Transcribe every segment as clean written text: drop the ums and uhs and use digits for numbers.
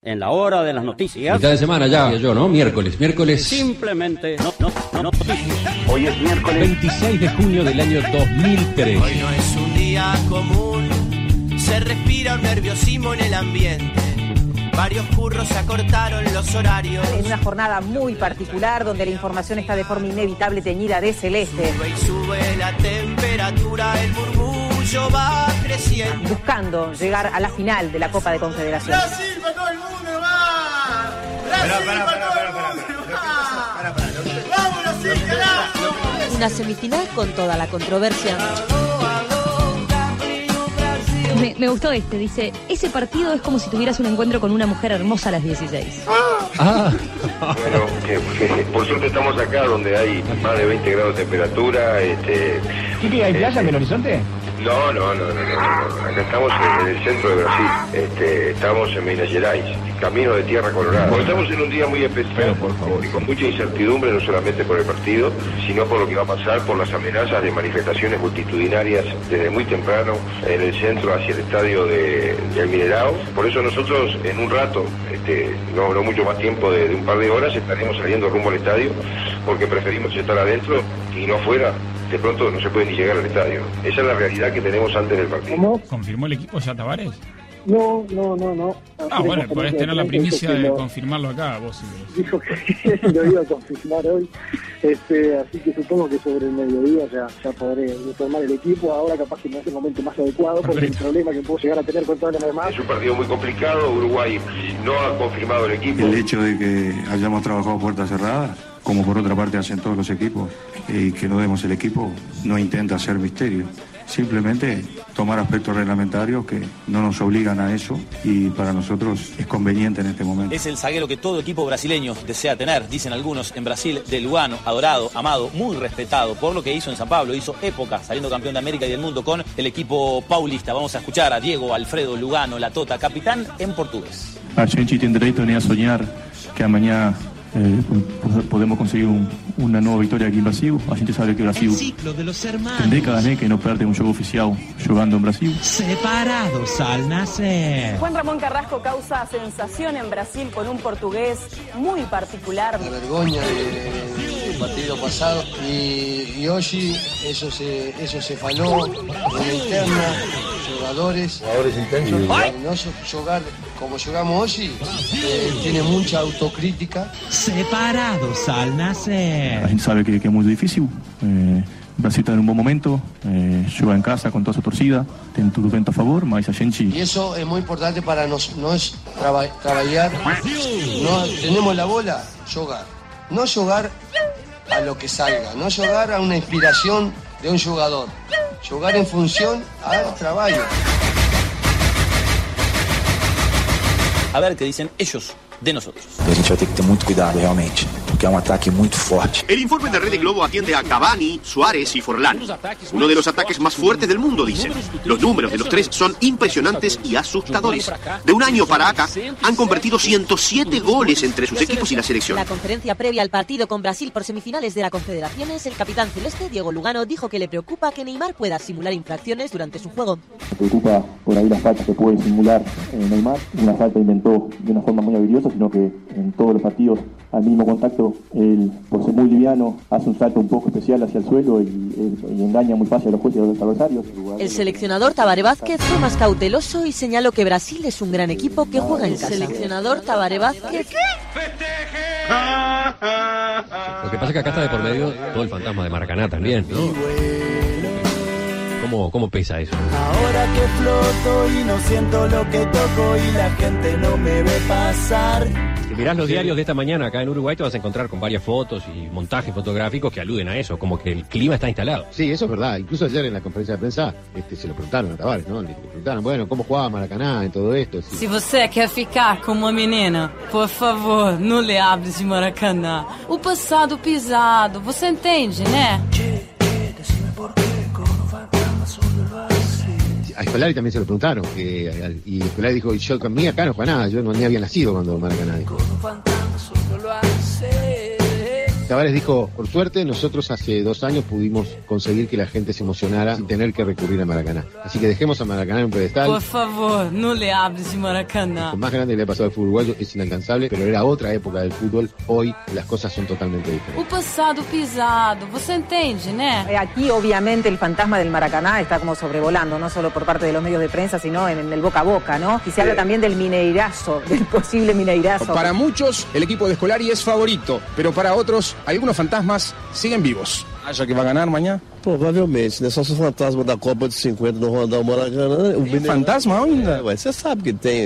En la hora de las noticias. Mitad de semana ya, yo, ¿no? Miércoles. Simplemente no. Hoy es miércoles 26 de junio del año 2003. Hoy no es un día común, se respira un nerviosismo en el ambiente. Varios curros se acortaron los horarios. En una jornada muy particular donde la información está de forma inevitable teñida de celeste. Sube y sube la temperatura, el murmullo va creciendo. Buscando llegar a la final de la Copa de Confederaciones. ¡Brasil para todo el mundo, va! ¡Brasil para todo el mundo, va! ¡Vamos, Brasil, carajo! Una semifinal con toda la controversia. Me gustó dice, ese partido es como si tuvieras un encuentro con una mujer hermosa a las 16. Bueno, que por suerte estamos acá donde hay más de 20 grados de temperatura. ¿Qué hay playa en Belo Horizonte? No. Acá estamos en el centro de Brasil. Estamos en Minas Gerais, camino de Tierra Colorada. Porque estamos en un día muy especial, por favor, y con mucha incertidumbre, no solamente por el partido, sino por lo que va a pasar, por las amenazas de manifestaciones multitudinarias desde muy temprano en el centro hacia el estadio del Mineirão. Por eso nosotros en un rato, no mucho más tiempo de un par de horas, estaremos saliendo rumbo al estadio, porque preferimos estar adentro y no afuera. De pronto no se puede ni llegar al estadio. Esa es la realidad que tenemos antes del partido. ¿Cómo? ¿Confirmó el equipo ya Tavares? No. Bueno, podés tener la primicia de confirmarlo acá, vos. Dijo que lo iba a confirmar hoy, así que supongo que sobre el mediodía ya podré informar el equipo. Ahora capaz que no es el momento más adecuado por el problema que puedo llegar a tener con todas las demás. Es un partido muy complicado, Uruguay no ha confirmado el equipo. El hecho de que hayamos trabajado puertas cerradas, como por otra parte hacen todos los equipos, y que no demos el equipo, no intenta hacer misterio. Simplemente tomar aspectos reglamentarios que no nos obligan a eso y para nosotros es conveniente en este momento. Es el zaguero que todo equipo brasileño desea tener, dicen algunos en Brasil, de Lugano, adorado, amado, muy respetado por lo que hizo en San Pablo, hizo época saliendo campeón de América y del mundo con el equipo paulista. Vamos a escuchar a Diego Alfredo Lugano, la Tota, capitán en portugués. A gente tem direito a soñar que amanhã podemos conseguir una nueva victoria aquí en Brasil. A gente sabe que Brasil tem décadas que no perde un juego oficial jugando en Brasil. Separados al nacer. Juan Ramón Carrasco causa sensación en Brasil con un portugués muy particular. La vergüenza del partido pasado y hoy eso se faló en la interna, jugadores intensos. No jugar como jugamos hoy tiene mucha autocrítica. Separados al nacer. La gente sabe que es muy difícil. Brasil está en un buen momento, juega en casa con toda su torcida, tiene todo viento a favor, mas a gente... Y eso es muy importante para nosotros, trabajar. No tenemos la bola, jugar. No jugar a lo que salga, no jugar a una inspiración de un jugador. Jugar en función al trabajo. A ver qué dicen ellos de nosotros. A gente vai ter que ter muito cuidado realmente, porque é um ataque muito forte. El informe de Rede Globo atiende a Cavani, Suárez y Forlán. Uno de los ataques más fuertes del mundo, dicen. Los números de los tres son impresionantes y asustadores. De un año para acá, han convertido 107 goles entre sus equipos y la selección. En la conferencia previa al partido con Brasil por semifinales de la Confederaciones, el capitán celeste, Diego Lugano, dijo que le preocupa que Neymar pueda simular infracciones durante su juego. Me preocupa por ahí las faltas que puede simular Neymar. Una falta inventó de una forma muy habilidosa, sino que en todos los partidos al mismo contacto, él, por ser muy liviano, hace un salto un poco especial hacia el suelo y engaña muy fácil a los jueces y a los adversarios. El seleccionador Tabaré Vázquez fue más cauteloso y señaló que Brasil es un gran equipo que juega en casa. El seleccionador Tabaré Vázquez... Lo que pasa es que acá está de por medio todo el fantasma de Maracaná también, ¿no? ¿Cómo pesa eso? Ahora que floto y no siento lo que toco y la gente no me ve pasar. Si mirás los diarios de esta mañana acá en Uruguay, te vas a encontrar con varias fotos y montajes fotográficos que aluden a eso, como que el clima está instalado. Sí, eso es verdad. Incluso ayer en la conferencia de prensa se lo preguntaron a Tavares, ¿no? Le preguntaron, bueno, ¿cómo jugaba Maracaná en todo esto? Sí. Se você quer ficar com uma menina, por favor, não le hables de Maracaná. O passado pisado, você entende, né? A Scolari también se lo preguntaron, y Scolari dijo, yo con mí acá no juega nada, yo no ni había nacido cuando Maracaná dijo. Tavares dijo, por suerte, nosotros hace 2 años pudimos conseguir que la gente se emocionara sin tener que recurrir a Maracaná. Así que dejemos a Maracaná en un pedestal. Por favor, no le hables de Maracaná. Lo más grande que le ha pasado al fútbol uruguayo es inalcanzable, pero era otra época del fútbol. Hoy las cosas son totalmente diferentes. O pasado pisado, você entende, né? Aquí obviamente el fantasma del Maracaná está como sobrevolando, no solo por parte de los medios de prensa, sino en el boca a boca, ¿no? Y se habla también del mineirazo, del posible mineirazo. Para muchos, el equipo de Scolari es favorito, pero para otros, algunos fantasmas siguen vivos. ¿Acha que va a ganar mañana? Provavelmente, né? Só se o fantasma da Copa de 50 no Rondão Maracanã. ¿Tem fantasma ainda? Você sabe que tem.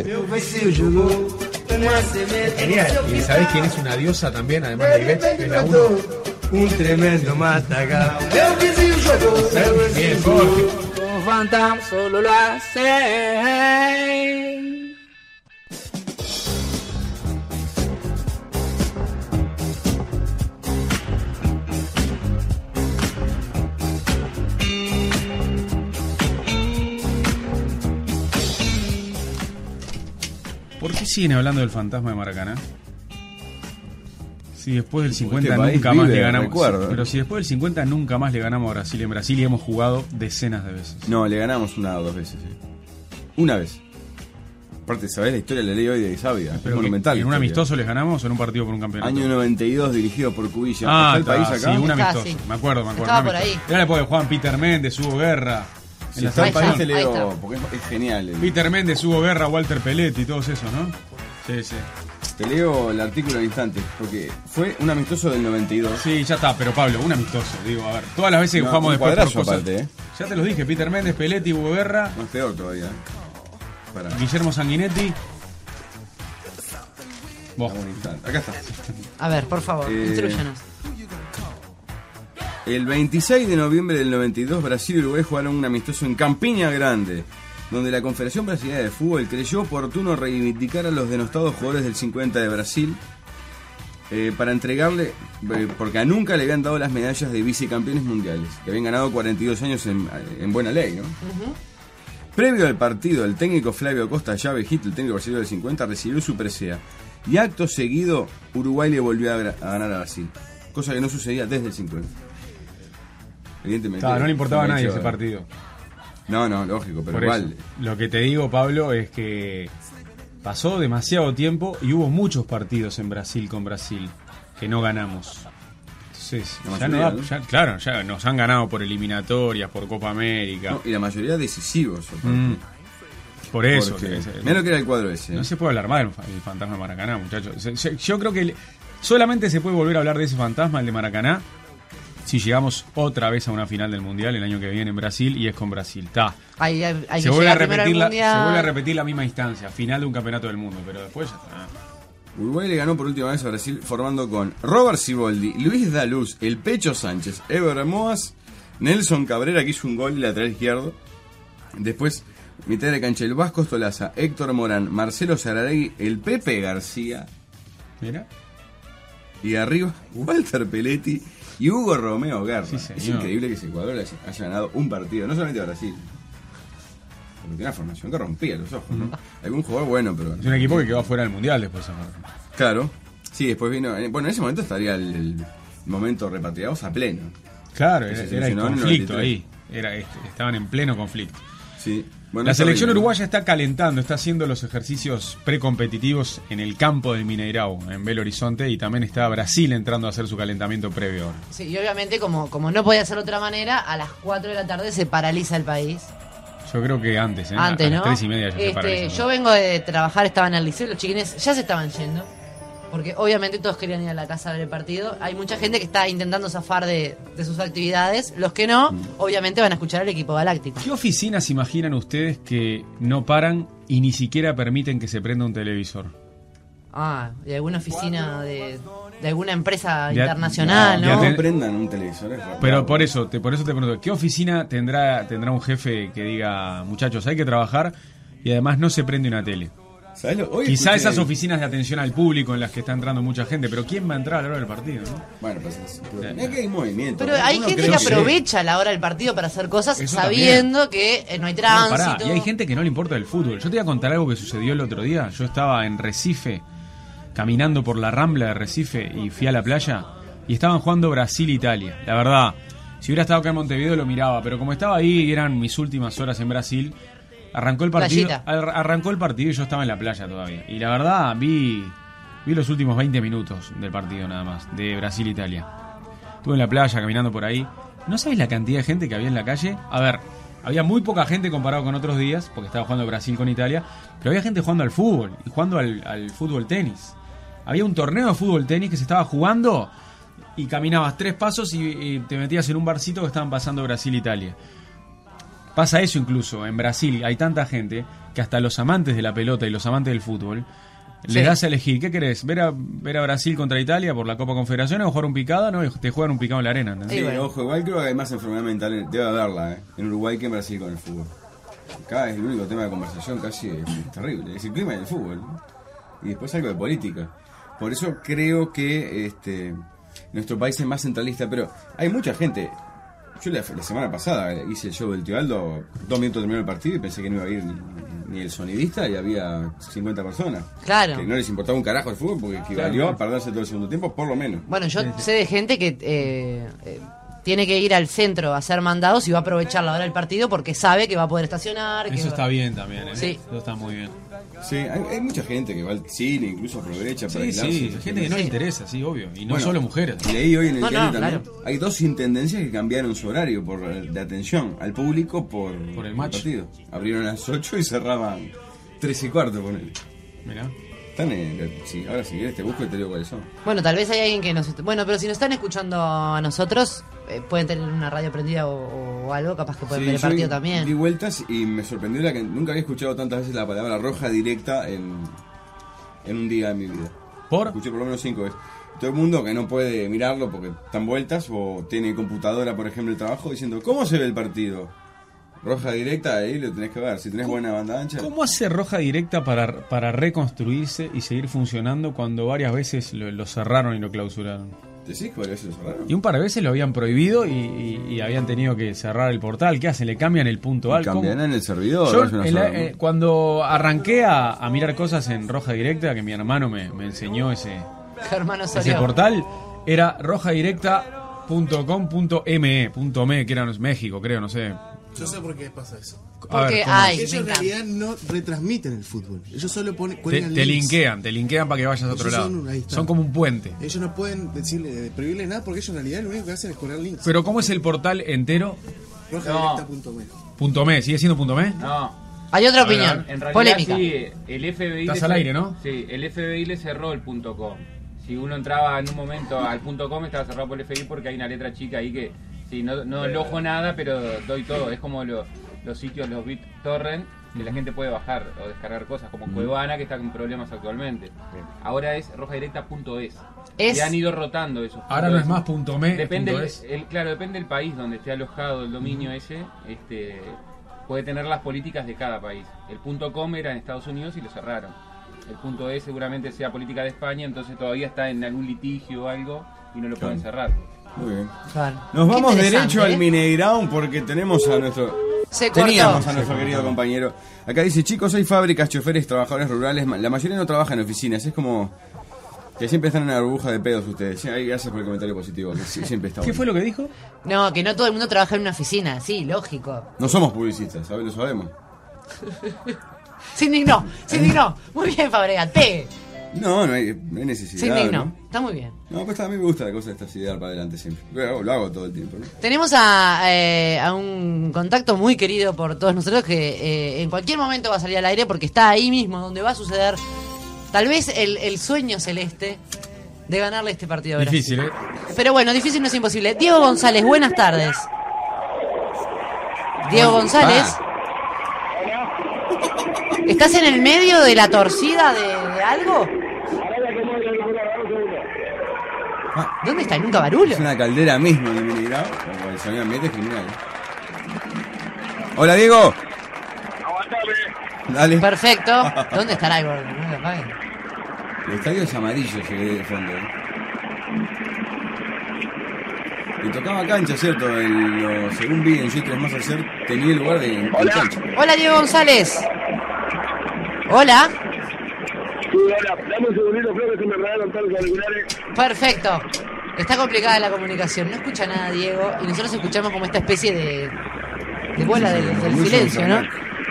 Genial. ¿Y sabés quién es una diosa también, además de Ivette? Es la 1. Un tremendo matagal. Bien, Jorge. Con fantasma solo lo hace. ¿Por qué siguen hablando del fantasma de Maracaná? Si después del 50 Este nunca más le ganamos. recuerdo. Pero si después del 50 nunca más le ganamos a Brasil en Brasil y hemos jugado decenas de veces. No, le ganamos 1 o 2 veces. Sí. Una vez. Aparte, ¿sabés la historia de la ley hoy de Sabia? Es monumental. ¿En un amistoso les ganamos o en un partido por un campeonato? Año 92, dirigido por Cubilla. Ah, ¿Está el país acá? sí, un amistoso. Sí. Me acuerdo. Estaba un por amistoso. ahí. Era la época de Juan Peter Méndez, Hugo Guerra. Si está el país te leo, porque es genial. Peter Méndez, Hugo Guerra, Walter Peletti y todos esos, ¿no? Sí, sí. Te leo el artículo al instante, porque fue un amistoso del 92. Sí, ya está, pero Pablo, un amistoso, digo, a ver, todas las veces que jugamos después por cosas... aparte, Ya te los dije, Peter Méndez, Peletti, Hugo Guerra... No es peor todavía. Guillermo Sanguinetti... Vos. Acá está. A ver, por favor, instrúyanos. El 26 de noviembre del 92, Brasil y Uruguay jugaron un amistoso en Campiña Grande, donde la Confederación Brasileña de Fútbol creyó oportuno reivindicar a los denostados jugadores del 50 de Brasil para entregarle, porque a nunca le habían dado las medallas de vicecampeones mundiales, que habían ganado 42 años en buena ley, ¿no? Previo al partido, el técnico Flavio Costa Llave Hit, el técnico brasileño del 50, recibió su presea, y acto seguido Uruguay le volvió a ganar a Brasil, cosa que no sucedía desde el 50. Evidentemente. No le importaba a nadie ese partido. No, lógico, pero Por igual. eso, lo que te digo, Pablo, es que pasó demasiado tiempo y hubo muchos partidos en Brasil con Brasil que no ganamos. Entonces, ya no da, ya nos han ganado por eliminatorias, por Copa América. No, y la mayoría decisivos. Por eso. Mira lo que era el cuadro ese. No se puede hablar más del fantasma de Maracaná, muchachos. Yo creo que solamente se puede volver a hablar de ese fantasma, el de Maracaná, si llegamos otra vez a una final del Mundial el año que viene en Brasil, y es con Brasil. Se vuelve a repetir la misma instancia, final de un campeonato del mundo, pero después ya está. Uruguay le ganó por última vez a Brasil formando con Robert Siboldi, Luis Daluz, El Pecho Sánchez, Ever Moas, Nelson Cabrera, que hizo un gol lateral izquierdo. Después, mitad de cancha, el Vasco Stolaza, Héctor Morán, Marcelo Saralegui, el Pepe García. Mira. Y arriba, Walter Peletti y Hugo Romeo Guerra. Sí, es increíble que ese Ecuador haya ganado un partido, no solamente a Brasil. Porque tiene una formación que rompía los ojos, ¿no? Algún jugador bueno, pero... Es un equipo que quedó fuera del Mundial después. Claro. Sí, después vino... Bueno, en ese momento estaría el momento repatriados a pleno. Claro, era el conflicto ahí. Estaban en pleno conflicto. Sí. Bueno, la selección uruguaya está calentando, está haciendo los ejercicios precompetitivos en el campo del Mineirão, en Belo Horizonte, y también está Brasil entrando a hacer su calentamiento previo ahora. Sí, y obviamente como no podía ser de otra manera, a las 4 de la tarde se paraliza el país. Yo creo que antes, Antes, ¿no? Ah, A las 3:30 ya se paraliza. Yo vengo de trabajar, estaba en el liceo, los chiquines ya se estaban yendo, porque obviamente todos querían ir a la casa a ver el partido. Hay mucha gente que está intentando zafar de sus actividades. Los que no, obviamente van a escuchar al equipo galáctico. ¿Qué oficinas imaginan ustedes que no paran y ni siquiera permiten que se prenda un televisor? De alguna oficina de alguna empresa internacional, ¿no? No prendan un televisor. Pero por eso te pregunto, ¿qué oficina tendrá un jefe que diga, muchachos, hay que trabajar y además no se prende una tele? Quizá esas oficinas de atención al público en las que está entrando mucha gente, pero ¿quién va a entrar a la hora del partido, no? Bueno, pues es que hay movimiento. Pero hay gente que aprovecha la hora del partido para hacer cosas eso sabiendo también. Que no hay tránsito. Y hay gente que no le importa el fútbol. Yo te voy a contar algo que sucedió el otro día. Yo estaba en Recife, caminando por la Rambla de Recife y fui a la playa. y estaban jugando Brasil-Italia. La verdad, si hubiera estado acá en Montevideo lo miraba, pero como estaba ahí y eran mis últimas horas en Brasil, arrancó el partido y yo estaba en la playa todavía. Y la verdad, vi los últimos 20 minutos del partido nada más, de Brasil-Italia. Estuve en la playa caminando por ahí. ¿No sabés la cantidad de gente que había en la calle? A ver, había muy poca gente comparado con otros días, porque estaba jugando Brasil con Italia, pero había gente jugando al fútbol y jugando al fútbol tenis. Había un torneo de fútbol tenis que se estaba jugando y caminabas 3 pasos y te metías en un barcito que estaban pasando Brasil-Italia. Pasa eso incluso, en Brasil hay tanta gente que hasta los amantes de la pelota y los amantes del fútbol les das a elegir, ¿qué querés? ¿Ver a Brasil contra Italia por la Copa Confederaciones o jugar un picado? No, te juegan un picado en la arena, ¿entendés? Sí, bueno. Ojo, igual creo que hay más enfermedad mental, debe haberla, en Uruguay que en Brasil con el fútbol. Acá es el único tema de conversación casi es terrible, es el clima del fútbol, ¿no? Y después algo de política. Por eso creo que nuestro país es más centralista, pero hay mucha gente. Yo la semana pasada hice el show del Tío Aldo, 2 minutos terminó el partido y pensé que no iba a ir ni el sonidista y había 50 personas. Claro. Que no les importaba un carajo el fútbol porque equivalió a perderse todo el segundo tiempo, por lo menos. Bueno, yo sé de gente que tiene que ir al centro a hacer mandados y va a aprovechar la hora del partido porque sabe que va a poder estacionar. Eso está bien también, ¿eh? Sí. Eso está muy bien. Sí, hay mucha gente que va al cine, incluso aprovecha para aislarse. Sí, gente que no le interesa, sí, obvio. Y no solo mujeres. Leí hoy en el diario también. Claro. Hay 2 intendencias que cambiaron su horario de atención al público por el partido. Abrieron a las 8 y cerraban 3:15, ponele. Mirá. Están ahora si quieres te busco y te digo cuáles son. Bueno, tal vez hay alguien que nos... Bueno, pero si nos están escuchando a nosotros, pueden tener una radio prendida o algo, capaz que pueden ver el partido también. Di vueltas y me sorprendió la que nunca había escuchado tantas veces la palabra roja directa en un día de mi vida. ¿Por? Escuché por lo menos 5 veces. Todo el mundo que no puede mirarlo porque están vueltas o tiene computadora, por ejemplo, el trabajo, diciendo, ¿cómo se ve el partido? Roja directa, ahí lo tenés que ver. Si tenés buena banda ancha. ¿Cómo hace roja directa para reconstruirse y seguir funcionando cuando varias veces lo cerraron y lo clausuraron? ¿Decís que varias veces lo cerraron? Y un par de veces lo habían prohibido y habían tenido que cerrar el portal. ¿Qué hacen? ¿Le cambian el punto alto? ¿Cambian en el servidor? Yo, cuando arranqué a mirar cosas en roja directa, que mi hermano me enseñó ese portal, era rojadirecta.com.me, que era México, creo, no sé. Yo sé por qué pasa eso. Porque ellos en realidad no retransmiten el fútbol. Ellos solo ponen te linkean para que vayas a otro lado. Son como un puente. Ellos no pueden prohibirle nada porque ellos en realidad lo único que hacen es poner links. Pero ¿cómo es el portal entero? Rojadirecta.me. ¿Sigue siendo .me? No. Hay otra opinión. En realidad, polémica. Sí, el FBI Estás al aire, ¿no? Sí, el FBI le cerró el .com. Si uno entraba en un momento al .com estaba cerrado por el FBI porque hay una letra chica ahí que sí, no alojo nada, pero doy todo. Es como los sitios, los BitTorrent, que la gente puede bajar o descargar cosas, como Cuevana, que está con problemas actualmente. Ahora es rojadirecta.es. Y han ido rotando esos. Ahora no es más .me. Depende depende del país donde esté alojado el dominio ese. Puede tener las políticas de cada país. El .com era en Estados Unidos y lo cerraron. El .es seguramente sea política de España, entonces todavía está en algún litigio o algo y no lo pueden cerrar. Muy bien. Claro. Nos vamos derecho al Mineirão porque teníamos a nuestro... Teníamos a nuestro querido compañero. Acá dice, chicos, hay fábricas, choferes, trabajadores rurales. La mayoría no trabajan en oficinas. Es como que siempre están en una burbuja de pedos ustedes. Sí, gracias por el comentario positivo. Que siempre está ¿Qué fue lo que dijo? No, que no todo el mundo trabaja en una oficina. Sí, lógico. No somos publicistas, ¿sabes? Lo sabemos. Se indignó. Muy bien, Fabregate. No hay necesidad. Se indignó. ¿no? Está muy bien. No, pues a mí me gusta la cosa de esta ideas para adelante siempre. Lo hago todo el tiempo, ¿no? Tenemos a un contacto muy querido por todos nosotros que en cualquier momento va a salir al aire porque está ahí mismo donde va a suceder tal vez el sueño celeste de ganarle este partido a Brasil. Difícil, ¿eh? Pero bueno, difícil no es imposible. Diego González, buenas tardes. Diego González. ¿Estás en el medio de la torcida de algo? ¿Dónde está? ¿En un cabarulo? Es una caldera mismo de Mineirão. O el sonido ambiente es genial. Hola, Diego. Dale. Perfecto. ¿Dónde estará el gordo? El estadio es amarillo, llegué de fondo. Y tocaba cancha, ¿cierto? Según vi en G3 más hacer, tenía el lugar de cancha. Hola, Diego González. Hola. Sí, hola. Dame un segundito, creo que se me regalan todos los auriculares. Perfecto. Está complicada la comunicación, no escucha nada Diego y nosotros escuchamos como esta especie de bola del silencio, ¿no?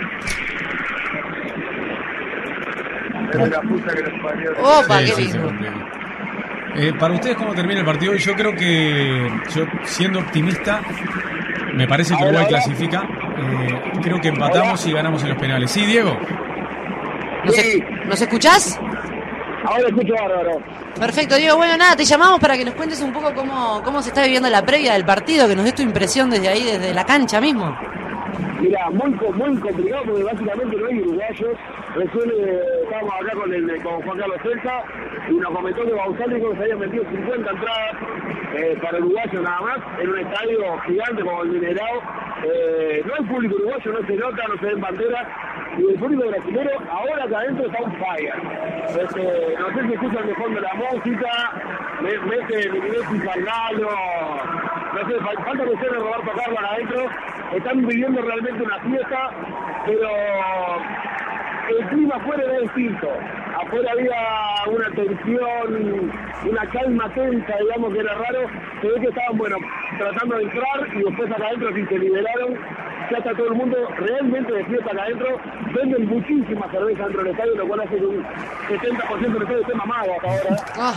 ¡Opa, qué lindo! Para ustedes, ¿cómo termina el partido? Yo creo que, yo siendo optimista, me parece que Uruguay clasifica. Creo que empatamos y ganamos en los penales. ¿Sí, Diego? ¿Nos escuchás? Ahora escucho bárbaro. Perfecto, Diego. Bueno, nada, te llamamos para que nos cuentes un poco cómo se está viviendo la previa del partido, que nos des tu impresión desde ahí, desde la cancha mismo. Mira, muy complicado porque básicamente no hay uruguayos. Recién estábamos acá con Juan Carlos Celsa y nos comentó que Bausálico se habían metido 50 entradas para uruguayos nada más en un estadio gigante como el Mineirao. No hay público uruguayo, no se nota, no se ven banderas. Y el público brasilero ahora acá adentro está un fire. No sé si escuchan de fondo la música, mete Messi Salgado, no sé, falta que sea de Roberto Carlos adentro. Están viviendo realmente una fiesta, pero el clima afuera era distinto. Afuera había una tensión, una calma tensa, digamos, que era raro. Se ve que estaban, tratando de entrar y después acá adentro sí se liberaron. Ya está todo el mundo realmente de fiesta acá adentro. Venden muchísima cerveza dentro del estadio, lo cual hace que un 70% del estadio esté mamado hasta ahora.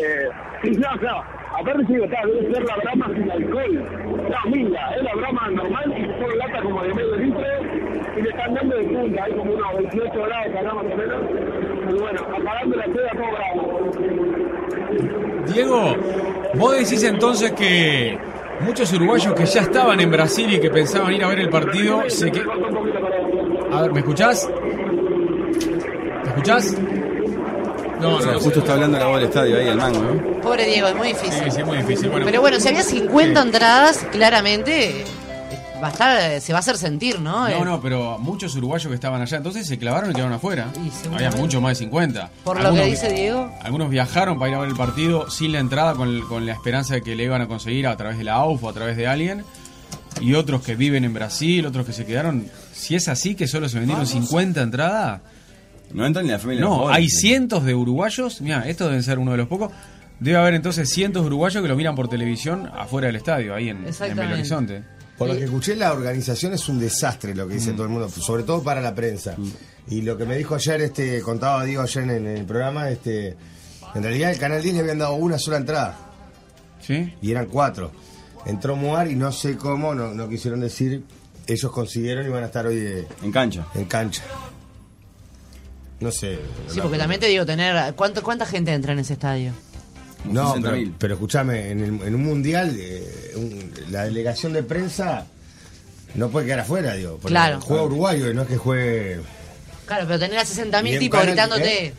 Aparte sí, debe ser la Brahma sin alcohol. No, mira, es la Brahma normal y se pone lata como de medio litro y le están dando de punta, hay como unos 28 grados acá más o menos. Y bueno, apagando la seda todo bravo. Diego, vos decís entonces que muchos uruguayos que ya estaban en Brasil y que pensaban ir a ver el partido A ver, ¿me escuchás? ¿Me escuchás? No, justo está hablando la voz del estadio ahí, el mango, ¿no? Pobre Diego, es muy difícil. Sí, muy difícil. Bueno, pero bueno, si había 50 entradas, claramente se va a hacer sentir, ¿no? No, pero muchos uruguayos que estaban allá, entonces se clavaron y quedaron afuera. Había mucho más de 50. Por lo que dice Diego. Algunos viajaron para ir a ver el partido sin la entrada, con la esperanza de que le iban a conseguir a través de la AUF o a través de alguien. Y otros que viven en Brasil, otros que se quedaron. Si es así, que solo se vendieron 50 entradas. No entran ni la familia. No, hay cientos de uruguayos. Mira, esto debe ser uno de los pocos. Debe haber entonces cientos de uruguayos que lo miran por televisión afuera del estadio, ahí en Belo Horizonte. Por lo que escuché, la organización es un desastre, lo que dice todo el mundo, sobre todo para la prensa. Y lo que me dijo ayer, contaba Diego ayer en el programa, en realidad el Canal 10 le habían dado una sola entrada. ¿Sí? Y eran 4. Entró Muar y no sé cómo, no quisieron decir, ellos consiguieron y van a estar hoy en cancha. En cancha. No sé. Sí, porque también te digo, ¿cuánta gente entra en ese estadio? No, pero escúchame, en un mundial, la delegación de prensa no puede quedar afuera, digo. Claro. Juega uruguayo y no es que juegue. Claro, pero tener a 60.000 tipos gritándote.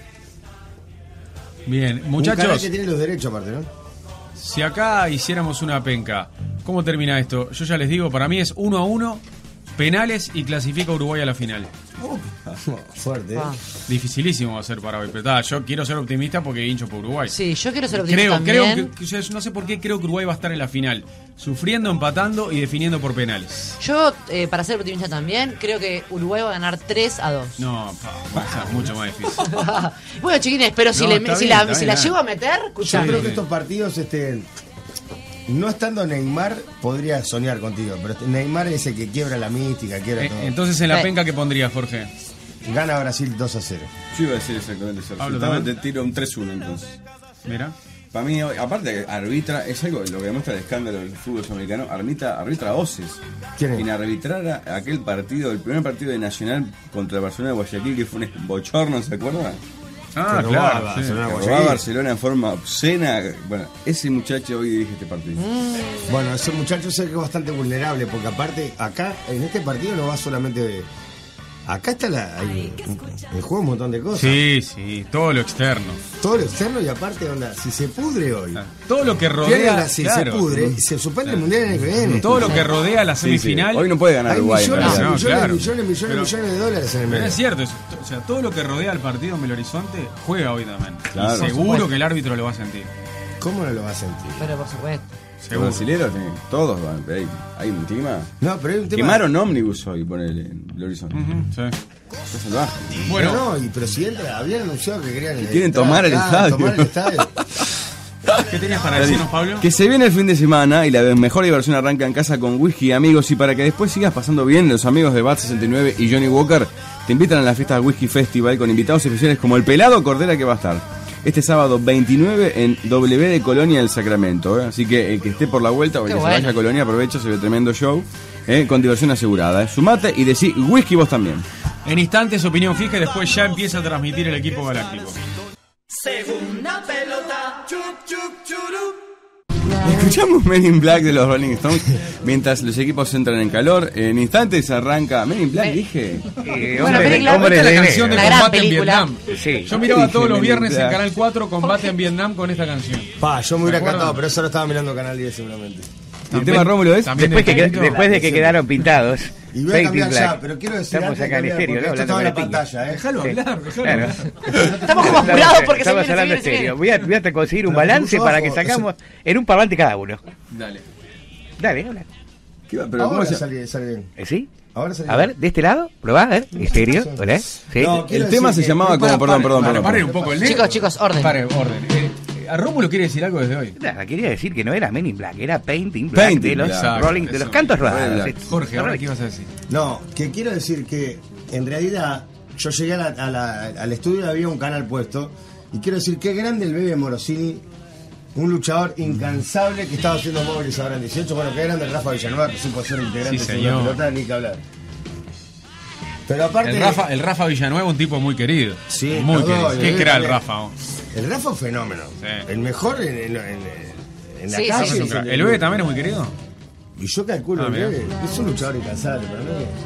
Bien, muchachos. Un que tiene los derechos aparte, ¿no? Si acá hiciéramos una penca, ¿cómo termina esto? Yo ya les digo, para mí es 1-1, penales y clasifica Uruguay a la final. Fuerte, ¿eh? Dificilísimo va a ser para hoy, pero yo quiero ser optimista porque hincho por Uruguay. Sí, yo quiero ser optimista también. Creo que no sé por qué creo que Uruguay va a estar en la final, sufriendo, empatando y definiendo por penales. Yo, para ser optimista también, creo que Uruguay va a ganar 3-2. No, va a ser mucho más difícil. Bueno, chiquines, pero si la llego a meter, escuchame. Yo creo que estos partidos, no estando Neymar, podría soñar contigo, pero Neymar es el que quiebra la mística, quiebra todo. Entonces, en la penca, ¿qué pondría, Jorge? Gana Brasil 2-0. Yo iba a decir exactamente eso. Te tiro un 3-1 entonces. Mira. Para mí, aparte, arbitra, es algo lo que demuestra el escándalo del fútbol sudamericano, arbitra voces. ¿Quién es? En arbitrar aquel partido, el primer partido de Nacional contra el Barcelona de Guayaquil, que fue un bochorno, ¿se acuerdan? Ah, claro. Barcelona en forma obscena. Bueno, ese muchacho hoy dirige este partido. Bueno, ese muchacho sé que es bastante vulnerable, porque aparte, acá, en este partido no va solamente... Acá está en juego un montón de cosas. Sí, todo lo externo. Todo lo externo y aparte, si se pudre hoy. Todo lo que rodea. Se pudre, se suspende el mundial en el que viene. Todo lo que rodea la semifinal. Sí. Hoy no puede ganar Uruguay. Millones de dólares en el medio. Es cierto, o sea, todo lo que rodea al partido en Belo Horizonte juega hoy también. Claro, y seguro que el árbitro lo va a sentir. ¿Cómo no lo va a sentir? Pero por supuesto. Los brasileros, todos van. Hay un tema. No, pero hay un tema. Quemaron ómnibus hoy, ponele en Belo Horizonte. Sí. Es salvaje. Bueno, pero si entra, habían anunciado que querían. Quieren tomar el estadio. ¿Qué tenías para decirnos, Pablo? Que se viene el fin de semana y la mejor diversión arranca en casa con whisky y amigos. Y para que después sigas pasando bien, los amigos de Bat 69 y Johnny Walker te invitan a la fiesta del Whisky Festival con invitados especiales como el Pelado Cordera, que va a estar este sábado 29 en W de Colonia del Sacramento. Así que el que esté por la vuelta o el que se vaya a Colonia, aprovecha, se ve tremendo show con diversión asegurada. Sumate y decí whisky vos también. En instantes, opinión fija y después ya empieza a transmitir el equipo galáctico. Segunda pelota. Escuchamos Men in Black de los Rolling Stones mientras los equipos entran en calor. En instantes arranca Men in Black, dije. Hombre, esta es la canción de Combate en Vietnam. Sí. Yo miraba todos los viernes en Canal 4 Combate en Vietnam con esta canción. Yo me hubiera encantado, pero eso lo estaba mirando Canal 10 seguramente. ¿El tema Rómulo es? Después de que quedaron pintados. Y voy a cambiar ya, pero quiero decir estamos acá en estéreo, ¿no? Esto estaba en la pantalla, Déjalo hablar, Claro. Estamos como apurados porque estamos hablando en serio. Voy a conseguir un balance para que sacamos en un parlante cada uno. Dale, habla. Pero ahora sale bien. ¿Sí? Ahora sale a ver, de este lado, probá, a ver, estéreo, ¿hola? ¿Sí? No, el tema se llamaba como, perdón. Paren un poco el negro. Chicos, orden. Paren, orden. A Rómulo quiere decir algo desde hoy. Nada, quería decir que no era Men in Black, era Painting Black de los Rolling, de los cantos rodados. Jorge, ahora qué ibas a decir. No, que quiero decir que en realidad yo llegué al estudio y había un canal puesto y quiero decir qué grande el Bebe Morosini, un luchador incansable que estaba haciendo móviles ahora en 18. Bueno, qué grande el Rafa Villanueva, que supo ser integrante de la pelota, ni que hablar. Pero aparte el Rafa Villanueva, un tipo muy querido. Sí, muy querido. ¿Qué crea el Rafa? El Rafa es un fenómeno. Sí. El mejor en la calle. Sí. ¿El Bebe también es muy querido? Y yo calculo que es un luchador incansable para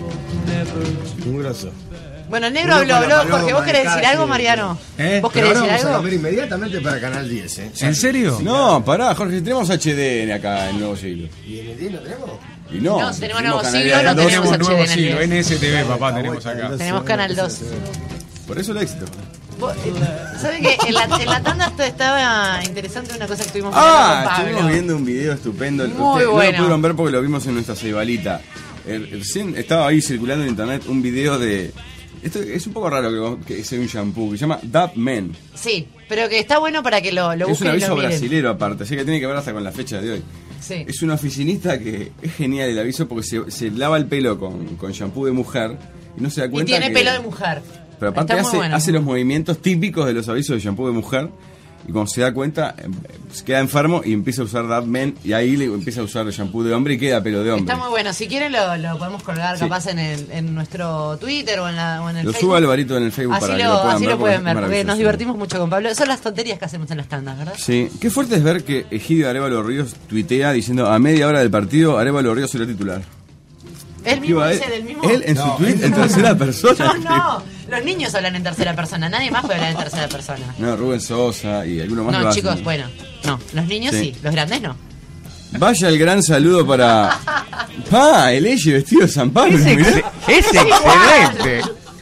mí. Un grosso. Bueno, el negro habló, Jorge. ¿Vos querés decir algo, Mariano? ¿Vos querés decir algo? Vamos a comer inmediatamente para Canal 10. ¿En serio? No, pará, Jorge, tenemos HD acá en Nuevo Siglo. ¿Y en el 10 no tenemos? Y no, si tenemos Nuevo Siglo, no tenemos Nuevo Siglo. NSTV, papá, tenemos acá. Tenemos Canal 2. Por eso el éxito. ¿Sabes qué? En la tanda estaba interesante una cosa que estuvimos viendo con Pablo. Estuvimos viendo un video estupendo. Muy bueno. No lo pudieron ver porque lo vimos en nuestra ceibalita. Recién estaba ahí circulando en internet un video de... Esto es un poco raro que sea un shampoo que se llama Dab Men. Sí, pero que está bueno para que lo busquen. Es un aviso y lo miren. brasilero aparte, así que tiene que ver hasta con la fecha de hoy. Sí. Es una oficinista que es genial el aviso porque se lava el pelo con shampoo de mujer y no se da cuenta. Y tiene pelo de mujer. Pero aparte hace los movimientos típicos de los avisos de shampoo de mujer. Y cuando se da cuenta, se queda enfermo y empieza a usar Dab Men. Y ahí empieza a usar el shampoo de hombre y queda pelo de hombre. Está muy bueno. Si quieren lo podemos colgar capaz en nuestro Twitter o en el lo Facebook. subo Alvarito en el Facebook para que lo puedan ver. Así lo pueden ver, porque nos divertimos divertimos mucho con Pablo. Son las tonterías que hacemos en las tandas, ¿verdad? Sí. Qué fuerte es ver que Egidio Arévalo Ríos tuitea diciendo a media hora del partido Arévalo Ríos será titular. Él mismo dice del mismo. Él en su tweet en tercera persona. No. Los niños hablan en tercera persona. Nadie más puede hablar en tercera persona. No, Rubén Sosa y alguno más lo No, hacen. chicos, bueno. No, los niños sí. Los grandes no. Vaya el gran saludo para... el Eje vestido de San Pablo. Es excelente.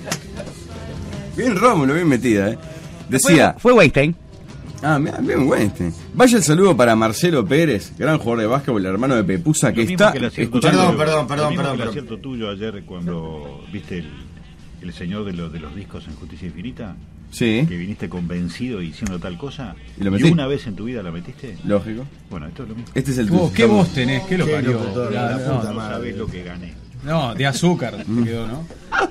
Bien Rómulo, bien metida, Decía... Fue Weinstein. Bien Weinstein. Vaya el saludo para Marcelo Pérez, gran jugador de básquetbol, el hermano de Pepusa, que está escuchando... Perdón. El acierto tuyo ayer cuando viste el señor de los discos en Justicia Infinita. Sí. Que viniste convencido y diciendo tal cosa. ¿Y lo metí? una vez en tu vida la metiste? Lógico. Bueno, esto es lo mismo. Este es el tuyo. ¿Qué vos tenés? ¿Qué lo parió? No sabés lo que gané. No, de azúcar te quedó, ¿no?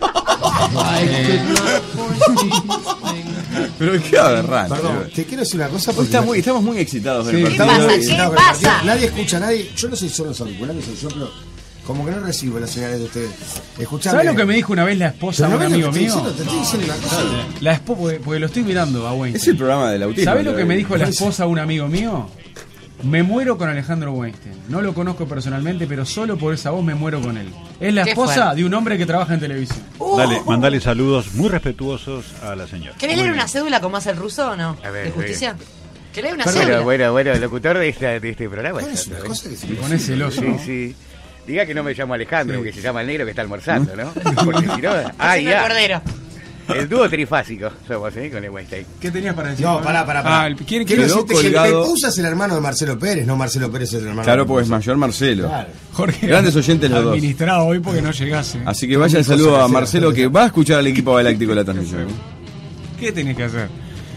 Pero qué aberrante. Perdón, te quiero decir una cosa. Estamos muy excitados del partido. ¿Qué pasa? Nadie escucha, Yo no sé si son los auriculares o yo, pero como que no recibo las señales de ustedes. Escuchame. ¿Sabes lo que me dijo una vez la esposa de un amigo mío? Te estoy diciendo una cosa. La esposa, porque lo estoy mirando a Weinstein. Es el programa del autismo. ¿Sabes lo que me dijo la esposa de un amigo mío? Me muero con Alejandro Weinstein. No lo conozco personalmente, pero solo por esa voz me muero con él. Es la esposa de un hombre que trabaja en televisión. Dale, mandale saludos muy respetuosos a la señora. ¿Querés leer una cédula como hace el ruso o no? A ver, ¿De justicia? ¿Querés leer una cédula? Bueno, el locutor de este programa. Es una cosa que se me pone celoso. Sí. Diga que no me llamo Alejandro, porque se llama el negro que está almorzando, ¿no? Porque si no... el cordero. El dúo trifásico somos, con el Weinstein. ¿Qué tenías para decir? No, pará. ¿Quién quiero decirte que colgado... Pepusa es el hermano de Marcelo Pérez, no Marcelo Pérez es el hermano. Claro, pues es mayor Marcelo. Claro. Jorge, grandes oyentes los dos. Administrado hoy porque no llegase. Así que vaya el saludo a Marcelo que va a escuchar al equipo galáctico de la transmisión. ¿Qué tenés que hacer?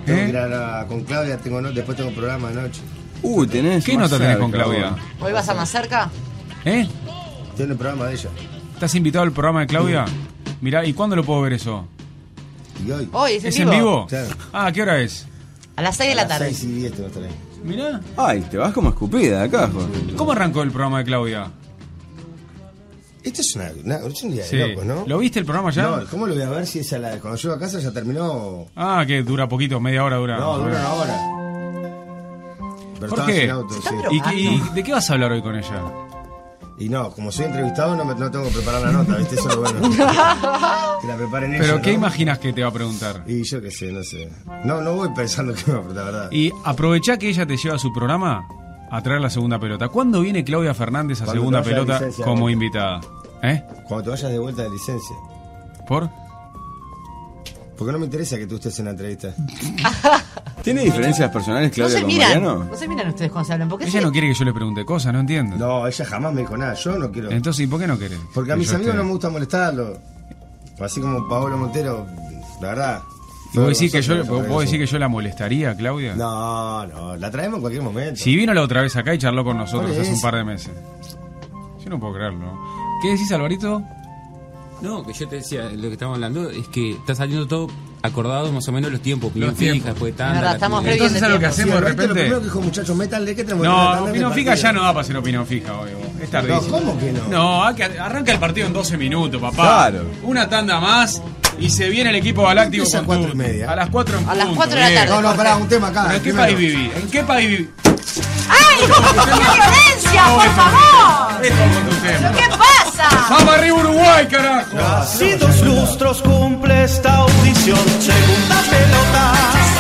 Tengo que ir con Claudia, después tengo programa de noche. Tenés. ¿Qué nota tenés con Claudia? ¿Hoy vas a más cerca? Tiene el programa de ella. ¿Estás invitado al programa de Claudia? Mirá, ¿y cuándo lo puedo ver eso? Y hoy. Hoy, ¿Es en vivo? Claro. Ah, ¿qué hora es? A las 6 de la tarde. 6 y 10 te va a estar ahí. Mirá. Ay, te vas como escupida acá, Jorge. ¿Cómo arrancó el programa de Claudia? Esto es un día Sí. de locos, ¿no? ¿Lo viste el programa ya? No, ¿cómo lo voy a ver si esa cuando llego a casa ya terminó? Ah, que dura poquito, media hora dura. No, dura una hora. Pero ¿Por estaba qué? sin auto, sí. ¿Y de qué vas a hablar hoy con ella? Y no, como soy entrevistado no tengo que preparar la nota, ¿viste? Eso es lo bueno. Que la preparen ellos. ¿Pero qué ¿no? imaginas que te va a preguntar? Y yo qué sé, no sé. No voy pensando que me va a preguntar, la verdad. Y aprovechá que ella te lleva a su programa a traer la segunda pelota. ¿Cuándo viene Claudia Fernández a Cuando segunda te vayas de pelota licencia, como ¿no? invitada? ¿Eh? Cuando te vayas de vuelta de licencia. ¿Por? Porque no me interesa que tú estés en la entrevista. ¿Tiene diferencias personales No Claudia se con miran. Mariano? No se miran ustedes cuando se hablan. ¿Por qué Ella se- no quiere que yo le pregunte cosas, no entiendo. No, ella jamás me dijo nada. Yo no quiero. Entonces, ¿y por qué no querés? Porque a que mis yo amigos esté? no me gusta molestarlo. Así como Paolo Montero, la verdad. ¿Y vos decís que Nosotros vos decís que yo la molestaría, Claudia? No, la traemos en cualquier momento. Si vino la otra vez acá y charló con nosotros Por hace un eso. par de meses. Yo no puedo creerlo. ¿Qué decís, Alvarito? No, que yo te decía, lo que estamos hablando es que está saliendo todo acordado más o menos los tiempos, opinión Los tiempos. fija, después de Es verdad, tanda. estamos re bien Entonces, de ¿sabes lo que tiempo. hacemos de Alvarito, repente? Lo primero que dijo, muchachos, métanle que tenemos que No, tratar de opinión fija partido. ya no da para hacer opinión fija hoy. Es tardísimo. No, ¿cómo que no? No, arranca el partido en 12 minutos, papá. Claro. Una tanda más y se viene el equipo galáctico Empieza a con 4:30. todo. A las 4 en A las punto, 4 de la bien. tarde. No, pará, un tema acá. ¿Pero ¿En qué primero. país viví? ¿En qué país viví? ¡Ay! ¡Qué violencia, por favor! Esto es otro tema. ¿Qué pasa? ¡Vamos arriba Uruguay, carajo! Si 2 lustros cumple esta audición, segunda pelota.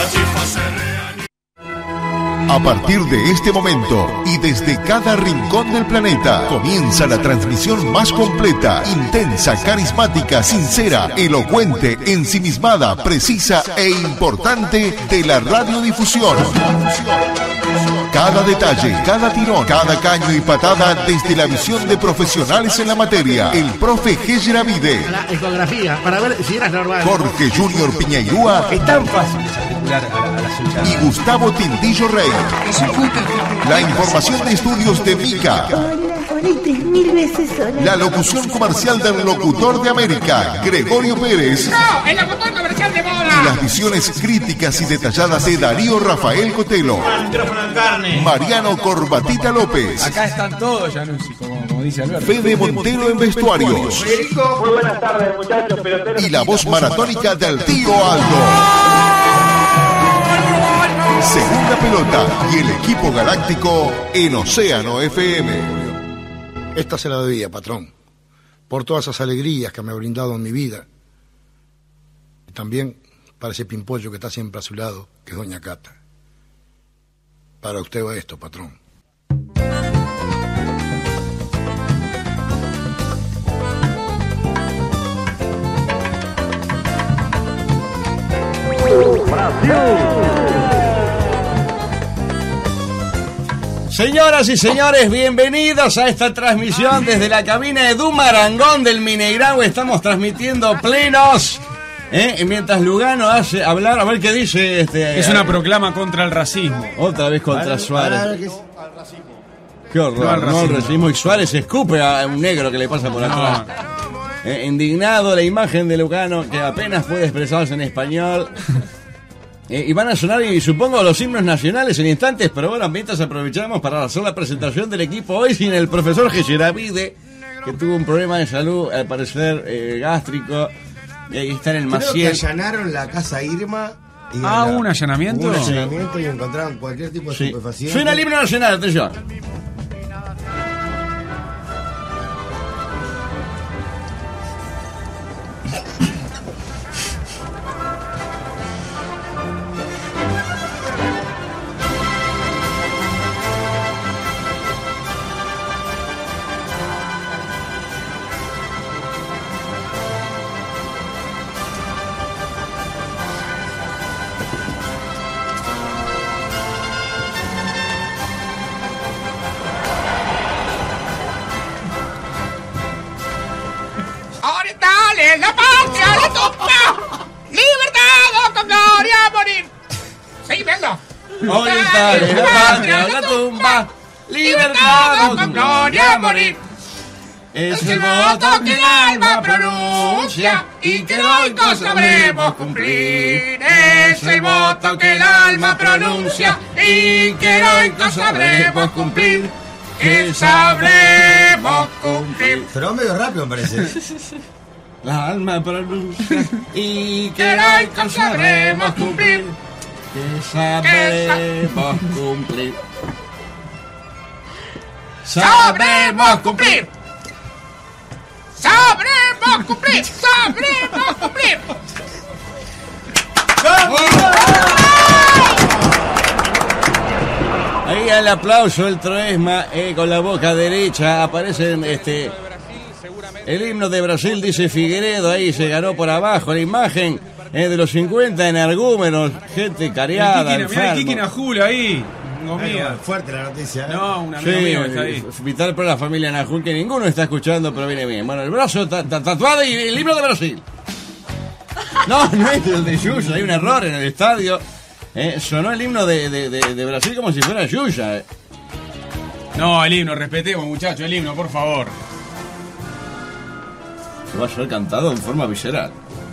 A partir de este momento y desde cada rincón del planeta comienza la transmisión más completa, intensa, carismática, sincera, elocuente, ensimismada, precisa e importante de la radiodifusión. Cada detalle, cada tirón, cada caño y patada desde la visión de profesionales en la materia. El profe G. Gravide, La ecografía, para ver si eras normal. Jorge Junior Piñairúa Es tan fácil desarticular a la suya. y Gustavo Tindillo Rey. La información de estudios de Mica. Hola, 3.000 veces hola. La locución comercial del locutor de América, Gregorio Pérez. ¡No! ¡El locutor comercial de Y moda! las visiones críticas y detalladas de Darío Rafael Cotelo. Mariano Corbatita López. Acá están todos, Januzzi, como dice Alberto. Fede Montero en vestuarios. Federico, muy buenas tardes, muchachos, peloteros. Y la voz maratónica del tío Aldo. Segunda pelota y el equipo galáctico en Océano FM. Esta se la debía, patrón, por todas esas alegrías que me ha brindado en mi vida. Y también para ese pimpollo que está siempre a su lado, que es doña Cata. Para usted va esto, patrón. Señoras y señores, bienvenidos a esta transmisión desde la cabina de Dumarangón del Mineiragüe. Estamos transmitiendo plenos. Mientras Lugano hace hablar, a ver qué dice Es una proclama contra el racismo. Otra vez contra Suárez. Qué horror, No al no al racismo. racismo. Y Suárez escupe a un negro que le pasa por atrás. Indignado la imagen de Lugano, que apenas puede expresarse en español. Y van a sonar, y supongo, los himnos nacionales en instantes, pero bueno, mientras aprovechamos para hacer la presentación del equipo hoy sin el profesor Geyeravide, que tuvo un problema de salud, al parecer gástrico, y ahí está en el Creo que Maciel. allanaron la casa Irma. Y ¿un allanamiento? Hubo un allanamiento y encontraron cualquier tipo de Sí. estupefaciente. Suena el himno nacional, atención. ¡Orientales, la patria, la tumba! ¡Libertad o con gloria a morir! viendo. Ahorita es la patria, la tumba, libertad con gloria a morir. Es el voto que el alma pronuncia y que hoy no sabremos cumplir. Es el voto que el alma pronuncia y que hoy no sabremos cumplir. Que sabremos cumplir. Pero medio rápido me parece. La alma pronuncia y que hoy no sabremos cumplir. Que sabremos cumplir. ¡Sabremos cumplir! ¡Sabremos cumplir! ¡Sabremos cumplir! Ahí al aplauso el Troesma con la boca derecha aparece el himno de Brasil, dice Figueiredo, ahí se ganó por abajo la imagen de los 50 energúmenos, gente careada, el Kiki Najul ahí. Fuerte la noticia. No, un amigo mío está ahí. Vital para la familia Najul, que ninguno está escuchando, pero viene bien. Bueno, el brazo tatuado y el himno de Brasil. No es el de Yuya, hay un error en el estadio. Sonó el himno de Brasil como si fuera Yuya. No, el himno, respetemos, muchachos, el himno, por favor. Se va a ser cantado en forma visceral.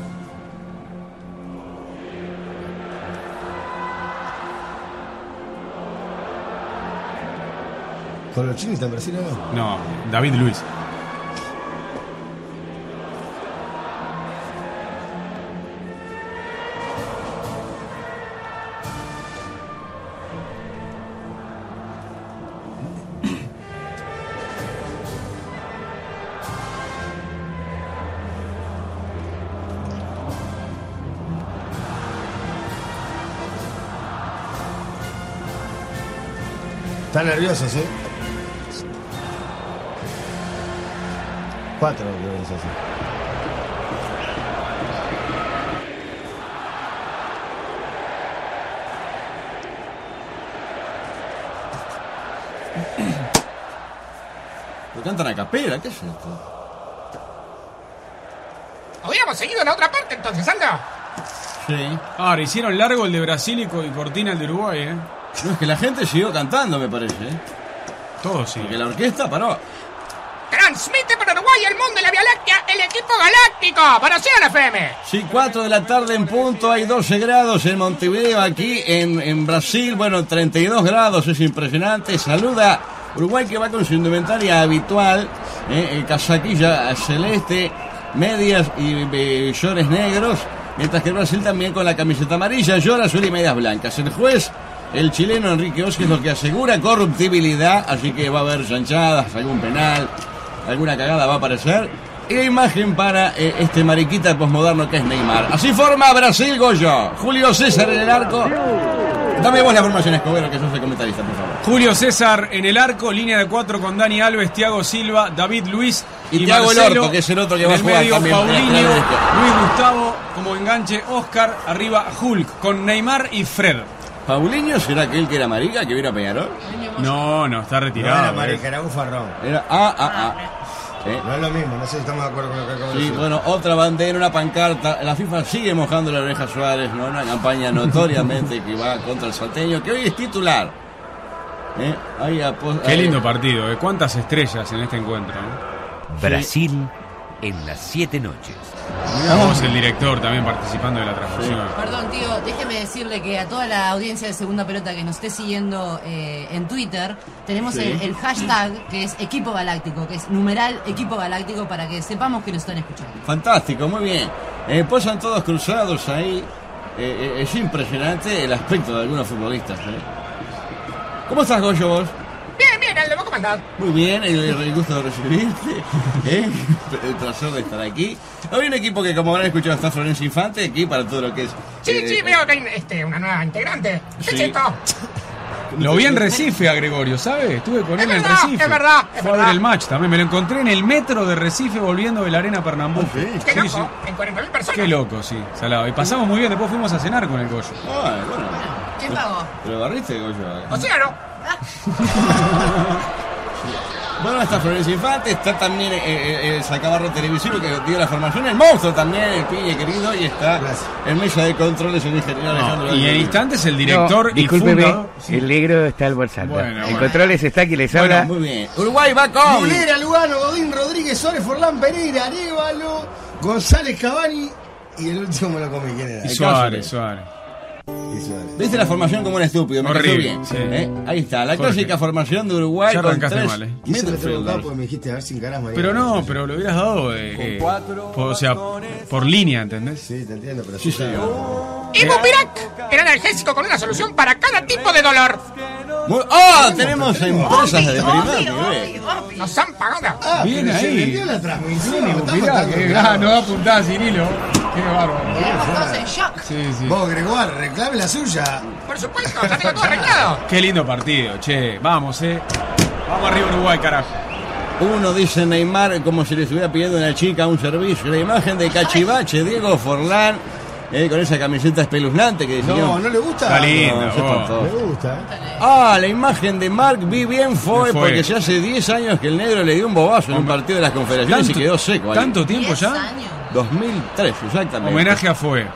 ¿Con los chinos está en Brasil o no? No, David Luiz. Están nerviosos, ¿eh? 4 creo que es así. Lo cantan a capela, ¿qué es esto? Hubiéramos seguido en la otra parte entonces, anda. Sí. Ahora, hicieron largo el de Brasil y cortina el de Uruguay, ¿eh? No, es que la gente siguió cantando, me parece, ¿eh? Todo sí. Porque la orquesta paró. Transmite para Uruguay y el mundo de la Vía Láctea el equipo galáctico para Ocean FM. Sí, 4 de la tarde en punto, hay 12 grados en Montevideo, aquí en Brasil, bueno, 32 grados, es impresionante. Saluda Uruguay, que va con su indumentaria habitual, casaquilla celeste, medias y shorts negros, mientras que Brasil también con la camiseta amarilla, short azul y medias blancas. El juez, el chileno Enrique Osque, es lo que asegura corruptibilidad, así que va a haber chanchadas, algún penal, alguna cagada va a aparecer. Y imagen para este mariquita posmoderno que es Neymar. Así forma Brasil, Goyo. Julio César en el arco. Dame vos la formación, Escobedo, que sos el comentarista, por favor. Julio César en el arco, línea de 4 con Dani Alves, Thiago Silva, David Luiz y Thiago el Orto, que es el otro que va a jugar medio, también. Paulinho, Luis Gustavo como enganche, Oscar, arriba Hulk, con Neymar y Fred. ¿Paulinho será aquel que era marica, que vino a Peñarol? No, está retirado. No era marica, era un farrón. Era No es lo mismo, no sé si estamos de acuerdo con lo que acabo de decir. Sí, bueno, otra bandera, una pancarta. La FIFA sigue mojando la oreja a Suárez, ¿no? Una campaña notoriamente que va contra el salteño, que hoy es titular. Qué lindo partido, ¿Cuántas estrellas en este encuentro? Brasil en las 7 noches. Miramos el director también participando de la transmisión. Perdón, tío, déjeme decirle que a toda la audiencia de Segunda Pelota que nos esté siguiendo en Twitter, tenemos el hashtag que es Equipo Galáctico, que es numeral Equipo Galáctico, para que sepamos que nos están escuchando. Fantástico, muy bien. Posan todos cruzados ahí. Es impresionante el aspecto de algunos futbolistas. ¿Cómo estás, Goyo, vos? Bien, Aldo, ¿cómo andás? Muy bien, el gusto de recibirte, el placer de estar aquí. Hay un equipo que, como habrán escuchado, está Florencia Infante aquí para todo lo que es... Sí, veo que hay una nueva integrante. ¿Qué es esto? Lo vi en Recife a Gregorio, ¿sabes? Estuve con él en Recife. Es verdad. Fue a ver el match también. Me lo encontré en el metro de Recife volviendo de la Arena Pernambuco. Qué loco, en 40.000 personas. Qué loco, sí, salado. Y pasamos muy bien, después fuimos a cenar con el Goyo. Bueno. ¿Quién pagó? ¿Pero barriste, Goyo? Océano. Bueno, está Florencia Infante, está también el sacabarro televisivo que dio la formación, el monstruo también, el piñe querido, y está en mesa de controles el ingeniero Alejandro. Y en instantes el director y fundador. El negro está almorzando. Bueno, en controles está quien les habla. Muy bien. Uruguay va con Mulera, Lugano, Godín, Rodríguez, Suárez, Forlán, Pereira, Arévalo, González, Cavani y el último me lo comí. ¿Quién era? Y Suárez. ¿Viste la formación como un estúpido? Me quedó bien. Sí. Ahí está, la clásica formación de Uruguay Ya con arrancaste 3 mal, Quise preguntar porque me dijiste a ver sin caras Pero no, pero lo hubieras dado o sea, por línea, ¿entendés? Sí, te entiendo, pero sí, señor. Ibupirac, el analgésico con una solución para cada tipo de dolor. Tenemos empresas de primer. Nos han pagado. Bien pero ahí. se vendió la transmisión. Mirá, que no da puntada sin hilo. Qué bárbaro. Estamos en shock. Sí. Vos, Gregoire, reclame la suya. Por supuesto, ya tengo todo arreglado. Qué lindo partido, che. Vamos, Vamos arriba Uruguay, carajo. Uno dice Neymar como si le estuviera pidiendo a una chica un servicio. La imagen de Cachivache, Diego Forlán, con esa camiseta espeluznante que diseñó. No le gusta. Está lindo. Me gusta. La imagen de Marc Vivien fue porque ya hace 10 años que el negro le dio un bobazo en un partido de las Confederaciones y quedó seco ahí. ¿Tanto tiempo ya? 2003, exactamente. Homenaje a Fue.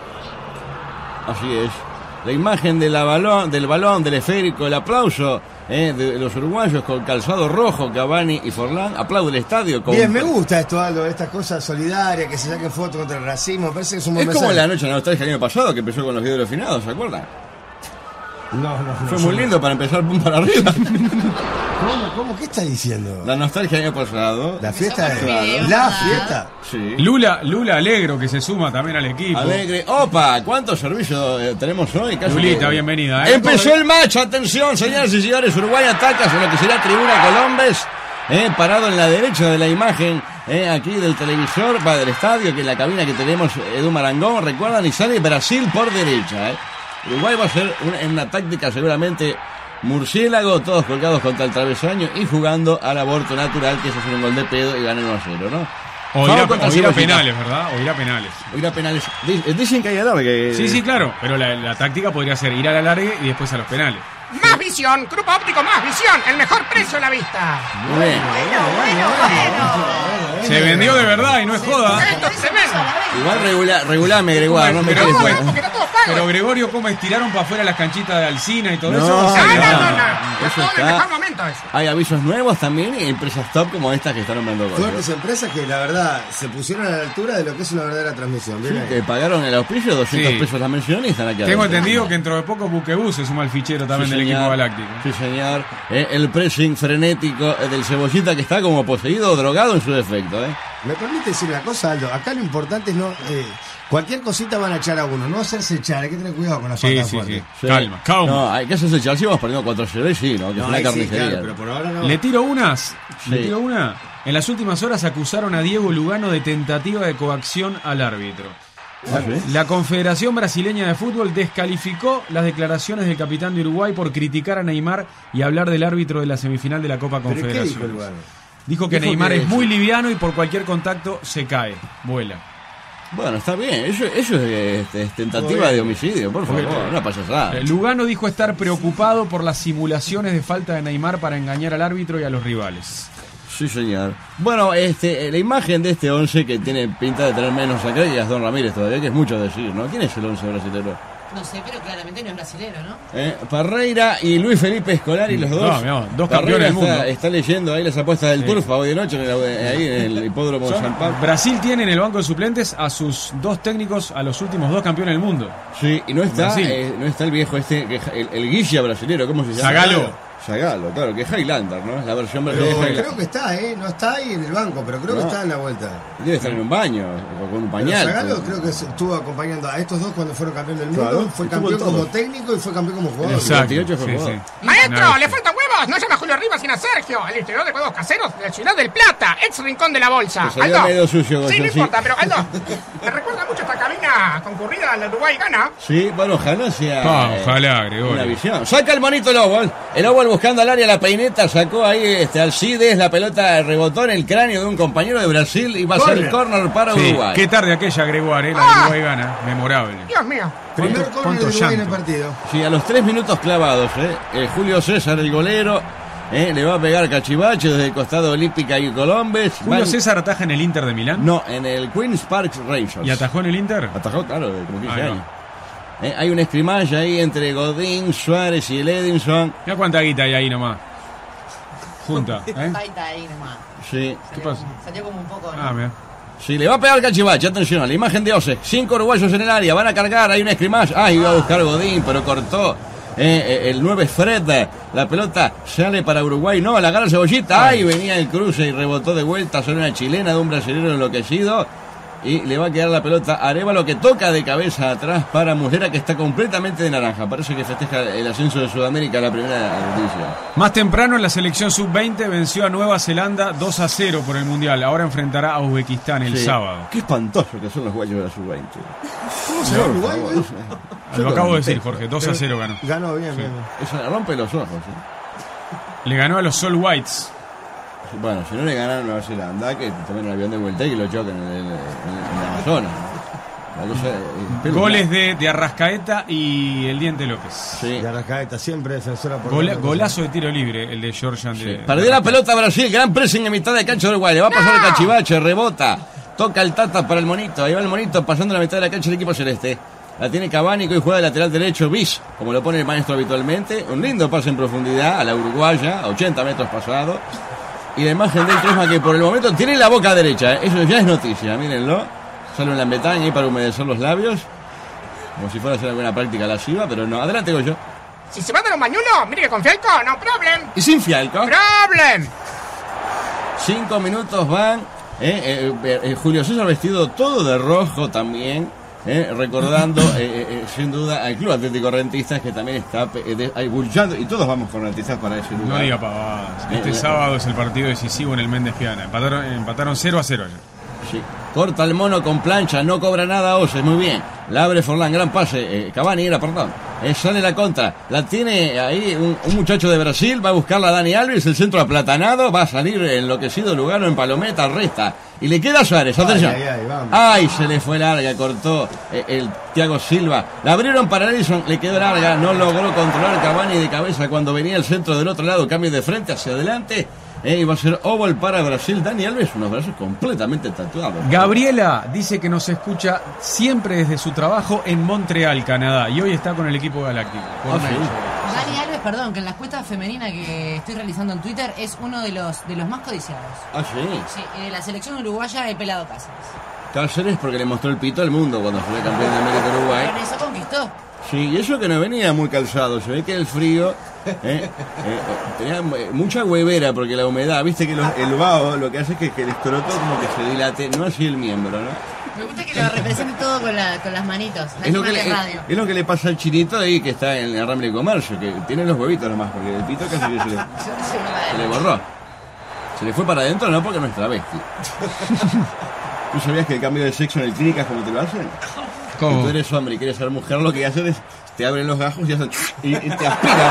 Así es. La imagen del balón, del esférico, el aplauso de los uruguayos con calzado rojo, Cavani y Forlán. Aplaude el estadio. Bien, me gusta esto, Aldo, estas cosas solidarias, que se saquen fotos contra el racismo. Parece que es un buen mensaje. Como la noche de nostalgia el año pasado, que empezó con los videos de los finados, ¿se acuerdan? No. Fue muy lindo para empezar pum para arriba. ¿Cómo? ¿Qué está diciendo? La nostalgia el año pasado. ¿La fiesta? ¿La fiesta? Sí. Lula Alegro, que se suma también al equipo. Alegre. ¡Opa! ¿Cuántos servicios tenemos hoy? Lulita, bienvenida. Empezó el match. Atención, señoras y señores. Uruguay ataca sobre lo que será Tribuna Colombes. Parado en la derecha de la imagen aquí del televisor, del estadio, que es la cabina que tenemos Edu Marangón. Recuerdan, y sale Brasil por derecha. Uruguay va a ser una táctica seguramente murciélago, todos colgados contra el travesaño y jugando al aborto natural, que eso es un gol de pedo y ganan 1-0, ¿no? O ir a penales, ¿verdad? O ir a penales. Dicen que hay alargue. Sí, claro, pero la táctica podría ser ir al alargue y después a los penales. Más visión, Grupo Óptico Más Visión, el mejor precio a la vista. Muy bien. Se vendió de verdad y no es joda. Esto es tremendo. Igual regulame, Gregorio. No me quedes Pero Gregorio, ¿cómo estiraron para afuera las canchitas de Alsina y todo eso? No. Eso está. El mejor momento eso. Hay avisos nuevos también y empresas top como estas que están nombrando. Fuertes empresas que la verdad se pusieron a la altura de lo que es una verdadera transmisión. Sí, que pagaron el auspicio, 200 pesos la mención y están aquí. Tengo entendido que dentro de poco Buquebus se suma al fichero también del equipo galáctico. Sí, señor. El pressing frenético del Cebollita, que está como poseído o drogado en su defecto. ¿Me permite decir una cosa, Aldo? Acá lo importante es no... cualquier cosita van a echar a uno, no hacerse echar, hay que tener cuidado con las faltas fuertes. Sí. Calma. No, hay que hacerse echar, si vamos perdiendo 4-0 y sí, ¿no? Que es una carnicería. Claro, pero por ahora no. ¿Le tiro una? En las últimas horas acusaron a Diego Lugano de tentativa de coacción al árbitro. La Confederación Brasileña de Fútbol descalificó las declaraciones del capitán de Uruguay por criticar a Neymar y hablar del árbitro de la semifinal de la Copa Confederación. Dijo que Neymar es muy liviano y por cualquier contacto se cae, vuela. Bueno, está bien, eso es tentativa de homicidio, por favor, una payasada. Lugano dijo estar preocupado por las simulaciones de falta de Neymar para engañar al árbitro y a los rivales. Sí, señor. Bueno, la imagen de este 11 que tiene pinta de tener menos acá que Gastón Ramírez todavía, que es mucho decir, ¿no? ¿Quién es el 11 brasileño? No sé, pero claramente no es brasilero, ¿no? Parreira y Luis Felipe Escolari, los dos. Dos campeones del mundo. Está leyendo ahí las apuestas del Turfa hoy de noche ahí en el hipódromo San Pablo. Brasil tiene en el banco de suplentes a sus dos técnicos, a los últimos dos campeones del mundo. Sí, y no está el viejo el guilla brasilero, ¿cómo se llama? Zagalo, claro, que es Highlander, ¿no? Es la versión brasileña de Highlander. Creo que está, no está ahí en el banco, pero creo que está en la vuelta. Debe estar en un baño, o con un pañal. Zagalo creo que estuvo acompañando a estos dos cuando fueron campeón del mundo. Fue campeón como técnico y fue campeón como jugador. Exacto. Maestro, le faltan huevos. No llama a Julio Rivas sino a Sergio, el distribuidor de huevos caseros de la ciudad del Plata, ex rincón de la bolsa. Aldo. Medio sucio, sí, no importa, pero Aldo, me recuerda mucho esta cabina concurrida al Uruguay gana. Sí, bueno, ojalá sea. Ojalá, Gregorio. Una visión. Saca el monito Lowell. El Lowell buscando al área la peineta, sacó ahí Alcides, la pelota rebotó en el cráneo de un compañero de Brasil y va a ser el córner para Uruguay. Qué tarde aquella Gregoire, la de Uruguay gana, memorable. Dios mío. Primer córner de Uruguay en el partido. Sí, a los 3 minutos clavados, Julio César, el golero, Le va a pegar Cachivache desde el costado Olímpica y Colombes. ¿Julio César ataja en el Inter de Milán? No, en el Queen's Park Rangers. ¿Y atajó en el Inter? Atajó, claro, como 15 años. Hay un escrimaje ahí entre Godín, Suárez y el Edinson. Mira cuánta guita hay ahí nomás. Junta, ahí nomás. Sí. ¿Qué pasa? Salió como un poco. Ah, mira. Sí, le va a pegar Cachivache, atención, la imagen de Ose. 5 uruguayos en el área, van a cargar, hay un escrimaje. Iba a buscar Godín, pero cortó. El 9 Fred, la pelota sale para Uruguay, no, la agarra Cebollita, ahí venía el cruce y rebotó de vuelta sobre una chilena de un brasileño enloquecido. Y le va a quedar la pelota a Arévalo, que toca de cabeza atrás para Muslera, que está completamente de naranja. Parece que festeja el ascenso de Sudamérica a la primera noticia. Más temprano en la selección sub-20 venció a Nueva Zelanda 2-0 por el Mundial. Ahora enfrentará a Uzbekistán el sábado. Qué espantoso que son los guayos de la sub-20. ¿Cómo se llama Uruguay? Lo acabo de decir, Jorge. 2-0 ganó. Ganó bien, bien. Eso le rompe los ojos. Le ganó a los Sol Whites. Bueno, si no le ganaron a Nueva Zelanda, que tomen un avión de vuelta y que lo choquen en el Amazonas. Goles de Arrascaeta y el Diente López. Sí. De Arrascaeta, siempre defensora por golazo de tiro libre, el de Georgian. Sí. Perdió la pelota Brasil, gran pressing en mitad de cancha de Uruguay. Le va a pasar el Cachivache, rebota. Toca el Tata para el Monito. Ahí va el Monito pasando la mitad de la cancha del equipo celeste. La tiene Cabánico y juega de lateral derecho Bis, como lo pone el maestro habitualmente. Un lindo pase en profundidad a la uruguaya, a 80 metros pasado. Y la imagen del Cresma, que por el momento tiene la boca derecha, eso ya es noticia, mírenlo. Sale un lambetán ahí para humedecer los labios, como si fuera a hacer alguna práctica lasciva, pero no. Adelante, Goyo. Si se van de los mañulos, mire que con Fialco, no problem. ¿Y sin Fialco? Problem. 5 minutos van. Julio César vestido todo de rojo también. Recordando sin duda al Club Atlético Rentistas, que también está bullando, y todos vamos con Rentistas para ese lugar. No diga pavadas. Este sábado es el partido decisivo en el Méndez Piana. Empataron 0-0 ayer. Sí. Corta el mono con plancha, no cobra nada Ose, muy bien. La abre Forlán, gran pase. Cavani era, perdón. Sale la contra. La tiene ahí un muchacho de Brasil, va a buscarla a Dani Alves, el centro aplatanado, va a salir enloquecido Lugano en palometa, resta. Y le queda a Suárez, atención. Ay, se le fue larga, cortó el Thiago Silva. La abrieron para Edison, le quedó larga, no logró controlar Cavani de cabeza cuando venía el centro del otro lado, cambio de frente hacia adelante. Y va a ser oval para Brasil. Dani Alves, unos brazos completamente tatuados. Gabriela dice que nos escucha siempre desde su trabajo en Montreal, Canadá, y hoy está con el equipo galáctico. Dani Alves, perdón, que en la encuesta femenina que estoy realizando en Twitter es uno de los más codiciados. Ah, sí. Sí, de la selección uruguaya, el pelado Cáceres. Cáceres porque le mostró el pito al mundo cuando fue campeón de América de Uruguay. Pero eso conquistó. Sí, y eso que no venía muy calzado, se ve que el frío tenía mucha huevera porque la humedad, viste que el vaho lo que hace es que el escroto como que se dilate, no así el miembro, ¿no? Me gusta que lo represente todo con las manitos. Es lo que le pasa al chinito ahí que está en el Arramble de Comercio, que tiene los huevitos nomás, porque el pito casi que se le borró. Se le fue para adentro, no porque no es travesti. ¿Tú sabías que el cambio de sexo en el clínica es como te lo hacen? ¿Cómo? Si tú eres hombre y quieres ser mujer, lo que hacen es te abren los gajos y te aspiran.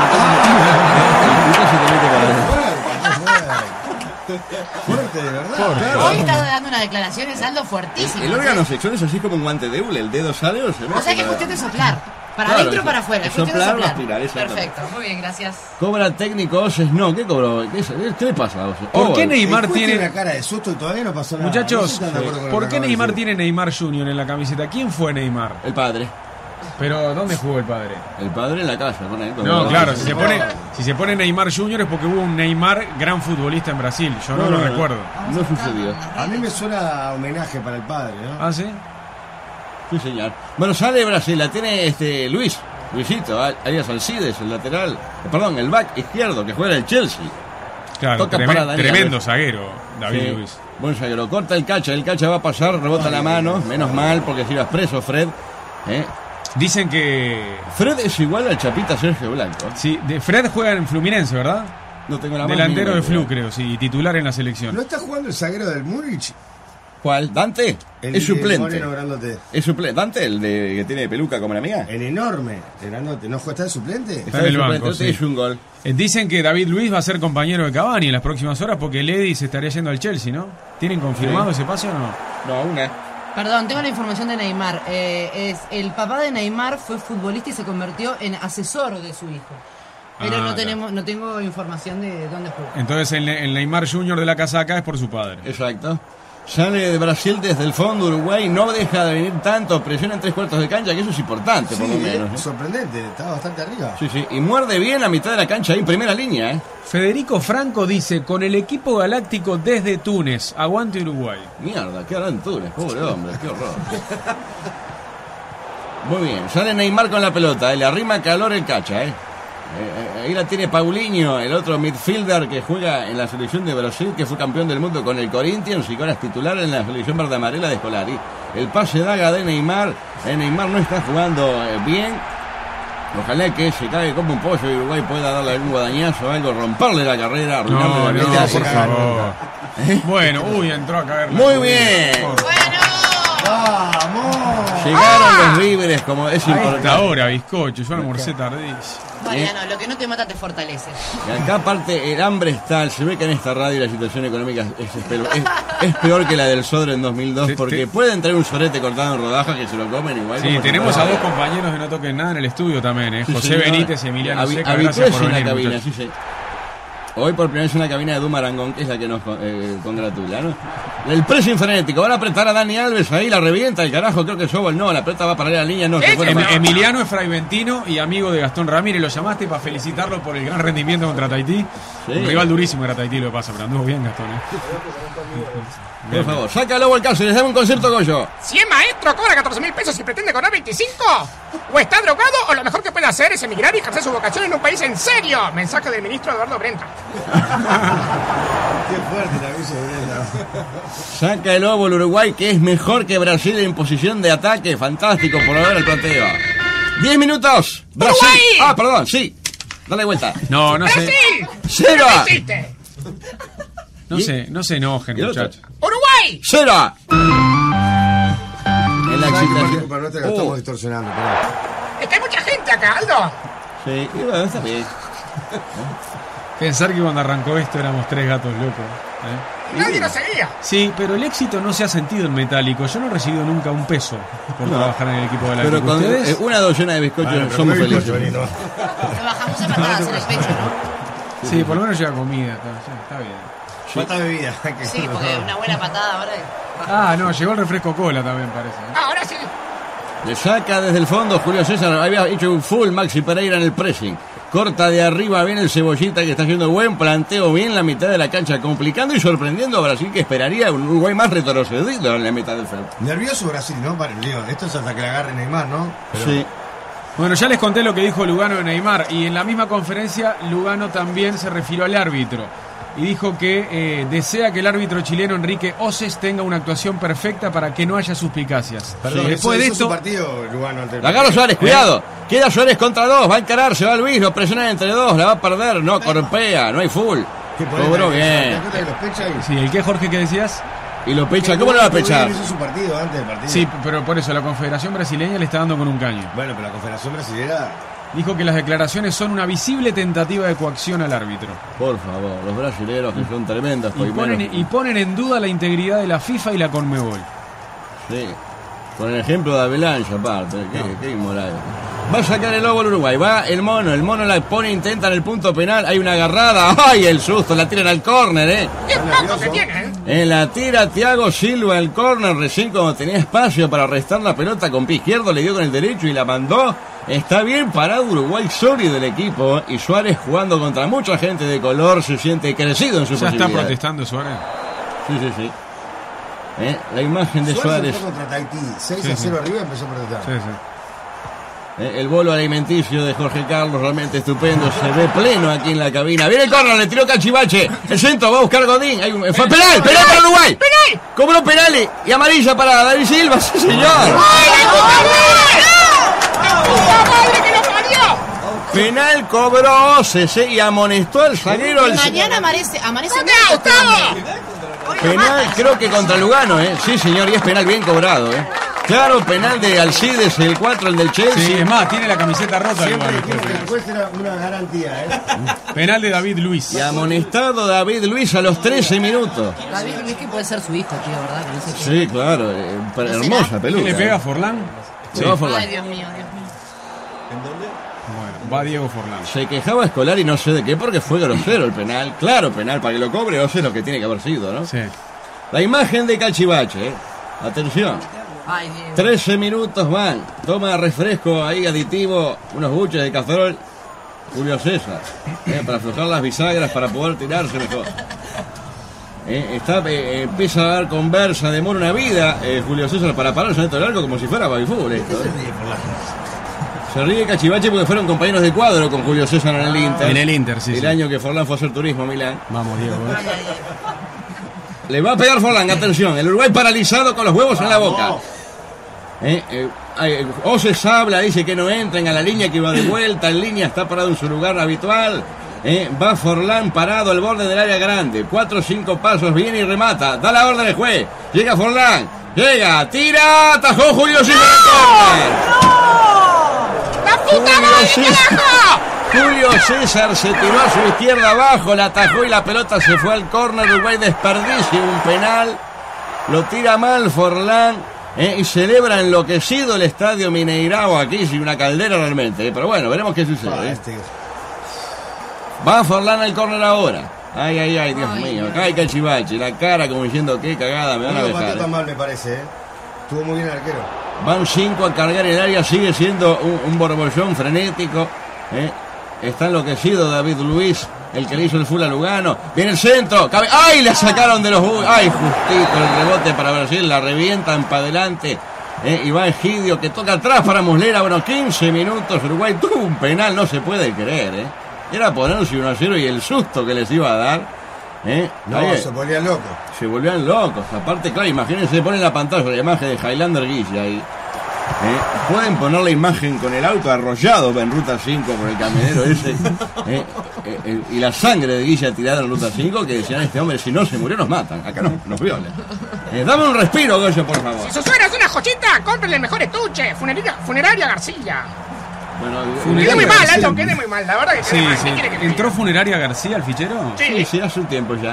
El pito se te mete para adentro. Fuerte, de verdad. Hoy está dando unas declaraciones, Aldo, fuertísimas. El órgano sexual es así como un guante de hule, el dedo sale o se mete. O sea que es cuestión de soplar. Para adentro o para afuera. Es cuestión de soplar. Perfecto, muy bien, gracias. Cobra técnico Oses, no, ¿qué cobró? ¿Qué le pasa a Oses? ¿Por qué Neymar tiene una cara de susto y todavía no pasó nada? Muchachos, ¿por qué Neymar tiene Neymar Jr. en la camiseta? ¿Quién fue Neymar? El padre. Pero ¿dónde jugó el padre? El padre en la casa. No, claro, si se pone Neymar Jr. es porque hubo un Neymar gran futbolista en Brasil. Yo no lo recuerdo. No sucedió. A mí me suena a homenaje para el padre, ¿no? ¿Ah, sí? Sí, señor. Bueno, sale Brasil, la tiene Luisito, alias Alcides, el lateral, el back izquierdo que juega el Chelsea. Claro, tremendo zaguero, David Luiz. Buen zaguero, corta el Cacha va a pasar, rebota la mano, menos mal porque si ibas preso Fred. Dicen que Fred es igual al Chapita Sergio Blanco. Sí, Fred juega en Fluminense, ¿verdad? No tengo la más delantero de Flu, creo, sí, titular en la selección. ¿No está jugando el zaguero del Múnich? ¿Cuál? ¿Dante? Es suplente. ¿Es suplente? ¿Dante, el de que tiene peluca como la mía? El enorme, grandote. ¿No está de suplente? Está en el banco, sí. Un gol. Dicen que David Luiz va a ser compañero de Cavani en las próximas horas porque Ledi se estaría yendo al Chelsea, ¿no? ¿Tienen confirmado ese pase o no? No, una. Perdón, tengo la información de Neymar. El papá de Neymar fue futbolista y se convirtió en asesor de su hijo. Pero Ah, no tengo información de dónde jugó. Entonces el Neymar Junior de la casaca es por su padre. Exacto. Sale de Brasil desde el fondo, Uruguay no deja de venir tanto, presiona en 3/4 de cancha, que eso es importante, por lo menos. ¿Eh? Sorprendente, estaba bastante arriba. Sí, sí, y muerde bien la mitad de la cancha ahí, primera línea, ¿eh? Federico Franco dice, con el equipo galáctico desde Túnez, aguante Uruguay. Mierda, qué hará en Túnez, pobre hombre, qué horror. Muy bien, sale Neymar con la pelota, le arrima calor el cacha, ¿eh? Ahí la tiene Paulinho, el otro midfielder que juega en la selección de Brasil, que fue campeón del mundo con el Corinthians y que ahora es titular en la selección verde amarela de Scolari. El pase daga de Neymar, Neymar no está jugando bien. Ojalá que se cague como un pollo y Uruguay pueda darle algún guadañazo o algo, romperle la carrera, arruinarle la vida. por favor. Bueno, entró a caer. Muy bien. ¡Vamos! Llegaron los líderes, como es importante. Ahora, bizcocho, yo almorcé tardísimo. Mariano, lo que no te mata te fortalece. Y acá aparte el hambre está, se ve que en esta radio la situación económica es peor que la del Sodre en 2002, porque pueden traer un sorete cortado en rodajas que se lo comen igual. Sí, tenemos a dos compañeros de No Toquen Nada en el estudio también, ¿eh? Sí, José señor. Benítez y Emiliano Seca, gracias Habitués por en la venir, cabina, muchachos. sí, sí. Hoy por primera vez en la cabina de Dumarangón, que es la que nos congratula, ¿no? El pressing frenético, van a apretar a Dani Alves ahí, la revienta el carajo, creo que Sobol no, la pelota va para la línea, no. Se fue Emiliano es fraiventino y amigo de Gastón Ramírez, lo llamaste para felicitarlo por el gran rendimiento contra Tahití. Sí. Un rival durísimo era Tahití, lo que pasa, pero anduvo bien Gastón, ¿eh? Por favor, sácalo al caso y les damos un concierto, Goyo. Si es maestro, cobra 14.000 pesos y pretende cobrar 25. O está drogado, o lo mejor que puede hacer es emigrar y ejercer su vocación en un país en serio. Mensaje del ministro Eduardo Brenta. Qué fuerte el aviso de Brenda. Saca el óvulo Uruguay, que es mejor que Brasil en posición de ataque. Fantástico por ver el planteo. 10 minutos. Brasil. ¡Uruguay! Ah, perdón, sí. Dale vuelta. No sé. ¡Brasil! ¡Cero! ¿Qué me hiciste? No se enojen, ¿Y el otro? muchachos. ¡Uruguay! ¡Cero! En la Por excitación. culpa nuestra que estamos distorsionando, pero... Es que hay mucha gente acá, Aldo. Sí, y bueno, está bien. Pensar que cuando arrancó esto éramos tres gatos locos. ¿eh? Nadie nos seguía. Sí, pero el éxito no se ha sentido en Metálico. Yo no he recibido nunca un peso por trabajar en el equipo de la Pero con ¿Ustedes? una docena de bizcochos Bueno, pero somos no hay felices. bizcocho, Lo bajamos a patadas en el pecho, ¿no? Sí, por lo menos lleva comida. Está bien. Falta bebida. Sí, porque una buena patada ahora. Ah, no, llegó el refresco cola también, parece. Ahora sí. Le saca desde el fondo Julio César. Había hecho un full Maxi Pereira en el pressing. Corta de arriba bien el Cebollita, que está haciendo buen planteo, bien la mitad de la cancha, complicando y sorprendiendo a Brasil, que esperaría un Uruguay más retrocedido en la mitad del frente. Nervioso Brasil, ¿no? Digo, esto es hasta que la agarre Neymar, ¿no? Pero... Sí. Bueno, ya les conté lo que dijo Lugano de Neymar, y en la misma conferencia Lugano también se refirió al árbitro y dijo que desea que el árbitro chileno Enrique Oces tenga una actuación perfecta para que no haya suspicacias. Perdón, Sí, después de eso es esto, un partido, Lugano, ante el La agarra Suárez, cuidado. Queda Suárez contra dos, va a encarar, se va Luis, lo presiona entre dos, la va a perder, no, corpea, no hay full. Cobró bien. sí, ¿el qué, Jorge, que decías? Y lo pecha, ¿cómo lo va a pechar? Hizo su partido antes del partido. Sí, pero por eso la Confederación Brasileña le está dando con un caño. Bueno, pero la Confederación Brasilera... Dijo que las declaraciones son una visible tentativa de coacción al árbitro. Por favor, los brasileros que son tremendos. Y ponen en duda la integridad de la FIFA y la Conmebol. Sí, con el ejemplo de Avalanche aparte, qué inmoral. Va a sacar el lobo el Uruguay, va el mono la pone, intenta en el punto penal, hay una agarrada, ¡ay el susto! La tiran al córner, ¡Qué poco que tiene! En la tira Thiago Silva el córner, recién cuando tenía espacio para restar la pelota con pie izquierdo, le dio con el derecho y la mandó. Está bien parado Uruguay, sólido del equipo, y Suárez jugando contra mucha gente de color, se siente crecido en su ¿Ya está posibilidad. protestando Suárez? Sí. La imagen de Suárez. Fue contra Tahití, 6-0 arriba, empezó a protestar. Sí. El bolo alimenticio de Jorge Carlos, realmente estupendo, se ve pleno aquí en la cabina. Viene el córner, le tiró Cachivache, el centro, va a buscar Godín. Fue penal para Uruguay. ¡Penal! Cobró penales y amarilla para David Silva, sí señor. ¡Puta madre que lo parió! Penal cobró Cece y amonestó al zaguero. Mañana amanece ¿Dónde ha Gustavo? Penal creo que contra Lugano, Sí señor, y es penal bien cobrado, Claro, penal de Alcides, el 4, el del Chelsea. Sí, es más, tiene la camiseta rota. Siempre Igual, dijimos que el juez era una garantía, Penal de David Luiz. Y amonestado David Luiz a los 13 minutos. David Luiz, que puede ser su hijo, tío, ¿verdad? Que no sé qué. Sí, claro, hermosa peluca. ¿Le pega a Forlán? Sí. Va a Forlán. Ay, Dios mío. Va Diego Forlán. Se quejaba Scolari no sé de qué, porque fue grosero el penal. Claro, penal para que lo cobre, o sé lo que tiene que haber sido, ¿no? Sí. La imagen de Cachivache, Atención. Ay, Diego. 13 minutos van. Toma refresco ahí, aditivo, unos buches de cacerol. Julio César, para aflojar las bisagras, para poder tirarse mejor. Empieza a dar conversa, demora una vida Julio César para pararse dentro del arco como si fuera babyfútbol esto. Se ríe Cachivache porque fueron compañeros de cuadro con Julio César en el Inter. En el Inter, sí. El año que Forlán fue a hacer turismo a Milán. Vamos, Diego. Le va a pegar Forlán, atención. El Uruguay paralizado con los huevos en la boca. Oses habla, dice que no entren a la línea, que va de vuelta. En línea está parado en su lugar habitual. Va Forlán parado al borde del área grande. 4 o 5 pasos, viene y remata. Da la orden el juez. Llega Forlán. Llega, tira, atajó Julio César. ¡La puta madre, carajo! Julio César se tiró a su izquierda abajo, la atajó y la pelota se fue al córner. Uruguay desperdicia un penal. Lo tira mal Forlán. Y celebra enloquecido el estadio Mineirao aquí, sin una caldera realmente. Pero bueno, veremos qué sucede. Va Forlán al córner ahora. Ay, Dios mío. Acá hay Cachivache, la cara como diciendo qué cagada me van a dejar. No tan mal, me parece, Estuvo muy bien el arquero. Van 5 a cargar el área, sigue siendo un borbollón frenético. Está enloquecido David Luiz, el que le hizo el full a Lugano. Viene el centro, cabe. ¡Ay! La sacaron de los. ¡Ay! Justito el rebote para Brasil, la revientan para adelante. Iván Gidio que toca atrás para Muslera. Bueno, 15 minutos. Uruguay tuvo un penal, no se puede creer, Era ponerse 1-0 y el susto que les iba a dar. No, se volvían locos. Se volvían locos. Aparte, claro, imagínense, ponen la pantalla la imagen de Highlander Guille ahí. Pueden poner la imagen con el auto arrollado en Ruta 5 por el camionero ese. Y la sangre de Guilla tirada en Ruta 5, que decían, este hombre, si no se murió, nos matan. Acá nos violan. Dame un respiro, Goyo, por favor. Si su suegra es una jochita, cómprenle el mejor estuche. Funeraria García. Bueno, quedé muy mal, Aldo, quedé muy mal. La verdad que quedé mal. Sí. ¿Entró Funeraria García al fichero? Sí, hace un tiempo ya.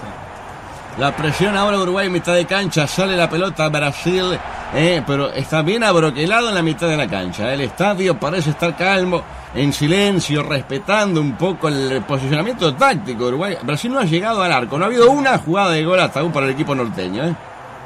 La presión ahora de Uruguay en mitad de cancha, sale la pelota a Brasil, pero está bien abroquelado en la mitad de la cancha. El estadio parece estar calmo, en silencio, respetando un poco el posicionamiento táctico de Uruguay. Brasil no ha llegado al arco, no ha habido una jugada de gol hasta aún para el equipo norteño.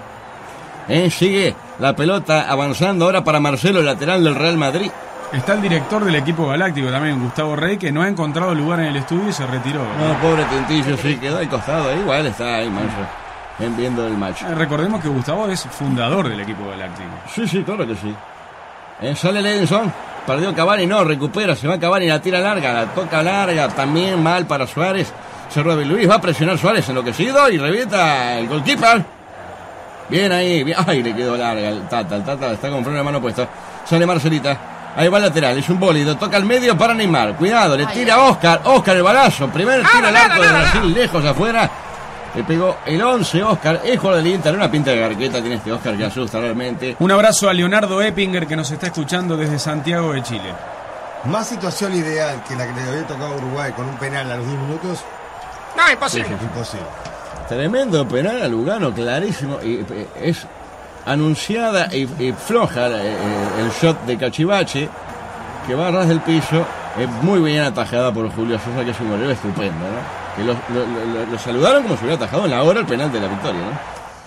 Sigue la pelota avanzando ahora para Marcelo, el lateral del Real Madrid. Está el director del equipo galáctico también, Gustavo Rey, que no ha encontrado lugar en el estudio y se retiró. No, pobre Tentillo, sí, quedó al costado. Igual está ahí, mancho, viendo el match. Recordemos que Gustavo es fundador del equipo galáctico. Sí, claro que sí. Sale Ledenson, perdió Cavani, no, recupera, se va Cavani, la tira larga, la toca larga, también mal para Suárez. Cerró Luis, va a presionar Suárez enloquecido y revienta el goalkeeper. Bien ahí, bien. Ay, le quedó larga el Tata está con freno de mano puesto. Sale Marcelita. Ahí va el lateral, es un bólido, toca al medio para Neymar. Cuidado, le tira Oscar el balazo. Primer tiro al arco de Brasil, lejos afuera. Le pegó el 11, Oscar. Es jugador del Inter, una pinta de garqueta tiene este Oscar que asusta realmente. Un abrazo a Leonardo Eppinger que nos está escuchando desde Santiago de Chile. Más situación ideal que la que le había tocado a Uruguay con un penal a los 10 minutos. No, imposible. Sí, imposible. Tremendo penal a Lugano, clarísimo. Y es anunciada y floja el shot de Cachivache, que va a ras del piso. Es muy bien atajada por Julio César, que es un golero estupendo, ¿no? Que lo saludaron como si hubiera atajado en la hora el penal de la victoria, ¿no?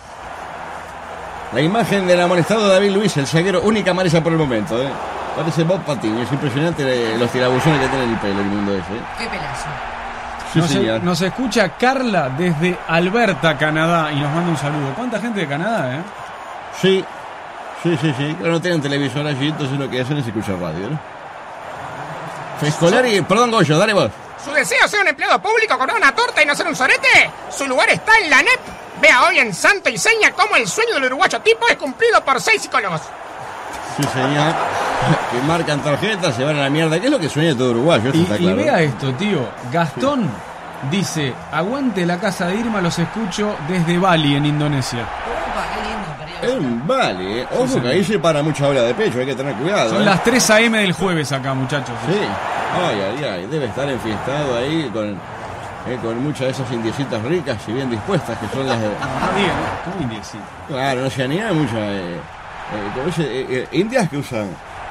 La imagen del amonestado David Luiz, el zaguero, única amarilla por el momento, Parece Bob Patiño, es impresionante los tirabuzones que tiene en el pelo el mundo ese. Qué pelazo. Nos escucha Carla desde Alberta, Canadá, y nos manda un saludo. ¿Cuánta gente de Canadá, Sí. Pero no tienen televisor allí, entonces lo que hacen es escuchar radio, ¿no? Scolari, perdón, Goyo, dale vos. ¿Su deseo ser un empleado público, cobrar una torta y no ser un sorete? Su lugar está en la NEP. Vea hoy en Santo y Seña cómo el sueño del uruguayo tipo es cumplido por 6 psicólogos. Sí, señor. Que marcan tarjetas, se van a la mierda. ¿Qué es lo que sueña todo uruguayo? Eso está claro. Y vea esto, tío. Gastón dice, aguante la casa de Irma, los escucho desde Bali, en Indonesia. En Bali, Ojo que ahí se para mucha ola de pecho, hay que tener cuidado. Son las 3 a.m. del jueves acá, muchachos. Sí. Ay, debe estar enfiestado ahí con muchas de esas indiecitas ricas y bien dispuestas, que son las de... ¿Cómo indiecitas? Claro, no se anima muchas... indias que usan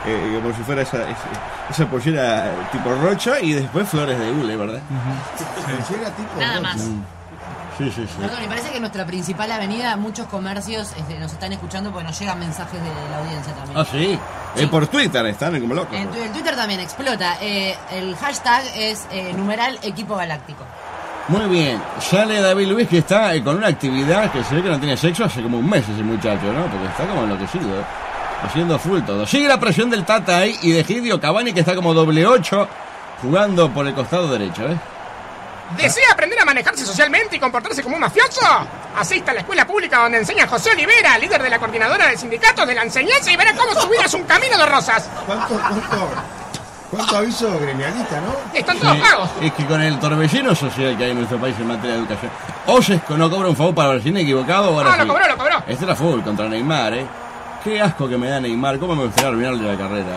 como si fuera esa pollera tipo Rocha y después flores de hule, ¿verdad? Pollera tipo Nada más. Sí. Perdón, me parece que en nuestra principal avenida muchos comercios nos están escuchando porque nos llegan mensajes de la audiencia también. Ah, sí. Sí. Por Twitter están como locos. En Twitter también explota. El hashtag es numeral Equipo Galáctico. Muy bien. Sale David Luiz, que está con una actividad que se ve que no tiene sexo hace como un mes ese muchacho, ¿no? Porque está como enloquecido, haciendo full todo. Sigue la presión del Tata ahí y de Egidio Cavani, que está como doble 8 jugando por el costado derecho, ¿Desea aprender a manejarse socialmente y comportarse como un mafioso? Asista a la escuela pública donde enseña José Olivera, líder de la coordinadora del sindicato de la enseñanza, y verá cómo su vida es un camino de rosas. ¿Cuánto aviso gremialista, no? Están todos pagos. Es que con el torbellino social que hay en nuestro país en materia de educación. Osesco no cobra un favor para Brasil, equivocado. Ahora No, lo cobró. Este era fútbol contra Neymar, Qué asco que me da Neymar. ¿Cómo me gustaría arruinarle la carrera,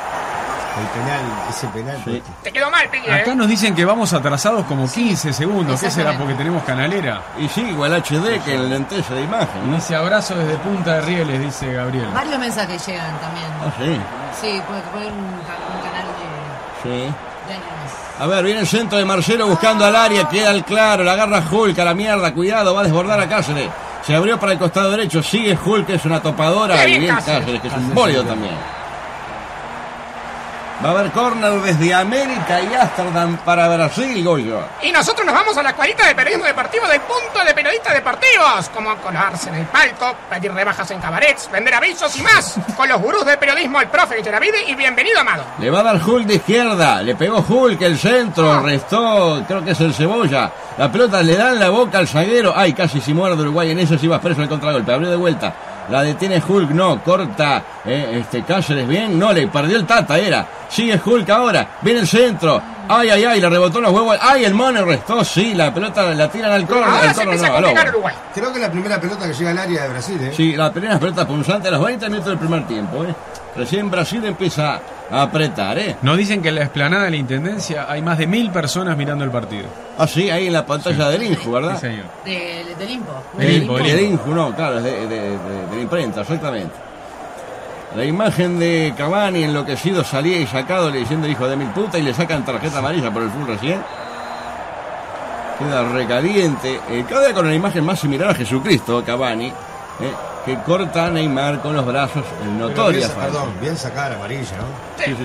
Ese penal. Sí. Te quedó mal, Piqui, Acá nos dicen que vamos atrasados como 15 segundos. ¿Qué será? Porque tenemos canalera. Y sí, igual HD que el lentece de imagen. Dice abrazo desde Punta de Rieles, dice Gabriel. Varios mensajes llegan también. Ah, sí. Sí, puede poner un canal Sí. de animes. A ver, viene el centro de Marcelo buscando al área, queda el claro, la agarra Hulk a la mierda, cuidado, va a desbordar a Cáceres. Se abrió para el costado derecho, sigue Hulk, que es una topadora, y bien Cáceres, que es un bólido también. Va a haber córner desde América y Ámsterdam para Brasil, Goyo. Y nosotros nos vamos a la escuelita de periodismo deportivo del Punto de Periodistas Deportivos, como colarse en el palco, pedir rebajas en cabarets, vender avisos y más, con los gurús del periodismo, el profe Geravide y bienvenido Amado. Le va a dar Hulk de izquierda, le pegó Hulk el centro, restó, creo que es el Cebolla. La pelota le da en la boca al zaguero, ay, casi si muerde Uruguay, en eso sí va preso en el contragolpe, abrió de vuelta. La detiene Hulk, no, corta Cáceres, bien, no, le perdió el Tata, sigue Hulk ahora, viene el centro, ay, le rebotó los huevos, ay, el mono restó, sí, la pelota la tiran al córner, Ahora se empieza a complicar Uruguay. Creo que es la primera pelota que llega al área de Brasil, Sí, la primera pelota punzante a los 20 minutos del primer tiempo, Recién Brasil empieza a apretar, Nos dicen que en la explanada de la Intendencia hay más de 1000 personas mirando el partido. Ah, sí, ahí en la pantalla del Inju, ¿verdad? Sí, señor. Del Impo. El Inju, no, claro, es de la imprenta, exactamente. La imagen de Cavani enloquecido, salía y sacado, le diciendo hijo de mil puta, y le sacan tarjeta amarilla por el full recién. Queda recaliente. Cada vez con una imagen más similar a Jesucristo, Cavani, que corta a Neymar con los brazos en notoria falta. Perdón, bien sacada la amarilla, ¿no? Sí.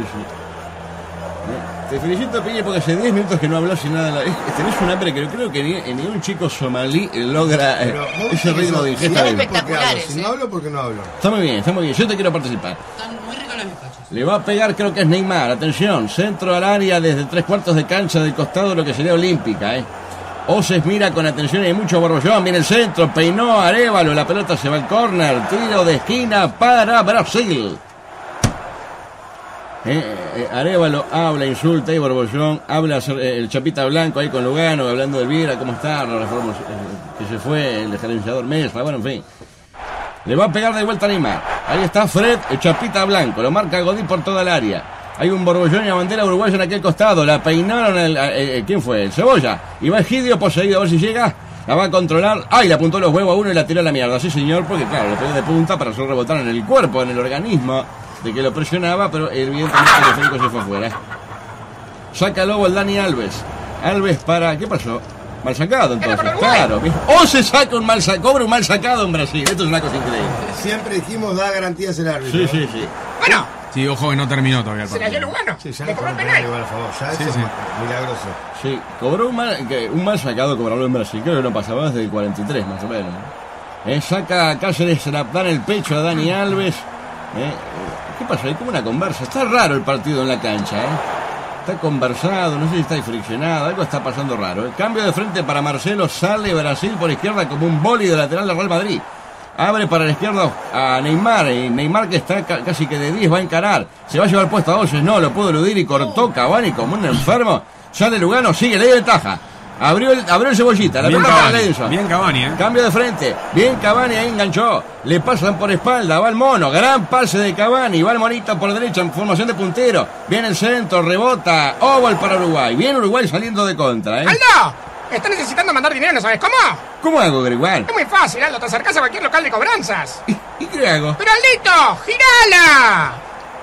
Te felicito, Piñe, porque hace 10 minutos que no hablas sin nada. Tenés un hambre que creo que ni un chico somalí logra ese ritmo de ingesta. Si no hablo, porque no hablo. Está muy bien. Yo te quiero participar. Están muy ricos los bizcochos. Le va a pegar, creo que es Neymar. Atención, centro al área desde 3/4 de cancha del costado de lo que sería Olímpica, Oses mira con atención y hay mucho borbollón. Viene el centro, peinó Arévalo. La pelota se va al córner. Tiro de esquina para Brasil. Arévalo habla, insulta y Borbollón habla el Chapita Blanco ahí con Lugano, hablando de Viera, cómo está, la reforma que se fue, el gerenciador Mesa, bueno, en fin. Le va a pegar de vuelta a Neymar. Ahí está Fred, el Chapita Blanco, lo marca Godín por toda el área. Hay un Borbollón y la bandera uruguaya en aquel costado, la peinaron, ¿quién fue? El Cebolla. Y va Egidio poseído, a ver si llega. La va a controlar. ¡Ay! Le apuntó los huevos a uno y la tiró a la mierda. Sí, señor, porque claro, le pegó de punta para hacer rebotar en el cuerpo, en el organismo de que lo presionaba, pero evidentemente el Federico se fue afuera. Saca luego el Dani Alves. Alves para... ¿Qué pasó? Mal sacado entonces, claro. O se saca un mal sacado, cobra un mal sacado en Brasil. Esto es una cosa increíble. Siempre dijimos da garantías el árbitro. Sí. Bueno. Sí, ojo que no terminó todavía el partido. ¿Se la dio Lugano? Sí, ya le cobró el penal. Igual, a favor. Ya sí, eso es milagroso. Sí, cobró un mal sacado, cobrarlo en Brasil. Creo que no pasaba desde el 43 más o menos. Saca Cáceres, se la da en el pecho a Dani Alves. ¿Qué pasa? Hay como una conversa. Está raro el partido en la cancha, Está conversado, no sé si está friccionado, algo está pasando raro. Cambio de frente para Marcelo, sale Brasil por izquierda como un bólido lateral del Real Madrid. Abre para la izquierda a Neymar, y Neymar que está casi que de 10 va a encarar. Se va a llevar puesto a Oses, no, lo pudo eludir y cortó Cavani como un enfermo. Sale Lugano, sigue, le dio ventaja. Abrió el Cebollita, la pelota para Lenzo. Bien Cavani, Cambio de frente, bien Cavani, ahí enganchó. Le pasan por espalda, va el mono, gran pase de Cavani, va el monito por derecha en formación de puntero. Viene el centro, rebota, oval para Uruguay. Bien Uruguay saliendo de contra, ¡Aldo! ¿Estás necesitando mandar dinero, no sabes cómo? ¿Cómo hago, Gregoire? Es muy fácil, Aldo, te acercás a cualquier local de cobranzas. ¿Y qué hago? ¡Pero Aldito, girala!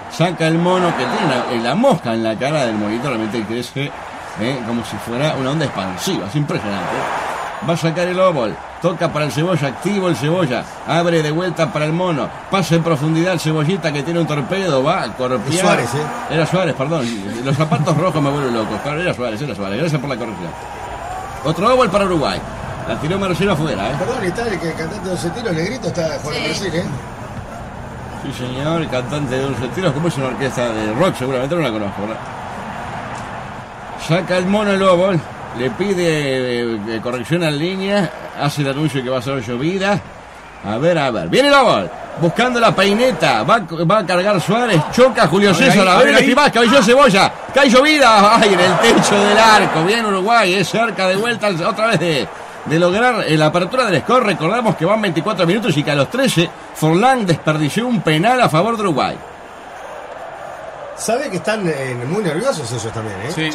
saca el mono que tiene la mosca en la cara del monito, realmente crece como si fuera una onda expansiva, es impresionante. Va a sacar el óvol, toca para el Cebolla, activo el Cebolla, abre de vuelta para el mono, pasa en profundidad el Cebollita que tiene un torpedo, va a corpiar. Suárez, Era Suárez, perdón, los zapatos rojos me vuelven loco, pero era Suárez, gracias por la corrección. Otro óvol para Uruguay, la tiró Marcelo afuera, Perdón, está el cantante de 11 tiros, negrito, está Juan Brasil, Sí, señor, el cantante de 11 tiros, como es una orquesta de rock, seguramente no la conozco, ¿verdad? Saca el mono el óvol, le pide corrección en línea, hace el anuncio que va a ser llovida. A ver, viene el óvol, buscando la peineta, va a cargar Suárez, choca Julio César, a ver el más, cabelló Cebolla, cae llovida, ay, en el techo del arco, bien Uruguay, es cerca de vuelta otra vez de lograr la apertura del score. Recordamos que van 24 minutos y que a los 13 Forlán desperdició un penal a favor de Uruguay. ¿Sabe que están muy nerviosos ellos también, Sí.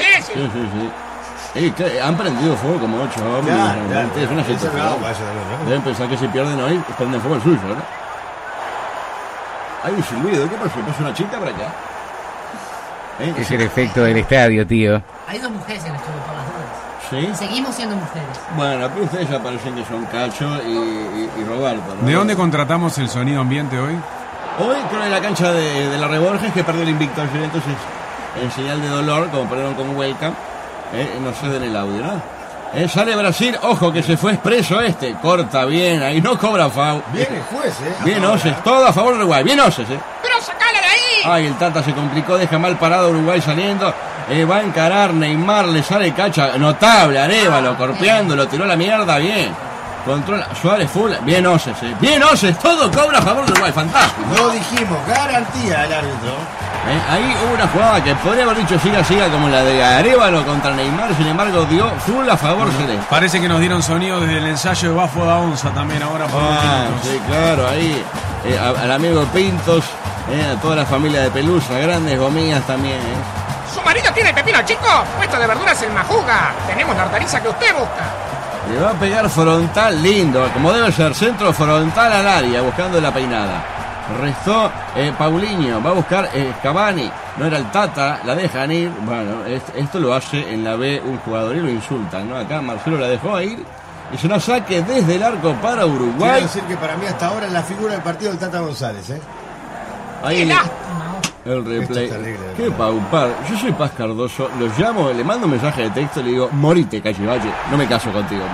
Han prendido fuego como 8 hombres. Es una situación. Deben pensar que si pierden hoy, prenden fuego el suyo, ¿no? Hay un silbido, ¿qué pasa? ¿Pasa una chica por acá? Es el efecto del estadio, tío. Hay 2 mujeres en el estudio, por las dudas. ¿Sí? Seguimos siendo mujeres. Bueno, pero ustedes ya parecen que son Cacho y Roberto, ¿no? ¿De dónde contratamos el sonido ambiente hoy? Hoy creo que en la cancha de la Reborges, que perdió el invicto ayer, entonces en señal de dolor, como perdieron como welcome, no ceden el audio, ¿no? Sale Brasil, ojo que se fue expreso corta bien, ahí no cobra foul. Bien el juez, Bien Oces, todo a favor de Uruguay, bien Oces, ¡Pero sacala de ahí! Ay, el Tata se complicó, deja mal parado Uruguay saliendo, va a encarar Neymar, le sale Cacha, notable, Arévalo, corpeando, lo tiró a la mierda, bien. Controla, Suárez full, bien Oces, todo cobra a favor de Uruguay, fantástico. No dijimos, garantía el árbitro. Ahí hubo una jugada que podría haber dicho siga como la de Arévalo contra Neymar, sin embargo dio full a favor celeste. Parece que nos dieron sonido desde el ensayo de Bafo da Onza también ahora por sí, claro, ahí al amigo Pintos, a toda la familia de Pelusa, grandes gomillas también. ¿Su marido tiene pepino chico? Puesto de verduras el Majuga. Tenemos la hortaliza que usted busca. Le va a pegar frontal lindo, como debe ser, centro frontal al área, buscando la peinada. Restó Paulinho, va a buscar Cavani, no era el Tata, la dejan ir. Bueno, esto lo hace en la B un jugador y lo insultan, ¿no? Acá Marcelo la dejó ir y se nos saque desde el arco para Uruguay. Quiero decir que para mí hasta ahora es la figura del partido del Tata González, Ahí el replay. Qué paupar. Yo soy Paz Cardoso, lo llamo, le mando un mensaje de texto y le digo, morite, Cachivache, no me caso contigo.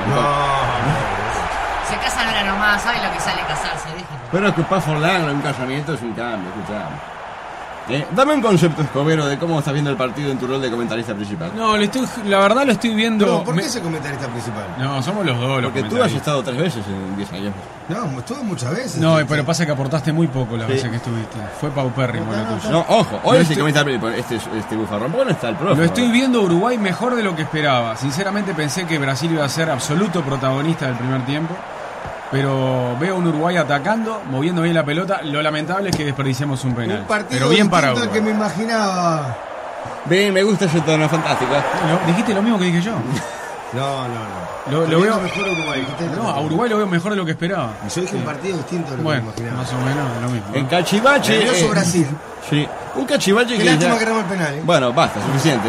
Se casan ahora nomás, ¿sabes lo que sale casarse? Déjenlo. Pero es que Paz Forlán en un casamiento es un cambio, escuchamos. Dame un concepto, Escobero, de cómo estás viendo el partido en tu rol de comentarista principal. No, la verdad lo estoy viendo. No, ¿por qué ese comentarista principal? No, somos los dos. Porque tú has estado 3 veces en 10 años. No, estuve muchas veces. No, pero pasa que aportaste muy poco las veces que estuviste. Fue paupérrimo lo tuyo. No, ojo, hoy se comenta este bufarrón. ¿Por qué no está el profe? Lo estoy viendo Uruguay mejor de lo que esperaba. Sinceramente pensé que Brasil iba a ser absoluto protagonista del primer tiempo. Pero veo un Uruguay atacando, moviendo bien la pelota. Lo lamentable es que desperdiciamos un penal. Un partido pero bien para Uruguay. que me imaginaba. Bien, me gusta ese tono, fantástico. Dijiste lo mismo que dije yo. No. Lo veo mejor a Uruguay. No, a Uruguay lo veo mejor de lo que esperaba. Yo dije un partido distinto de lo que me imaginaba. Más o menos lo mismo. En Cachivache. Nervioso Brasil. Sí, un Cachivache que. Qué lástima que ganamos el penal, Bueno, basta, suficiente.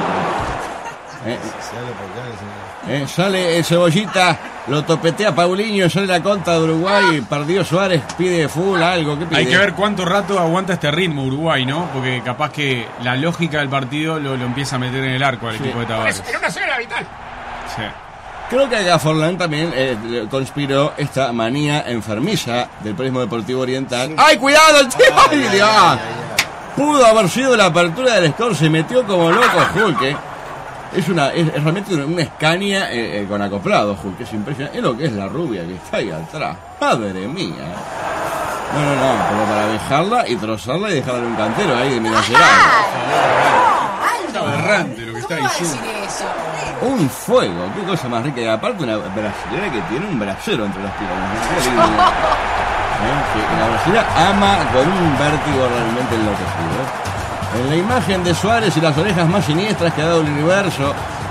Sale el Cebollita, lo topetea Paulinho, sale la contra de Uruguay, perdió Suárez, pide full, algo. ¿Qué pide? Hay que ver cuánto rato aguanta este ritmo Uruguay, ¿no? Porque capaz que la lógica del partido lo empieza a meter en el arco al equipo de Tavares. Era una señora vital. Sí. Creo que acá Forlán también conspiró esta manía enfermiza del periodismo deportivo oriental. ¡Ay, cuidado el tío! ¡Ay, Dios! Pudo haber sido la apertura del score, se metió como loco Hulk, Es realmente una Scania con acoplado, Hulk, es impresionante. Es lo que es la rubia que está ahí atrás. Madre mía. No, como para dejarla y trozarla y dejarla en un cantero ahí de Minas Gerais. Aberrante lo que está diciendo. Un fuego, qué cosa más rica. Y aparte una brasilera que tiene un brasero entre las piernas. La brasilera ama con un vértigo realmente enloquecido. En la imagen de Suárez y las orejas más siniestras que ha dado el universo,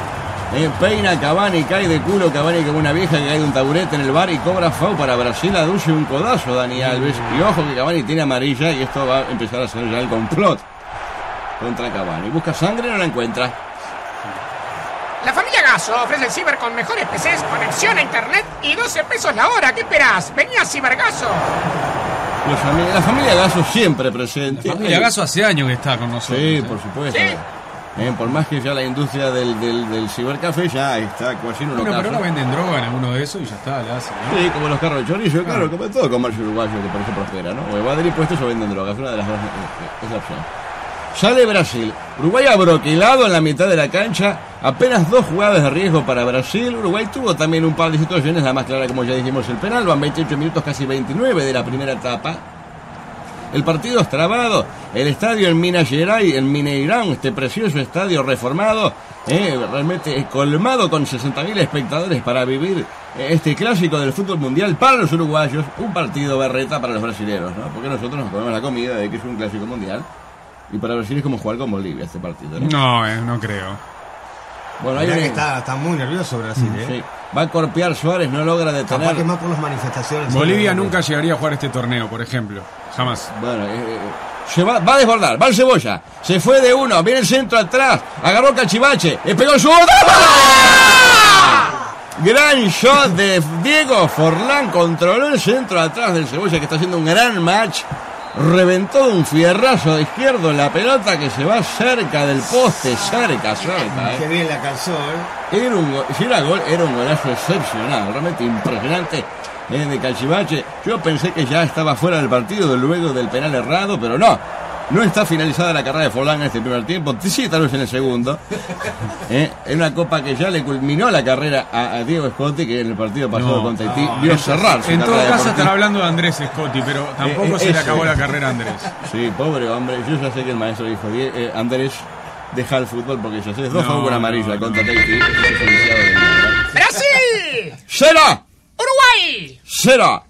Peina Cavani, cae de culo Cavani como una vieja que cae de un taburete en el bar y cobra FAU para Brasil. Aduce un codazo Dani Alves. Y ojo que Cavani tiene amarilla y esto va a empezar a ser ya el complot contra Cavani. Busca sangre, no la encuentra. La familia Gaso ofrece el ciber con mejores PCs, conexión a internet y 12 pesos la hora. ¿Qué esperás? Vení a Cibergaso. La familia Gaso siempre presente. La familia Gaso hace años que está con nosotros. Sí, por supuesto. ¿Sí? Por más que ya la industria del cibercafé ya está casi en un ocaso. Pero no venden droga en alguno de esos y ya está, la hacen, ¿no? Sí, como los carros de chorizo, claro, como todo comercio uruguayo que por eso prospera, ¿no? O evadir impuestos o venden drogas, una de las dos es la opción. Sale Brasil. Uruguay abroquelado en la mitad de la cancha. Apenas 2 jugadas de riesgo para Brasil. Uruguay tuvo también un par de situaciones. La más clara, como ya dijimos, el penal. Van 28 minutos, casi 29 de la primera etapa. El partido es trabado. El estadio en Minas Gerais, en Mineirão, este precioso estadio reformado, realmente colmado con 60.000 espectadores para vivir este clásico del fútbol mundial para los uruguayos. Un partido berreta para los brasileños, ¿no? Porque nosotros nos comemos la comida de que es un clásico mundial. Y para Brasil es como jugar con Bolivia este partido, ¿no? No creo. Bueno, hay está muy nervioso Brasil, Sí. Va a corpear Suárez, no logra detener. Capaz que más por las manifestaciones. Bolivia nunca llegaría a jugar este torneo, por ejemplo. Jamás. Bueno, va a desbordar, va el Cebolla. Se fue de uno, viene el centro atrás. Agarró Cachivache, le pegó su otra. Gran shot de Diego Forlán. Controló el centro atrás del Cebolla, que está haciendo un gran match. Reventó un fierrazo de izquierdo la pelota que se va cerca del poste, cerca. Qué bien la calzó, Si era gol, era un golazo excepcional, realmente impresionante de Cachivache. Yo pensé que ya estaba fuera del partido luego del penal errado, pero no está finalizada la carrera de Forlán en este primer tiempo, sí, tal vez en el segundo. En una copa que ya le culminó la carrera a Diego Scotti, que en el partido pasado contra Haití vio cerrar su en carrera. todo caso deportiva. están hablando de Andrés Scotti, pero tampoco se le acabó la carrera a Andrés. Sí, pobre hombre. Yo ya sé que el maestro dijo, Andrés, deja el fútbol porque ya sé, 2 fue con amarilla contra Haití. ¡Brasil! ¡Cero! ¡Uruguay! ¡Cero!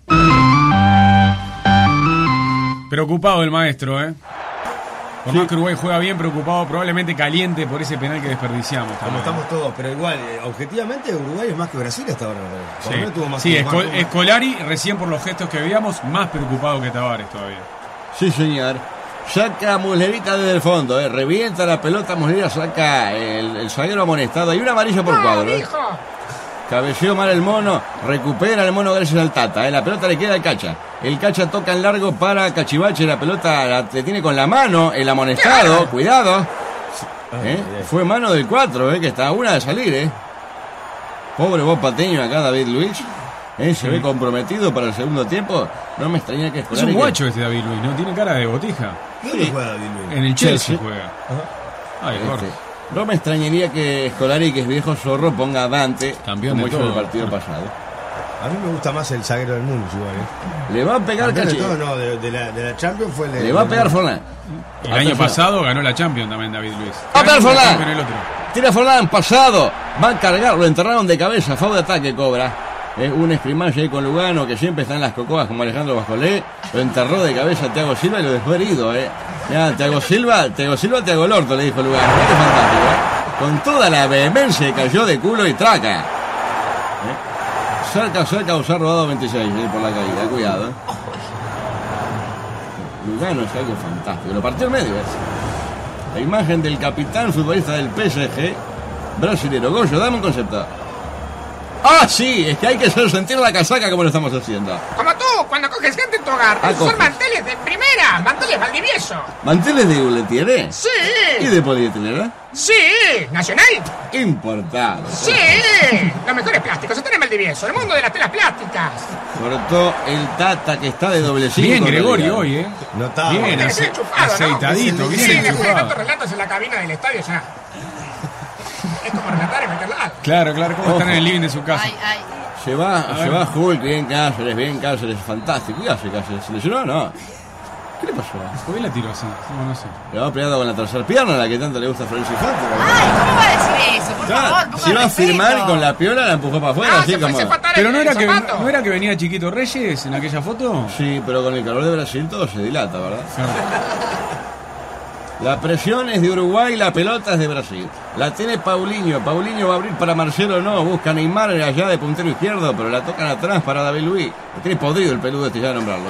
Preocupado el maestro, Por más que Uruguay juega bien, preocupado, probablemente caliente por ese penal que desperdiciamos. Como estamos todos, pero igual, objetivamente Uruguay es más que Brasil hasta ahora. Scolari, recién por los gestos que veíamos, más preocupado que Tavares todavía. Sí, señor. Saca Muslerita desde el fondo, revienta la pelota, Muslera saca el zaguero amonestado. Hay una amarilla por cuadro. Cabeceó mal el mono, recupera el mono gracias al Tata. La pelota le queda al Cacha. El Cacha toca en largo para Cachivache. La pelota la tiene con la mano el amonestado. Cuidado. Fue mano del 4, que está a una de salir. Pobre Bob Pateño acá, David Luiz. Se ve comprometido para el segundo tiempo. No me extraña que es un guacho este David Luiz, ¿no? Tiene cara de botija. ¿Dónde juega David Luiz? En el Chelsea juega. Ay, no me extrañaría que Scolari, que es viejo zorro, ponga a Dante campeón como de hizo todo. el partido pasado. A mí me gusta más el zaguero del mundo, igual. Le va a pegar Cachivache. No, de la Champions fue el de... Le va a pegar Forlán. El año pasado ganó la Champions también David Luiz. ¡Va a pegar Forlán! Tira Forlán, pasado. Va a cargar, lo enterraron de cabeza. Fau de ataque cobra. Un escrimaje ahí con Lugano, que siempre está en las cocoas como Alejandro Bascolé. Lo enterró de cabeza a Thiago Silva y lo dejó herido. Mirá, Thiago Silva, Thiago el orto, le dijo Lugano. Qué fantástico, Con toda la vehemencia cayó de culo y traca. Cerca a usar rodado 26 por la caída, cuidado. Lugano es algo fantástico, lo partió en medio. La imagen del capitán futbolista del PSG brasilero. Goyo, dame un concepto. ¡Ah, sí! Es que hay que hacer sentir la casaca como lo estamos haciendo. Como tú, cuando coges gente en tu hogar. Son manteles de primera, manteles Valdivieso. ¿Manteles de Uletiere? Sí. ¿Y de polietilera? Sí. ¿Nacional? Importado. Sí. Los mejores plásticos están en Valdivieso, el mundo de las telas plásticas. Cortó el Tata que está de doble 5. Bien, Gregorio, hoy, Notado. Bien, aceitadito, bien Sí, después de enchufado. tantos relatos en la cabina del estadio ya. Es como relatar y meterla. Claro, ¿cómo están en el living de su casa? Se va Hulk, bien Cáceres, fantástico. ¿Qué hace Cáceres? ¿Se lesionó o no? ¿Qué le pasó? ¿Por qué la tiró así? No sé. Le va peleando con la tercera pierna, la que tanto le gusta a Florencio Infante. Ay, ¿cómo va a decir eso? Por favor, si va a firmar con la piola, la empujó para afuera, así como... Pero no era que venía Chiquito Reyes en aquella foto. Sí, pero con el calor de Brasil todo se dilata, ¿verdad? La presión es de Uruguay, la pelota es de Brasil. La tiene Paulinho. Paulinho va a abrir para Marcelo, no. Busca a Neymar allá de puntero izquierdo, pero la tocan atrás para David Luiz. Lo tiene podrido el peludo este, ya de nombrarlo.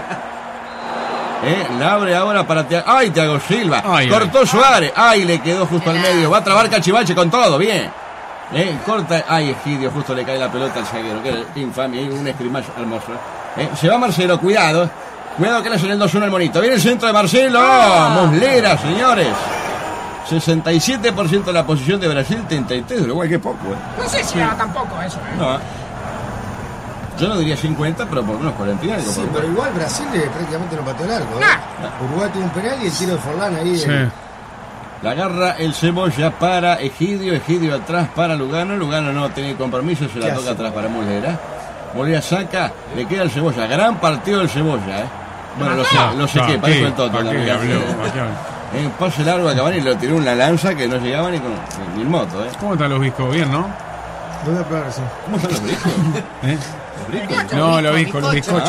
La abre ahora para Thiago. ¡Ay, Thiago Silva! Cortó Suárez. ¡Ay, le quedó justo al medio! Va a trabar Cachivache con todo, bien. Corta. ¡Ay, Egidio! Justo le cae la pelota al zaguero. Qué infame, un scrimmage hermoso. Se va Marcelo, cuidado. Cuidado que le hacen el 2-1 al monito. Viene el centro de Marcelo. Muslera, señores. 67% de la posición de Brasil, 33% de Uruguay, qué poco. No sé si era tampoco eso. No. Yo no diría 50, pero por lo menos 40 y algo. Sí, pero igual Brasil prácticamente no pateó el arco. Uruguay tiene un penal y el tiro de Forlán ahí. Sí. La agarra el Cebolla para Egidio. Egidio atrás para Lugano. Lugano no tiene compromiso, se la toca atrás para Muslera. Muslera saca, le queda el Cebolla. Gran partido del Cebolla, Bueno, lo sé que, parece el Toto. En pase largo a Cavani le tiró una lanza que no llegaba ni el moto, ¿Cómo están los viscos? ¿Bien, no? Voy a probar eso. ¿Cómo están los viscos? No, los bizcochos.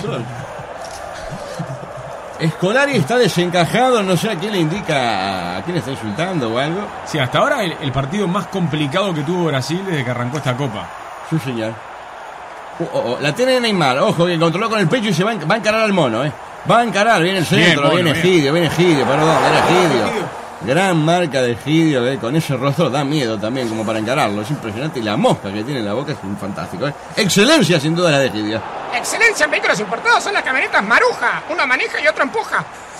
Scolari está desencajado, no sé a quién le indica, a quién está insultando o algo. Sí, hasta ahora el partido más complicado que tuvo Brasil desde que arrancó esta Copa. Sí, señor. La tiene Neymar, ojo, que controló con el pecho y se va a encarar al mono, Va a encarar, viene el centro, viene Egidio, era Egidio. Gran marca de Egidio, con ese rostro da miedo también como para encararlo, es impresionante y la mosca que tiene en la boca es un fantástico. Excelencia sin duda la de Egidio. Excelencia en vehículos importados son las camionetas Maruja, uno maneja y otro empuja.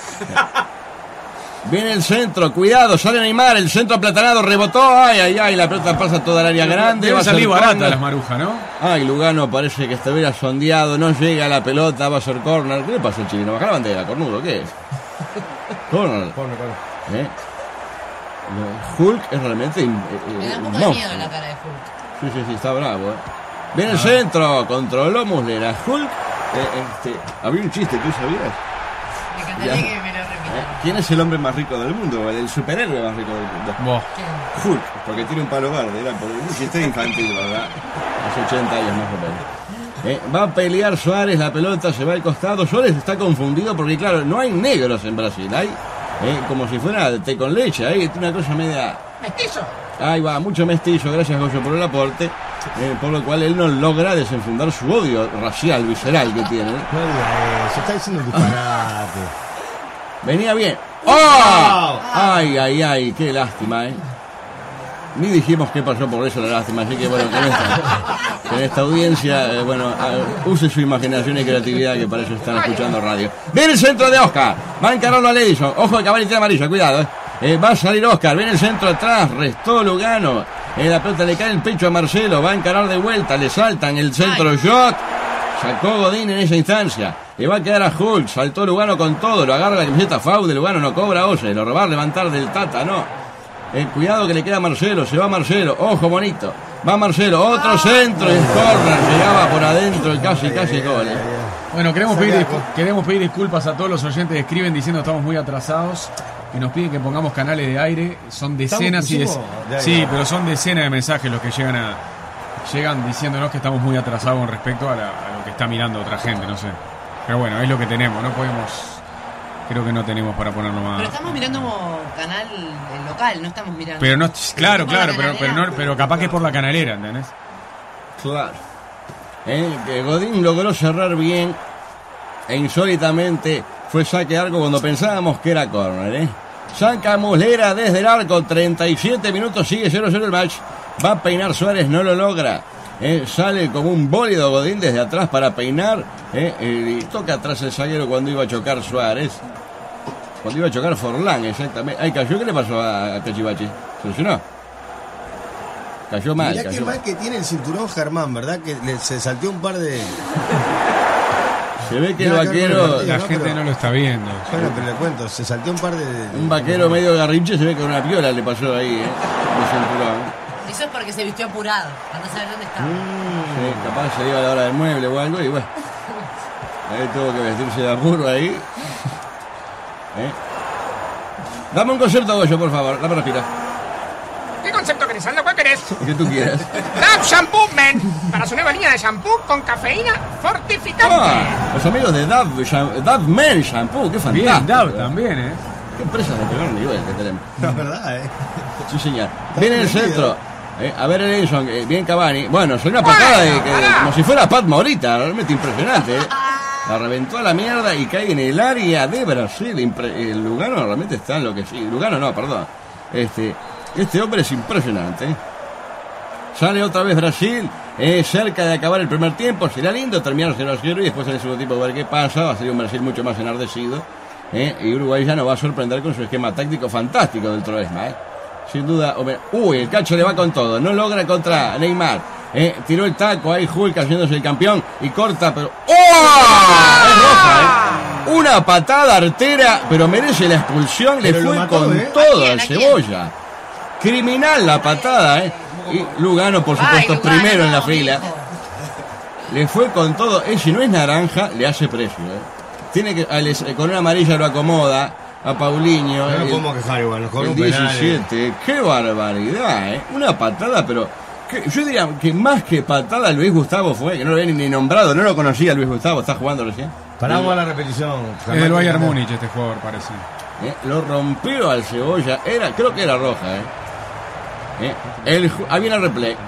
Viene el centro, cuidado, sale Neymar, el centro aplatanado, rebotó, ay, la pelota pasa toda el área grande. Va a salir barata las Marujas, ¿no? Ay, Lugano parece que estuviera sondeado, no llega la pelota, va a ser córner. ¿Qué le pasó al chileno? Baja la bandera, cornudo, ¿qué es? Córner. Hulk es realmente me da un poco de miedo la cara de Hulk. Sí, está bravo. Viene el centro, controló Muslera. Hulk, había un chiste, ¿tú sabías? Me encantaría que me lo repitan. ¿Quién es el hombre más rico del mundo? El superhéroe más rico del mundo. Hulk, porque tiene un palo verde. Era por un chiste infantil, ¿verdad? Hace 80 años más o menos. Va a pelear Suárez, la pelota se va al costado. Suárez está confundido porque, claro, no hay negros en Brasil. Hay como si fuera té con leche. Hay una cosa media... ¿Mestizo? Ahí va, mucho mestizo. Gracias, Goyo, por el aporte. Por lo cual él no logra desenfundar su odio racial, visceral que tiene. Se está diciendo un disparate. Venía bien. ¡Oh! Ay, qué lástima, Ni dijimos qué pasó por eso, la lástima. Así que, bueno, en esta audiencia, use su imaginación y creatividad, que para eso están escuchando radio. Viene el centro de Oscar. Va a encararlo a Edison. Ojo, que Cavani tiene amarilla, cuidado, va a salir Oscar. Viene el centro atrás. Restó Lugano. La pelota le cae en el pecho a Marcelo. Va a encarar de vuelta. Le saltan el centro shot. Sacó Godín en esa instancia. Le va a quedar a Hulk. Saltó Lugano con todo. Lo agarra la camiseta FAU de Lugano. No cobra Ose. Lo va a levantar del Tata, no. Cuidado que le queda a Marcelo. Se va Marcelo. Ojo, bonito. Va Marcelo. Otro centro. En corner. Llegaba por adentro. Y casi gol. Bueno, queremos pedir disculpas a todos los oyentes que escriben diciendo que estamos muy atrasados. Que nos piden que pongamos canales de aire. Son decenas y decenas. Sí, pero son decenas de mensajes los que llegan diciéndonos que estamos muy atrasados con respecto a lo que está mirando otra gente, no sé. Pero bueno, es lo que tenemos, no podemos... Creo que no tenemos para ponerlo más... Pero estamos mirando como canal local, no estamos mirando... Pero no, claro, pero capaz que es por la canalera, ¿entendés? Claro. Que Godín logró cerrar bien e insólitamente fue saque de arco cuando pensábamos que era córner, Saca Muslera desde el arco, 37 minutos, sigue 0-0 el match. Va a peinar Suárez, no lo logra. Sale como un bólido Godín desde atrás para peinar. Y toca atrás el zaguero cuando iba a chocar Suárez. Cuando iba a chocar Forlán, exactamente. Ay, cayó, ¿qué le pasó a Cachivache? ¿Se lesionó? Cayó mal. Mirá qué mal que tiene el cinturón Germán, ¿verdad? Que se salteó un par de... Se ve que el vaquero... La gente no lo está viendo. Bueno, pero le cuento, se salteó un par de... Un vaquero medio garrinche, se ve que una piola le pasó ahí, el cinturón. Eso es porque se vistió apurado, para no saber dónde estaba. Sí, capaz se iba a la hora del mueble o algo y bueno. Ahí tuvo que vestirse de apuro ahí. Dame un concepto, Goyo, por favor, dame respira. ¿Qué concepto querés, Aldo? ¿Cuál querés? Que tú quieras. Dove Shampoo Men, para su nueva línea de shampoo con cafeína fortificante. Los amigos de Dove Men Shampoo, qué fantástico. Bien, Dove también, Qué empresas de primer nivel que tenemos. No, es verdad, Sí, señor. Viene el centro. A ver, Edison, bien Cavani. Bueno, son una patada como si fuera Pat Morita, realmente impresionante. La reventó a la mierda y cae en el área de Brasil. El Lugano realmente está en lo que sí. Lugano no, perdón. Este hombre es impresionante. Sale otra vez Brasil, cerca de acabar el primer tiempo. Será lindo terminar 0-0 y después en el segundo tiempo ver qué pasa. Va a ser un Brasil mucho más enardecido. Y Uruguay ya nos va a sorprender con su esquema táctico fantástico del Troesma. Sin duda. El Cacho le va con todo. No logra contra Neymar. Tiró el taco ahí, Hulk haciéndose el campeón y corta, pero ¡oh! Es roja, Una patada artera, pero merece la expulsión. Le fue mató, con todo al Cebolla. Criminal la patada, Y Lugano, por supuesto, Lugano, primero en la fila. Le fue con todo. Si no es naranja, le hace precio, Tiene que con una amarilla lo acomoda a Paulinho. No podemos quejar igual, con el un 17. Penal, Qué barbaridad, Una patada, pero yo diría que más que patada Luis Gustavo fue, que no lo había ni nombrado, no lo conocía Luis Gustavo, está jugando recién. Paramos a la repetición. Es del Bayern Múnich este jugador, parece. Lo rompió al Cebolla, creo que era roja, ahí viene el replay.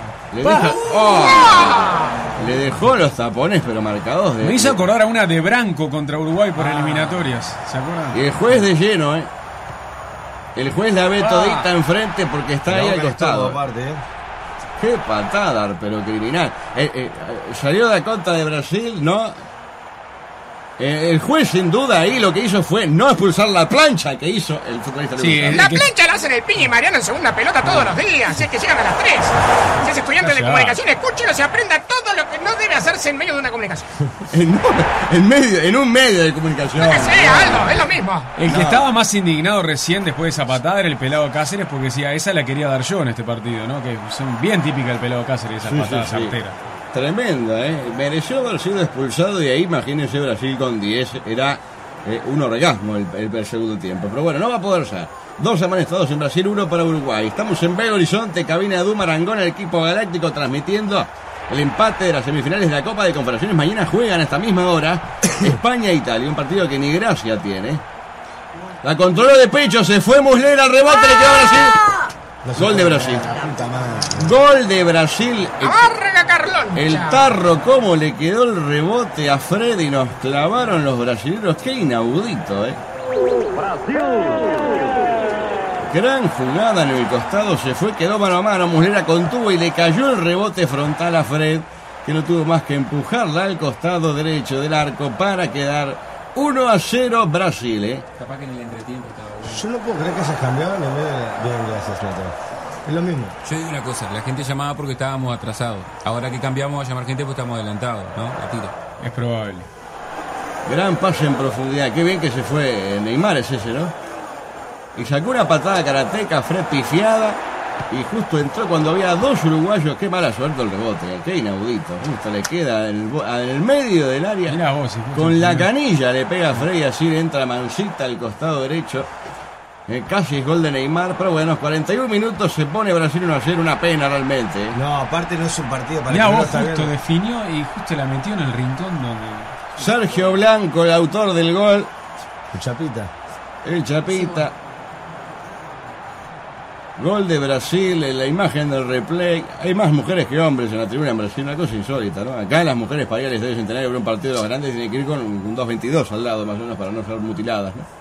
Le dejó los tapones, pero marcados de. Me hizo acordar a una de Branco contra Uruguay por eliminatorias. ¿Se acuerdan? Y el juez de lleno, El juez la ve todita enfrente porque está ahí al costado. Aparte, Qué patada, pero criminal. Salió de contra de Brasil, ¿no? El juez, sin duda, ahí lo que hizo fue no expulsar la plancha que hizo el futbolista. La plancha la hacen el Piña y Mariano en segunda pelota todos los días, si es que llegan a las 3. Si es estudiante de comunicación, escúchelo, se aprenda todo lo que no debe hacerse en medio de una comunicación. en un medio de comunicación. Lo que sea, Aldo, es lo mismo. El que estaba más indignado recién después de esa patada era el pelado Cáceres, porque decía, esa la quería dar yo en este partido, ¿no? Que son bien típicas del pelado Cáceres, esas patadas arteras. Tremenda, mereció haber sido expulsado y ahí imagínense Brasil con 10, era un orgasmo el segundo tiempo, pero bueno, no va a poder ser. 2 amonestados en Brasil, 1 para Uruguay. Estamos en Belo Horizonte, cabina de Dumarangón, el equipo galáctico transmitiendo el empate de las semifinales de la Copa de Confederaciones. Mañana juegan a esta misma hora España e Italia, un partido que ni gracia tiene. La controló de pecho, se fue Muslera, al rebote, le quedó a Brasil. Gol de Brasil. Gol de Brasil. El tarro, cómo le quedó el rebote a Fred y nos clavaron los brasileños. Qué inaudito, Gran jugada en el costado, se fue, quedó mano a mano. Muslera contuvo y le cayó el rebote frontal a Fred, que no tuvo más que empujarla al costado derecho del arco para quedar 1-0 Brasil, Capaz que en el entretiempo estaba bueno. Yo no puedo creer que hayas cambiado en medio de... Bien, gracias, Neto. Es lo mismo. Yo digo una cosa, la gente llamaba porque estábamos atrasados. Ahora que cambiamos a llamar gente porque estamos adelantados, ¿no? A tiro. Es probable. Gran pase en profundidad. Qué bien que se fue Neymar, es ese, ¿no? Y sacó una patada karateca, Fred pifiada. Y justo entró cuando había 2 uruguayos. Qué mala suerte el rebote, qué inaudito. Justo le queda en el medio del área. Con la canilla le pega a Fred y así le entra mansita al costado derecho. Casi es gol de Neymar, pero bueno, 41 minutos se pone Brasil 1-0, una pena realmente. No, aparte no es un partido para... Mirá, vos justo definió y justo la metió en el rincón donde... Sergio Blanco, el autor del gol. El Chapita. Gol de Brasil, en la imagen del replay. Hay más mujeres que hombres en la tribuna en Brasil, una cosa insólita, ¿no? Acá las mujeres para ir al Estadio Centenario a ver un partido de los grandes tienen que ir con un 2.22 al lado, más o menos, para no ser mutiladas, ¿no?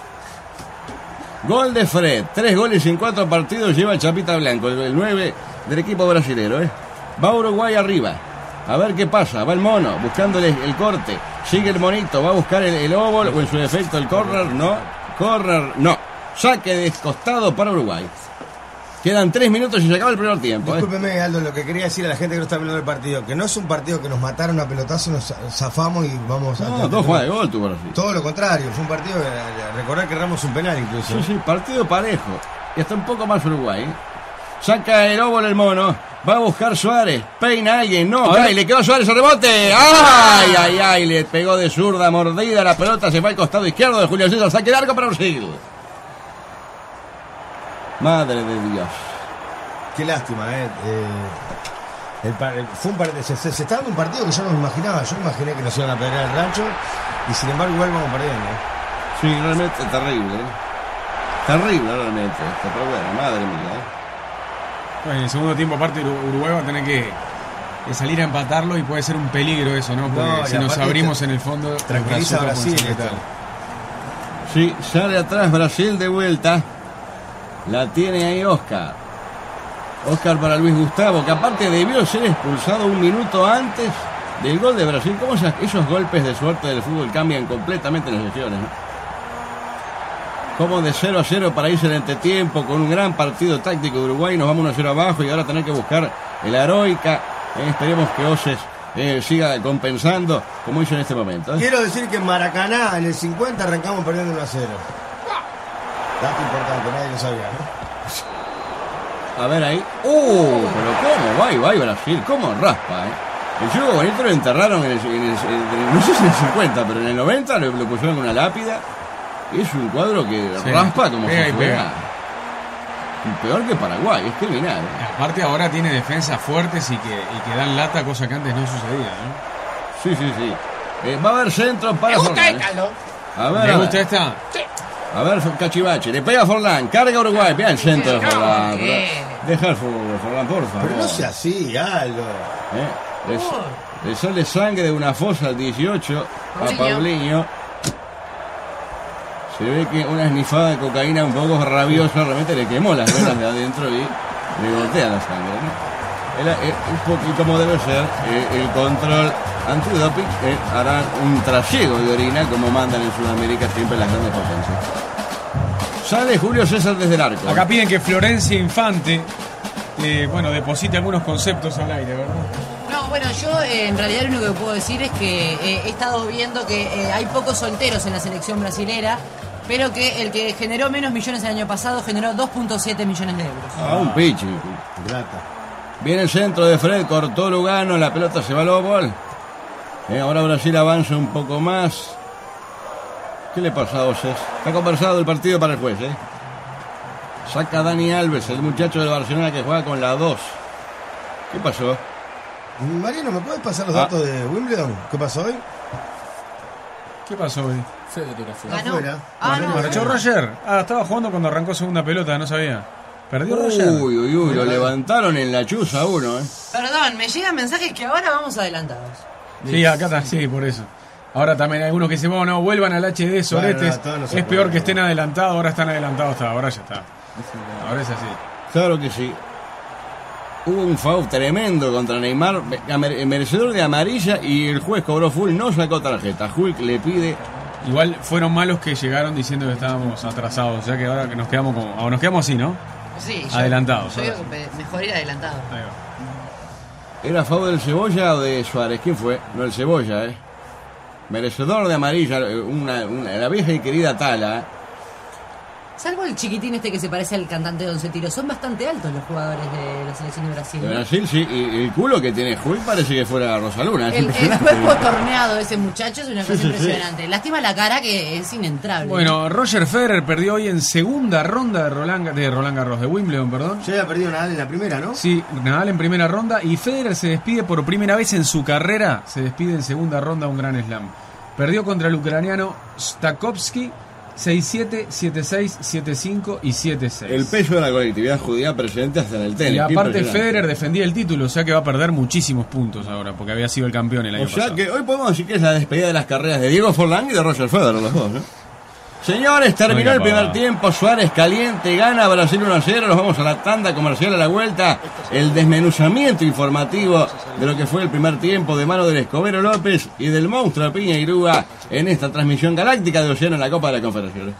Gol de Fred, 3 goles en 4 partidos lleva el Chapita Blanco, el 9 del equipo brasilero, Va Uruguay arriba, a ver qué pasa, va el mono, buscándole el corte, sigue el monito, va a buscar el óvol, o en su defecto el corner, no, saque de costado para Uruguay. Quedan 3 minutos y se acaba el primer tiempo. Discúlpeme, Aldo, lo que quería decir a la gente que no está viendo el partido, que no es un partido que nos mataron a pelotazo, nos zafamos y vamos a... No, 2 jugadas de gol tuvo Brasil. Todo lo contrario, fue un partido que recordar que erramos un penal incluso. Sí, partido parejo. Y hasta un poco más Uruguay. Saca el óvalo el mono, va a buscar Suárez, peina a alguien, y le quedó a Suárez el rebote. ¡Ay! Le pegó de zurda, mordida la pelota, se fue al costado izquierdo de Julio César, saque de arco para Brasil. Madre de Dios. Qué lástima, fue se está dando un partido que yo no me imaginaba. Yo me imaginé que nos iban a perder el rancho y sin embargo igual vamos perdiendo. Sí, realmente terrible. Terrible realmente esto, pero bueno, madre mía. Bueno, en el segundo tiempo, aparte, Uruguay va a tener que salir a empatarlo y puede ser un peligro eso, ¿no? Porque No, si y nos aparte abrimos en el fondo, tranquiliza a Brasil esto. Sí, sale atrás Brasil de vuelta. La tiene ahí Oscar. Oscar para Luis Gustavo, que aparte debió ser expulsado un minuto antes del gol de Brasil. ¿Cómo esos golpes de suerte del fútbol cambian completamente las sesiones, ¿no? Como de 0-0 para irse en entretiempo con un gran partido táctico de Uruguay, nos vamos 1-0 abajo y ahora tener que buscar el heroica. Esperemos que Oses siga compensando como hizo en este momento. Quiero decir que en Maracaná, en el 50, arrancamos perdiendo 1-0. Dato importante, nadie lo sabía, ¿no? A ver ahí. Pero cómo va Brasil, cómo raspa, El juego bonito lo enterraron no sé si en el 50, pero en el 90 lo pusieron con una lápida. Es un cuadro que raspa como pega si y fuera pega. peor que Paraguay, es criminal. Aparte ahora tiene defensas fuertes y que dan lata, cosa que antes no sucedía, ¿no? Sí. Va a haber centro para Me gusta Forlán. esta, ¿no? A ver, ¿Le gusta esta? Sí. A ver, Cachivache, le pega a Forlán, carga a Uruguay, vea el centro de Forlán. Deja el fútbol, Forlán, por favor. Pero no sea así, Aldo. Le sale sangre de una fosa al 18 a Paulinho. Se ve que una esnifada de cocaína un poco rabiosa realmente le quemó las venas de adentro y le golpea la sangre, ¿no? Un poquito como debe ser el control antidoping, hará un trasiego de orina como mandan en Sudamérica siempre las grandes potencias. Sale Julio César desde el arco. Acá piden que Florencia Infante deposite algunos conceptos al aire, ¿verdad? No, bueno, yo en realidad lo único que puedo decir es que he estado viendo que hay pocos solteros en la selección brasilera, pero que el que generó menos millones el año pasado generó 2.7 millones de euros. Un pichi. Viene el centro de Fred, cortó Lugano, la pelota se va al óvol. Ahora Brasil avanza un poco más. ¿Qué le pasa a Oses? Está conversado el partido para el juez, Saca Dani Alves, el muchacho del Barcelona que juega con la 2. ¿Qué pasó? Mariano, ¿me puedes pasar los datos de Wimbledon? ¿Qué pasó hoy? ¿Qué pasó hoy? Ganó. ¿Marchó Roger? Estaba jugando cuando arrancó segunda pelota, no sabía. ¿Perdió Roger? Uy, lo levantaron en la chuza uno, Perdón, me llegan mensajes que ahora vamos adelantados. Sí, acá está, sí, por eso. Ahora también hay algunos que dicen, no, vuelvan al HD, soletes. No es peor que estén adelantados, ahora están adelantados, ahora ya está. Ahora es así. Claro que sí. Hubo un foul tremendo contra Neymar, merecedor de amarilla, y el juez cobró full, no sacó tarjeta. Hulk le pide. Igual fueron malos que llegaron diciendo que estábamos atrasados, ya que ahora que nos quedamos así, ¿no? Sí, adelantados. Yo digo que mejor ir adelantado. Ahí va. ¿Era foul del Cebolla o de Suárez? ¿Quién fue? No, el Cebolla, Merecedor de amarilla, la vieja y querida Tala. Salvo el chiquitín este que se parece al cantante de Once Tiros, son bastante altos los jugadores de la selección de Brasil. De Brasil, sí, y el culo que tiene Hulk parece que fuera Rosaluna. El cuerpo torneado de ese muchacho es una cosa impresionante. Lástima la cara que es inentrable. Bueno, Roger Federer perdió hoy en segunda ronda de Roland Garros, de Wimbledon, perdón. Ya había perdido Nadal en la primera, ¿no? Sí, Nadal en primera ronda, y Federer se despide por primera vez en su carrera, se despide en segunda ronda un Grand Slam. Perdió contra el ucraniano Stakovsky 6-7, 7-6, 7-5 y 7-6. El peso de la colectividad judía presente hasta en el tenis. Y aparte Federer defendía el título, o sea que va a perder muchísimos puntos ahora, porque había sido el campeón el año pasado. O sea que hoy podemos decir que es la despedida de las carreras de Diego Forlán y de Roger Federer, los dos, ¿no? Señores, terminó el primer tiempo, Suárez caliente, gana Brasil 1-0, nos vamos a la tanda comercial a la vuelta, el desmenuzamiento informativo de lo que fue el primer tiempo de mano del Escobero López y del monstruo Piña Irúa en esta transmisión galáctica de Océano en la Copa de la Confederaciones.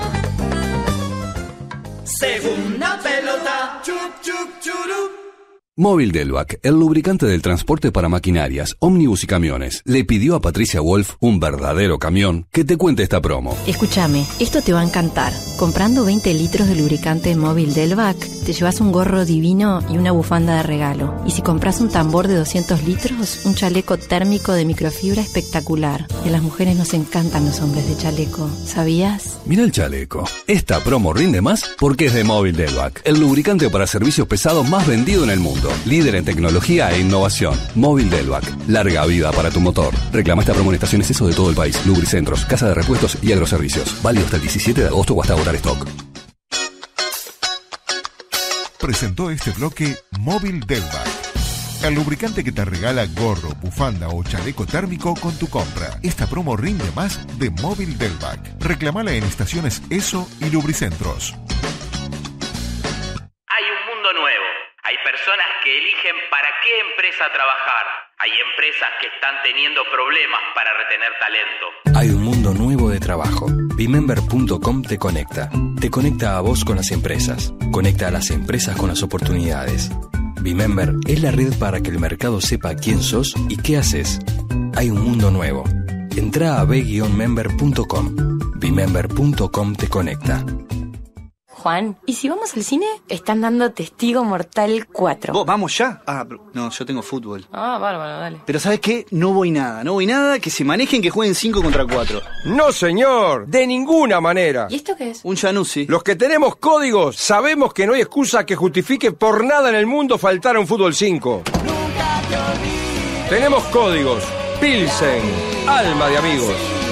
Segunda pelota, chup chup churup. Móvil Delvac, el lubricante del transporte para maquinarias, ómnibus y camiones, le pidió a Patricia Wolf, un verdadero camión, que te cuente esta promo. Escúchame, esto te va a encantar. Comprando 20 litros de lubricante Móvil Delvac, te llevas un gorro divino y una bufanda de regalo. Y si compras un tambor de 200 litros, un chaleco térmico de microfibra espectacular. Y a las mujeres nos encantan los hombres de chaleco, ¿sabías? Mira el chaleco. Esta promo rinde más porque es de Móvil Delvac, el lubricante para servicios pesados más vendido en el mundo. Líder en tecnología e innovación. Móvil Delvac. Larga vida para tu motor. Reclama esta promo en estaciones ESO de todo el país. Lubricentros, casa de repuestos y agroservicios. Válido hasta el 17 de agosto o hasta agotar stock. Presentó este bloque Móvil Delvac. El lubricante que te regala gorro, bufanda o chaleco térmico con tu compra. Esta promo rinde más de Móvil Delvac. Reclamala en estaciones ESO y Lubricentros. Hay un mundo nuevo. Hay personas que eligen para qué empresa trabajar. Hay empresas que están teniendo problemas para retener talento. Hay un mundo nuevo de trabajo. Bimember.com te conecta. Te conecta a vos con las empresas. Conecta a las empresas con las oportunidades. Bimember es la red para que el mercado sepa quién sos y qué haces. Hay un mundo nuevo. Entrá a b-member.com. Bimember.com te conecta. Juan, ¿y si vamos al cine? Están dando Testigo Mortal 4. ¿Vos vamos ya? No, yo tengo fútbol. Bárbaro, dale. Pero ¿sabes qué? No voy nada, que se manejen, que jueguen 5 contra 4. No, señor, de ninguna manera. ¿Y esto qué es? Un Januzzi. Los que tenemos códigos sabemos que no hay excusa que justifique por nada en el mundo faltar a un fútbol 5. Tenemos códigos. Pilsen, alma de amigos.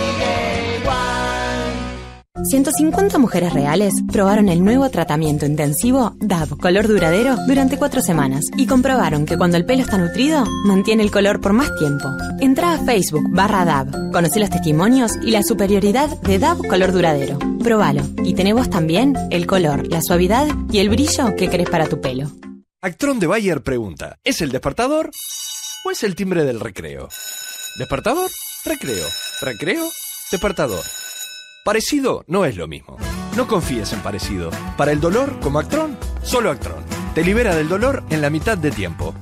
150 mujeres reales probaron el nuevo tratamiento intensivo DAB color duradero durante 4 semanas y comprobaron que cuando el pelo está nutrido, mantiene el color por más tiempo. Entrá a Facebook/DAB, conocí los testimonios y la superioridad de DAB color duradero. Probalo y tenés vos también el color, la suavidad y el brillo que querés para tu pelo. Actron de Bayer pregunta, ¿es el despertador o es el timbre del recreo? ¿Despertador? Recreo. ¿Recreo? Despertador. Parecido no es lo mismo. No confíes en parecido. Para el dolor, como Actron, solo Actron. Te libera del dolor en la mitad de tiempo.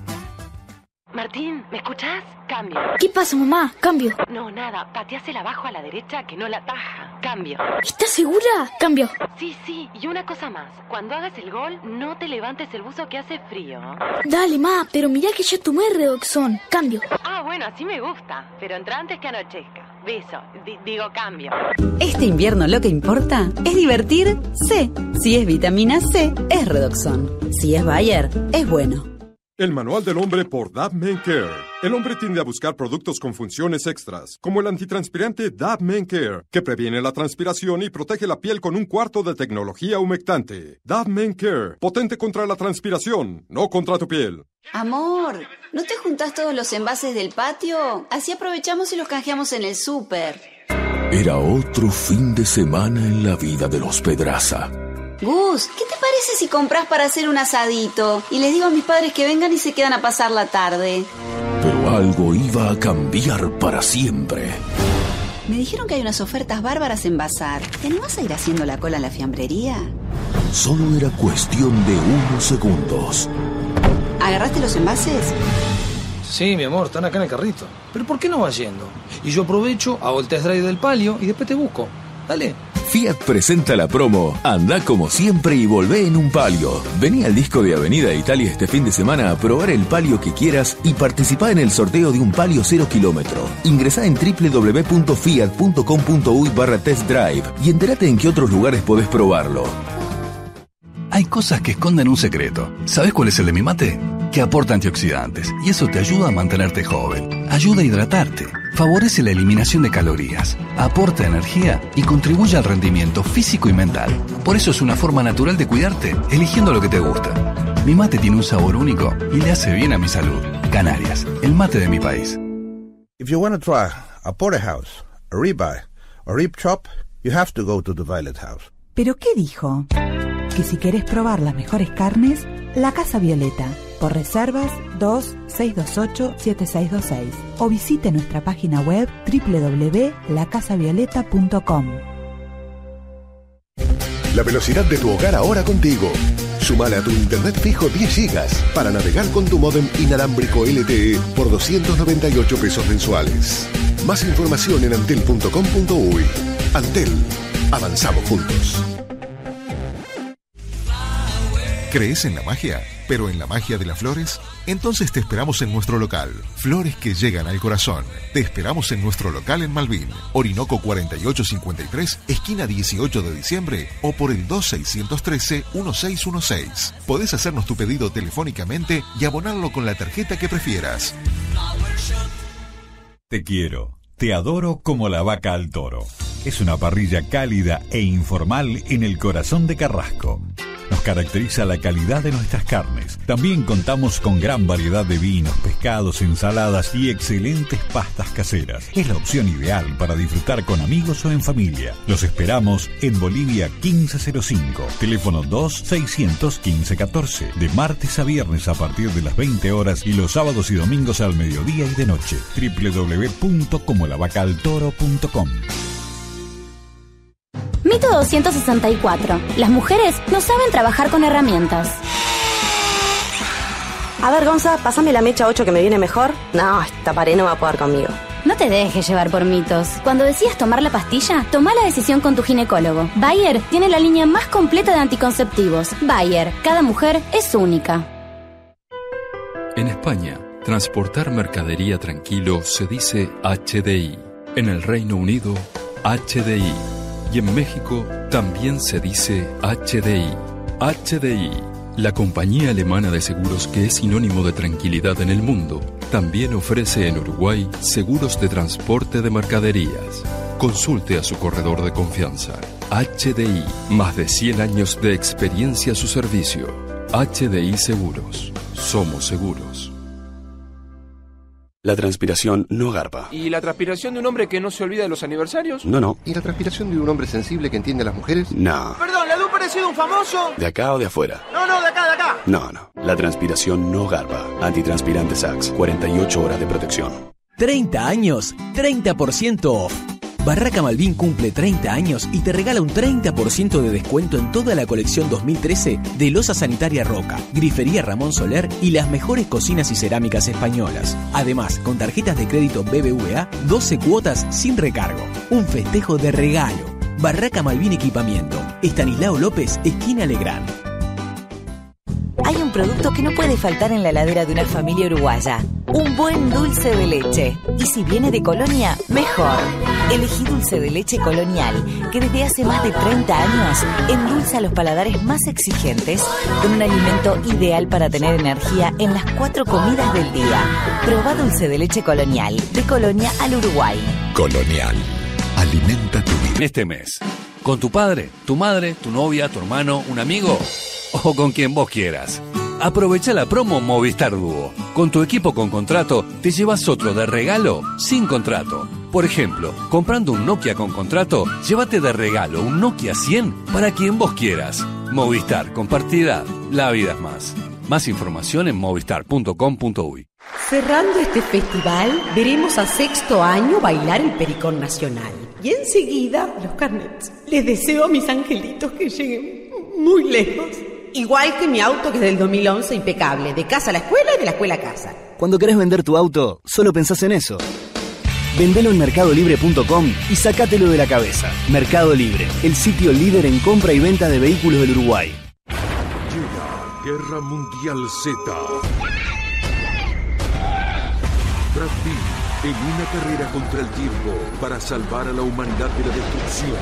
Martín, ¿me escuchás? Cambio. ¿Qué pasa, mamá? Cambio. No, nada. Pateásela abajo a la derecha que no la ataja. Cambio. ¿Estás segura? Cambio. Sí. Y una cosa más. Cuando hagas el gol, no te levantes el buzo que hace frío. Dale, ma, pero mirá que ya tomé Redoxon. Cambio. Bueno, así me gusta. Pero entra antes que anochezca. Beso. Digo cambio. Este invierno lo que importa es divertirse. Si es vitamina C, es Redoxon. Si es Bayer, es bueno. El manual del hombre por Dove Men Care. El hombre tiende a buscar productos con funciones extras, como el antitranspirante Dove Men Care, que previene la transpiración y protege la piel con 1/4 de tecnología humectante. Dove Men Care, potente contra la transpiración, no contra tu piel. Amor, ¿no te juntás todos los envases del patio? Así aprovechamos y los canjeamos en el súper. Era otro fin de semana en la vida de los Pedraza. Gus, ¿qué te parece si compras para hacer un asadito? Y les digo a mis padres que vengan y se quedan a pasar la tarde. Pero algo iba a cambiar para siempre. Me dijeron que hay unas ofertas bárbaras en Bazar. ¿Te animás a ir haciendo la cola a la fiambrería? Solo era cuestión de unos segundos. ¿Agarraste los envases? Sí, mi amor, están acá en el carrito. ¿Pero por qué no vas yendo? Y yo aprovecho, hago el test drive del Palio y después te busco. Dale. Fiat presenta la promo Andá como siempre y volvé en un Palio. Vení al disco de Avenida Italia este fin de semana a probar el Palio que quieras y participá en el sorteo de un Palio 0 kilómetro. Ingresá en www.fiat.com.uy/test drive y entérate en qué otros lugares podés probarlo. Hay cosas que esconden un secreto. ¿Sabes cuál es el de mi mate? Que aporta antioxidantes y eso te ayuda a mantenerte joven. Ayuda a hidratarte. Favorece la eliminación de calorías, aporta energía y contribuye al rendimiento físico y mental. Por eso es una forma natural de cuidarte, eligiendo lo que te gusta. Mi mate tiene un sabor único y le hace bien a mi salud. Canarias, el mate de mi país. If you want to try a porterhouse, a ribeye, or rib chop, you have to go to the Violet House. ¿Pero qué dijo? Que si querés probar las mejores carnes, La Casa Violeta. Por reservas 2-628-7626 o visite nuestra página web www.lacasavioleta.com. La velocidad de tu hogar ahora contigo. Sumale a tu internet fijo 10 gigas para navegar con tu módem inalámbrico LTE por 298 pesos mensuales. Más información en antel.com.uy. Antel. Avanzamos juntos. ¿Crees en la magia? ¿Pero en la magia de las flores? Entonces te esperamos en nuestro local. Flores que llegan al corazón. Te esperamos en nuestro local en Malvin, Orinoco 4853, esquina 18 de diciembre, o por el 2613-1616. Podés hacernos tu pedido telefónicamente y abonarlo con la tarjeta que prefieras. Te quiero, te adoro como la vaca al toro. Es una parrilla cálida e informal en el corazón de Carrasco. Nos caracteriza la calidad de nuestras carnes. También contamos con gran variedad de vinos, pescados, ensaladas y excelentes pastas caseras. Es la opción ideal para disfrutar con amigos o en familia. Los esperamos en Bolivia 1505, teléfono 2-600-1514, de martes a viernes a partir de las 20 horas y los sábados y domingos al mediodía y de noche. www.comolavacaaltoro.com. Mito 264. Las mujeres no saben trabajar con herramientas. A ver, Gonza, pásame la mecha 8 que me viene mejor. No, esta pared no va a poder conmigo. No te dejes llevar por mitos. Cuando decidas tomar la pastilla, toma la decisión con tu ginecólogo. Bayer tiene la línea más completa de anticonceptivos. Bayer, cada mujer es única. En España, transportar mercadería tranquilo se dice HDI. En el Reino Unido, HDI. Y en México también se dice HDI. HDI, la compañía alemana de seguros que es sinónimo de tranquilidad en el mundo, también ofrece en Uruguay seguros de transporte de mercaderías. Consulte a su corredor de confianza. HDI, más de 100 años de experiencia a su servicio. HDI Seguros. Somos seguros. La transpiración no garpa. ¿Y la transpiración de un hombre que no se olvida de los aniversarios? No. ¿Y la transpiración de un hombre sensible que entiende a las mujeres? No. Perdón, ¿le da un parecido a un famoso? ¿De acá o de afuera? No, de acá. No. La transpiración no garpa. Antitranspirante Sax. 48 horas de protección. 30 años, 30% off. Barraca Malvin cumple 30 años y te regala un 30% de descuento en toda la colección 2013 de Loza Sanitaria Roca, Grifería Ramón Soler y las mejores cocinas y cerámicas españolas. Además, con tarjetas de crédito BBVA, 12 cuotas sin recargo. Un festejo de regalo. Barraca Malvin Equipamiento. Estanislao López, esquina Legrand. Hay un producto que no puede faltar en la heladera de una familia uruguaya. Un buen dulce de leche. Y si viene de Colonia, mejor. Elegí dulce de leche Colonial, que desde hace más de 30 años endulza los paladares más exigentes con un alimento ideal para tener energía en las 4 comidas del día. Probá dulce de leche Colonial, de Colonia al Uruguay. Colonial. Alimenta tu vida. Este mes, con tu padre, tu madre, tu novia, tu hermano, un amigo o con quien vos quieras. Aprovecha la promo Movistar Duo. Con tu equipo con contrato, te llevas otro de regalo sin contrato. Por ejemplo, comprando un Nokia con contrato, llévate de regalo un Nokia 100 para quien vos quieras. Movistar, compartida, la vida es más. Más información en movistar.com.uy. Cerrando este festival, veremos a Sexto Año bailar el Pericón Nacional. Y enseguida, los carnets. Les deseo a mis angelitos que lleguen muy lejos. Igual que mi auto, que es del 2011, impecable. De casa a la escuela y de la escuela a casa. Cuando querés vender tu auto, solo pensás en eso. Vendelo en mercadolibre.com y sacátelo de la cabeza. Mercado Libre, el sitio líder en compra y venta de vehículos del Uruguay. Llega Guerra Mundial Z. Brad Pitt en una carrera contra el tiempo para salvar a la humanidad de la destrucción.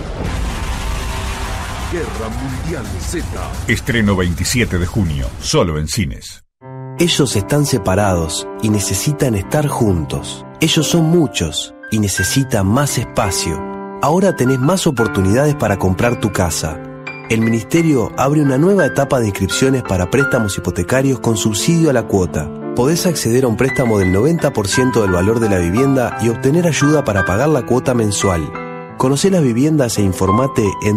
Guerra Mundial Z. Estreno 27 de junio, solo en cines. Ellos están separados y necesitan estar juntos. Ellos son muchos y necesitan más espacio. Ahora tenés más oportunidades para comprar tu casa. El Ministerio abre una nueva etapa de inscripciones para préstamos hipotecarios con subsidio a la cuota. Podés acceder a un préstamo del 90% del valor de la vivienda y obtener ayuda para pagar la cuota mensual. Conocé las viviendas e informate en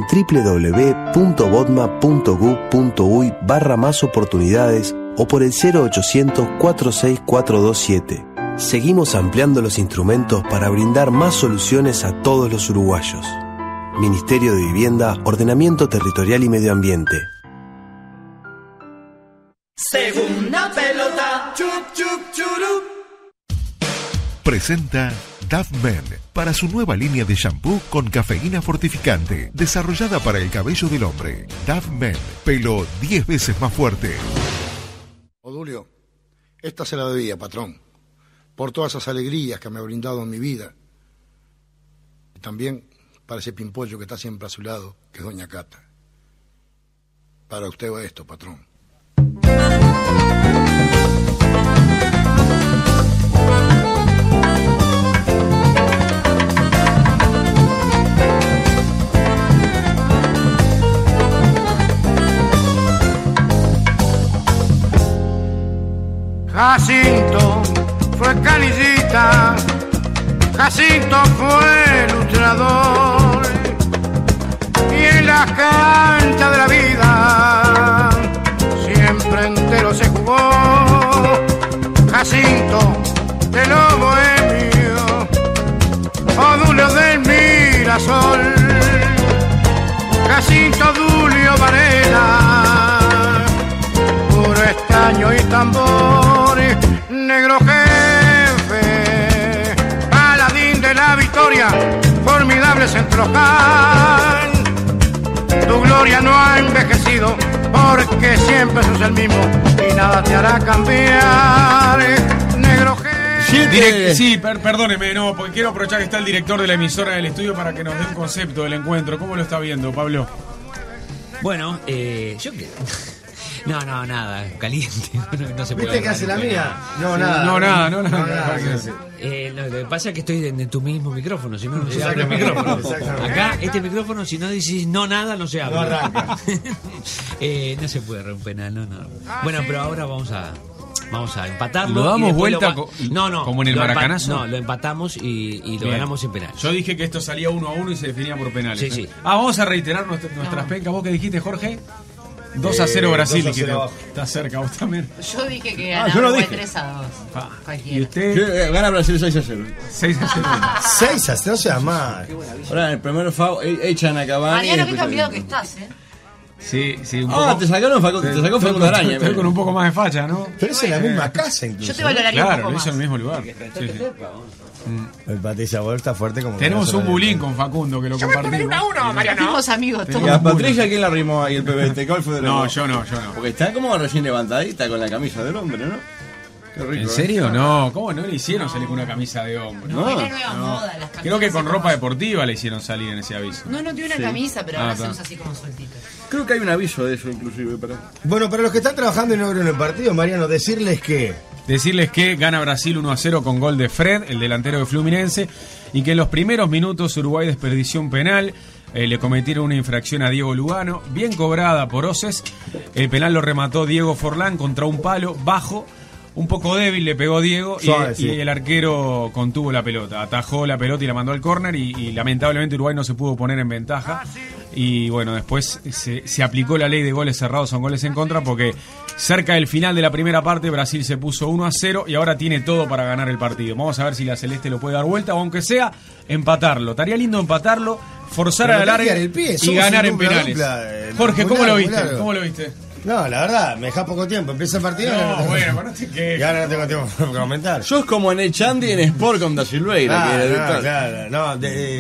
www.bodma.gov.uy/más oportunidades o por el 0800 46427. Seguimos ampliando los instrumentos para brindar más soluciones a todos los uruguayos. Ministerio de Vivienda, Ordenamiento Territorial y Medio Ambiente. Segunda pelota. Chup, chup, churup. Presenta Dove Men para su nueva línea de shampoo con cafeína fortificante, desarrollada para el cabello del hombre. Dove Men, pelo 10 veces más fuerte. Odulio, esta se la debía, patrón, por todas esas alegrías que me ha brindado en mi vida. Y también para ese pimpollo que está siempre a su lado, que es doña Cata. Para usted va esto, patrón. Jacinto fue canillita, Jacinto fue luchador, y en las canchas de la vida siempre entero se jugó. Jacinto de lo bohemio, Odulio del Mirasol, Jacinto Dulio Varela, puro estaño y tambor, negro jefe, paladín de la victoria, formidable centrocal. Tu gloria no ha envejecido, porque siempre sos el mismo y nada te hará cambiar, negro jefe. Sí, perdóneme, no, porque quiero aprovechar que está el director de la emisora del estudio para que nos dé un concepto del encuentro. ¿Cómo lo está viendo, Pablo? Bueno, yo qué... No, nada, caliente. No se puede. ¿Viste que hace la mía? No, nada. No. Lo que pasa es que estoy en tu mismo micrófono, si no se abre el micrófono. Acá, este micrófono, si no decís no nada, no se abre. No arranca. No se puede romper penal, no. Bueno, pero ahora vamos a empatarlo. ¿Lo damos vuelta como en el Maracanazo? No, lo empatamos y lo ganamos en penal. Yo dije que esto salía 1-1 y se definía por penales. Sí. Vamos a reiterar nuestras pencas. ¿Vos qué dijiste, Jorge? 2-0 Brasil. 2-0 está cerca, vos también. Yo dije que ganaba 3-2. ¿Y usted? Gana Brasil 6-0. 6-0. 6-0, no sea mal. Ahora en el primer foul echan a Cavani. Mariano, qué cambiado que estás, Sí, un poco. Te sacó Facundo Araña. Estoy con un poco más de facha, ¿no? Pero es en la misma casa incluso. Yo te valoraría un poco más. Claro, lo hizo en el mismo lugar. El Patricia Wolf está fuerte como... Tenemos un bulín con Facundo que lo compartimos. 1-1, Mariano. Somos amigos todos. ¿Y a Patricia quién la arrimó ahí el PBT? ¿Cuál fue de No, yo no. Porque está como recién levantadita con la camisa del hombre, ¿no? Qué rico, ¿en serio? No, ¿cómo no le hicieron salir con una camisa de hombre? No, es la nueva moda, las camisas. Creo que con ropa deportiva le hicieron salir en ese aviso. No tiene una camisa, pero ahora se usa así como sueltita. Creo que hay un aviso de eso inclusive. Bueno, para los que están trabajando y no vieron el partido, Mariano, decirles que gana Brasil 1-0 con gol de Fred, el delantero de Fluminense, y que en los primeros minutos Uruguay desperdició un penal. Le cometieron una infracción a Diego Lugano, bien cobrada por Oces. El penal lo remató Diego Forlán contra un palo bajo, un poco débil, le pegó Diego y el arquero contuvo la pelota, atajó la pelota y la mandó al córner y lamentablemente Uruguay no se pudo poner en ventaja. Y bueno, después se aplicó la ley de goles cerrados, son goles en contra, porque cerca del final de la primera parte Brasil se puso 1-0 y ahora tiene todo para ganar el partido. Vamos a ver si la Celeste lo puede dar vuelta o aunque sea empatarlo. Estaría lindo empatarlo, forzar a la larga y ganar en penales. Jorge, ¿cómo lo viste? Claro. ¿Cómo lo viste? No, la verdad, me deja poco tiempo. Empieza el partido. No te quejes. Ya no tengo tiempo para comentar. Yo es como en el Chandy en Sport con Da Silveira. Claro.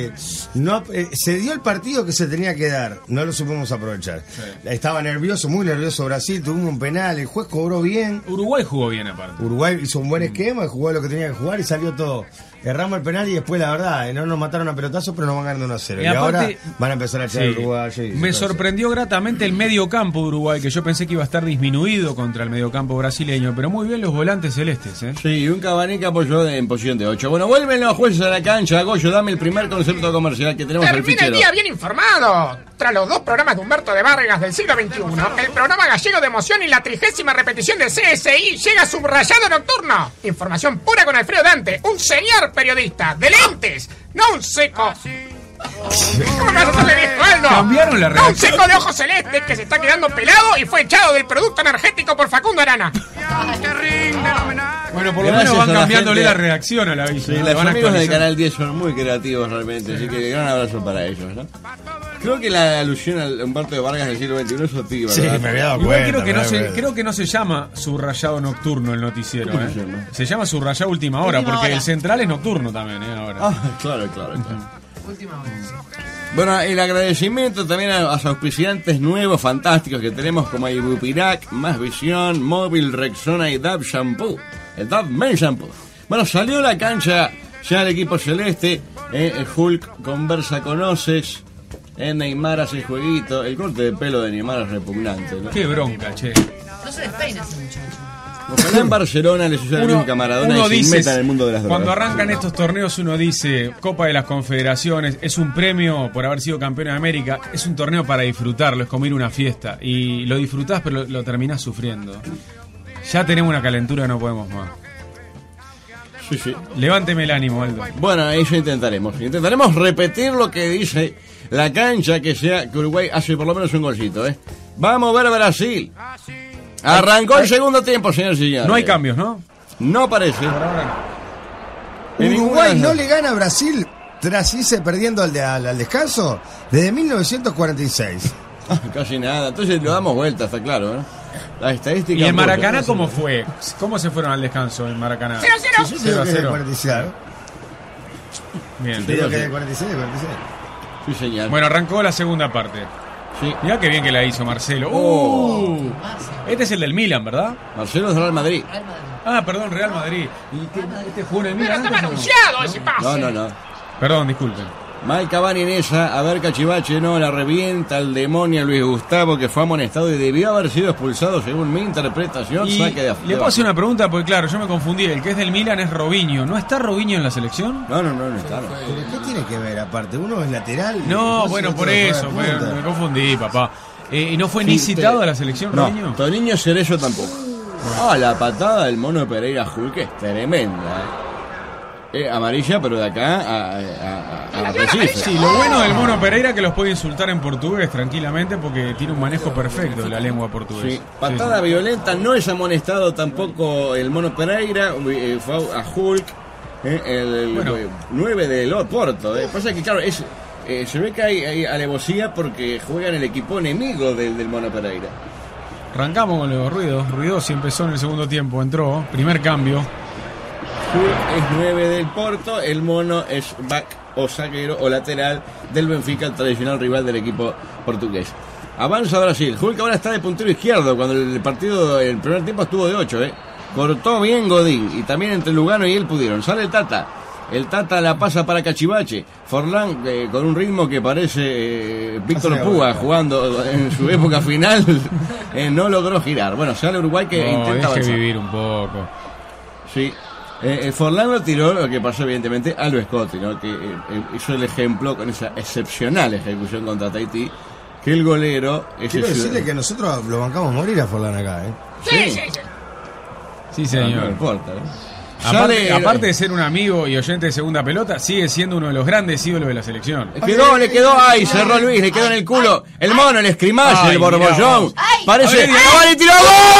Se dio el partido que se tenía que dar. No lo supimos aprovechar. Sí. Estaba nervioso, muy nervioso Brasil. Tuvo un penal. El juez cobró bien. Uruguay jugó bien aparte. Uruguay hizo un buen esquema, jugó lo que tenía que jugar y salió todo. Erramos el penal y después, la verdad, no nos mataron a pelotazos, pero nos van ganando 1-0. Y aparte, ahora van a empezar a echar el Uruguay. Me sorprendió gratamente el medio campo de Uruguay, que yo pensé que iba a estar disminuido contra el medio campo brasileño, pero muy bien los volantes celestes. Sí, un Cavani que apoyó en posición de 8. Bueno, vuelven los jueces a la cancha. Goyo, dame el primer concepto comercial que tenemos. Termina el día bien informado. Tras los 2 programas de Humberto de Vargas del siglo XXI, el programa gallego de emoción y la 30ª repetición del CSI llega subrayado nocturno. Información pura con Alfredo Dante, un señor periodista de lentes, no un seco. ¿Cómo me vas a hacerle viejo, Aldo? Cambiaron la redacción. Un seco de ojos celestes que se está quedando pelado y fue echado del producto energético por Facundo Arana. Bueno, por lo menos van cambiándole la redacción a la aviso. Sí, los amigos del Canal 10 son muy creativos realmente, así que gran abrazo para ellos, ¿no? Creo que la alusión al Humberto de Vargas del siglo XXI es sutil, ¿verdad? Sí, me había dado Igual cuenta. creo que no se llama subrayado nocturno el noticiero. ¿Cómo se llama? Se llama subrayado última hora, Última porque hora. el central es nocturno también, ahora. Ah, claro. Última hora. Bueno, el agradecimiento también a los auspiciantes nuevos, fantásticos que tenemos como Ibupirac, Más Visión, Móvil, Rexona y Dove Shampoo. El Dove Men Shampoo. Bueno, salió a la cancha ya el equipo celeste. El Hulk conversa con Oces. Neymar hace jueguito. El corte de pelo de Neymar es repugnante, ¿no? Qué bronca, che. No se despeina ese muchacho. Ojalá en Barcelona le suceda lo mismo que a Maradona y se meta en el mundo de las drogas. Cuando arrancan estos torneos uno dice Copa de las Confederaciones, es un premio por haber sido campeón de América, es un torneo para disfrutarlo, es como ir a una fiesta y lo disfrutás pero lo terminás sufriendo. Ya tenemos una calentura, no podemos más. Sí. Levánteme el ánimo, Aldo. Bueno, eso intentaremos. Intentaremos repetir lo que dice la cancha, que Uruguay hace por lo menos un golcito, ¿eh? Vamos a ver Brasil. Arrancó el segundo tiempo, señor Sillán. No hay cambios, ¿no? No parece. Uruguay no le gana a Brasil tras irse perdiendo al descanso desde 1946. Casi nada. Entonces lo damos vuelta, está claro, ¿no? La estadística. ¿Y en Maracaná cómo fue? ¿Cómo se fueron al descanso en Maracaná? 0-0. Sí, creo que es de 46. Bien. Creo que es de 46. Sí, señor. Bueno, arrancó la segunda parte. Sí. Mirá qué bien que la hizo Marcelo. Este es el del Milan, ¿verdad? Marcelo es del Real Madrid. Ah, perdón, Real Madrid. ¿Y este jugó en el Milan? Estaba anunciado ese pase. No. Perdón, disculpen. Mal Cavani en esa, a ver Cachivache, no, la revienta el demonio a Luis Gustavo, que fue amonestado y debió haber sido expulsado según mi interpretación. Y saque de le puedo hacer una pregunta, porque claro, yo me confundí. El que es del Milan es Robinho. ¿No está Robinho en la selección? No está. ¿Pero qué tiene que ver aparte? Uno es lateral. No, bueno, por eso, me confundí, papá. ¿Y no fue ni citado a la selección, Robinho? No, Toniño Cerezo tampoco. La patada del mono Pereira Hulk es tremenda, amarilla, pero de acá a Recife. Sí, lo bueno del mono Pereira que los puede insultar en portugués tranquilamente porque tiene un manejo perfecto de la lengua portuguesa. Sí, patada violenta, no es amonestado tampoco el mono Pereira, fue a Hulk, el 9 del Oporto. Pasa que claro, se ve que hay alevosía porque juega en el equipo enemigo del mono Pereira. Arrancamos con los ruidos. Ruidosi empezó en el segundo tiempo, entró, primer cambio. Hulk es 9 del Porto, el mono es back o zaguero o lateral del Benfica, el tradicional rival del equipo portugués. Avanza Brasil. Hulk ahora está de puntero izquierdo, cuando el partido, el primer tiempo estuvo de 8, Cortó bien Godín y también entre Lugano y él pudieron. Sale el Tata la pasa para Cachivache. Forlán con un ritmo que parece Víctor Púa jugando en su época final, no logró girar. Bueno, sale Uruguay que intenta avanzar. Vivir un poco. Sí. Forlán lo tiró, lo que pasó evidentemente a Lo Scotti, ¿no? Que hizo el ejemplo con esa excepcional ejecución contra Tahití, que el golero... Quiero decirle que nosotros lo bancamos morir a Forlán acá, Sí, señor. No importa, Aparte de ser un amigo y oyente de segunda pelota, sigue siendo uno de los grandes ídolos de la selección. Le quedó, cerró Luis, le quedó en el culo el mono, el escrimaje, el borbollón. Parece... ¡Cavani tiró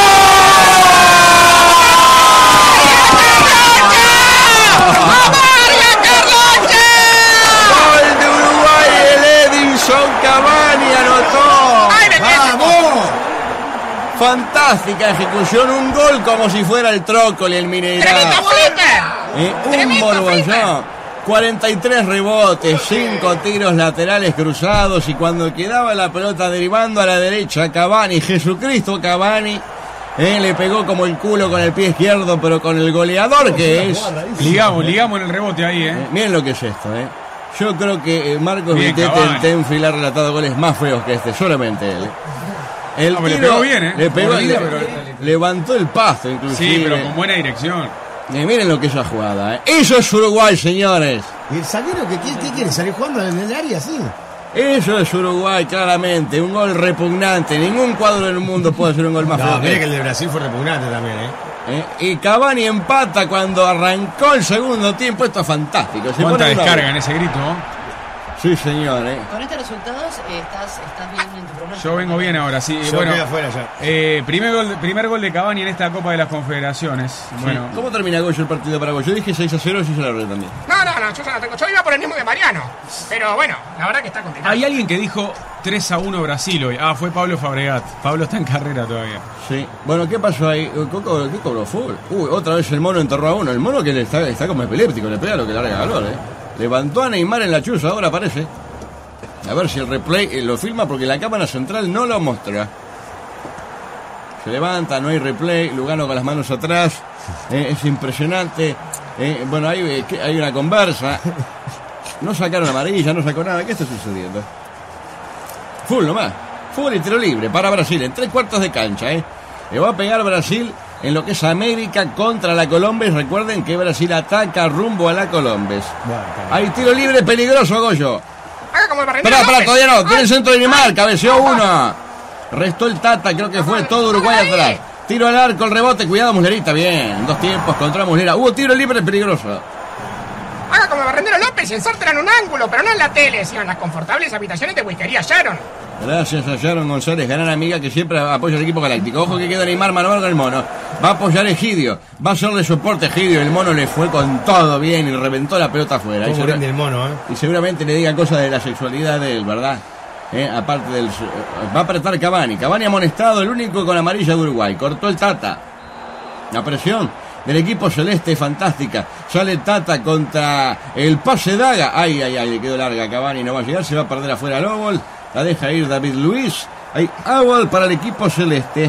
¡Gol de Uruguay! El Edinson Cavani anotó. ¡Vamos! Fantástica ejecución, un gol como si fuera el Trócoli, el Mineirao. Un borbollón. 43 rebotes, 5 tiros laterales cruzados y cuando quedaba la pelota derivando a la derecha, Cavani, Jesucristo Cavani, le pegó como el culo con el pie izquierdo, pero con el goleador que es. Ligamos en el rebote ahí, Miren lo que es esto, Yo creo que Marcos Bien, Vitete Cavani. en Tenfield ha relatado goles más feos que este, solamente él. El le tiro pegó bien, le pegó, Mordida, levantó el pasto inclusive. Sí, pero con buena dirección. Miren lo que es esa jugada, Eso es Uruguay, señores. ¿Y el zaguero qué quiere? ¿Salir jugando en el área así? Eso es Uruguay, claramente. Un gol repugnante. Ningún cuadro del mundo puede hacer un gol más feo. Mire que el de Brasil fue repugnante también, Y Cavani empata cuando arrancó el segundo tiempo. Esto es fantástico. ¿Cuánta descarga en ese grito? Sí, señor. Con estos resultados estás bien en tu pronóstico. Yo vengo bien ahora, sí. Yo quedo afuera ya. Primer gol de Cavani en esta Copa de las Confederaciones. Sí. Bueno. ¿Cómo termina Goyo el partido para Goyo? Yo dije 6-0 y se la red también. No, No, yo ya no tengo. Yo iba por el mismo de Mariano. Pero bueno, la verdad que está complicado. Hay alguien que dijo 3-1 Brasil hoy. Fue Pablo Fabregat. Pablo está en carrera todavía. Sí. Bueno, ¿qué pasó ahí? ¿Qué cobró fútbol? Otra vez el mono enterró a uno. El mono que está como epiléptico, le pega lo que larga calor, Levantó a Neymar en la chuza, ahora parece. A ver si el replay lo filma porque la cámara central no lo muestra. Se levanta, no hay replay, Lugano con las manos atrás. Es impresionante. Bueno, hay una conversa. No sacaron amarilla, no sacó nada. ¿Qué está sucediendo? Fútbol nomás. Fútbol y tiro libre para Brasil en 3/4 de cancha. Le va a pegar Brasil en lo que es América contra la Colombes. Recuerden que Brasil ataca rumbo a la Colombes. Hay tiro libre peligroso, Goyo. Haga como el barrendero. Espera, todavía no. Tiene el centro de Neymar. Cabeceó uno. Restó el Tata, creo que fue todo Uruguay atrás. Tiro al arco, el rebote. Cuidado, Muslerita. Bien. 2 tiempos contra Muslera. Hubo tiro libre peligroso. Haga como el barrendero López y ensártela en un ángulo, pero no en la tele, sino en las confortables habitaciones de Whiskería Sharon. Gracias a Sharon González, gran amiga que siempre apoya al equipo galáctico. Ojo que queda Neymar mano a mano con el mono. Va a apoyar a Egidio. Va a hacerle soporte a Egidio. El mono le fue con todo bien y reventó la pelota afuera. ¿Cómo rinde el mono, Y seguramente le diga cosas de la sexualidad de él, ¿verdad? Aparte del... Va a apretar Cavani. Cavani amonestado, el único con amarilla de Uruguay. Cortó el Tata. La presión del equipo celeste fantástica. Sale Tata contra el pase Daga. Ay, le quedó larga. Cavani no va a llegar, se va a perder afuera Lobol. La deja ir David Luiz. Hay Awal para el equipo celeste.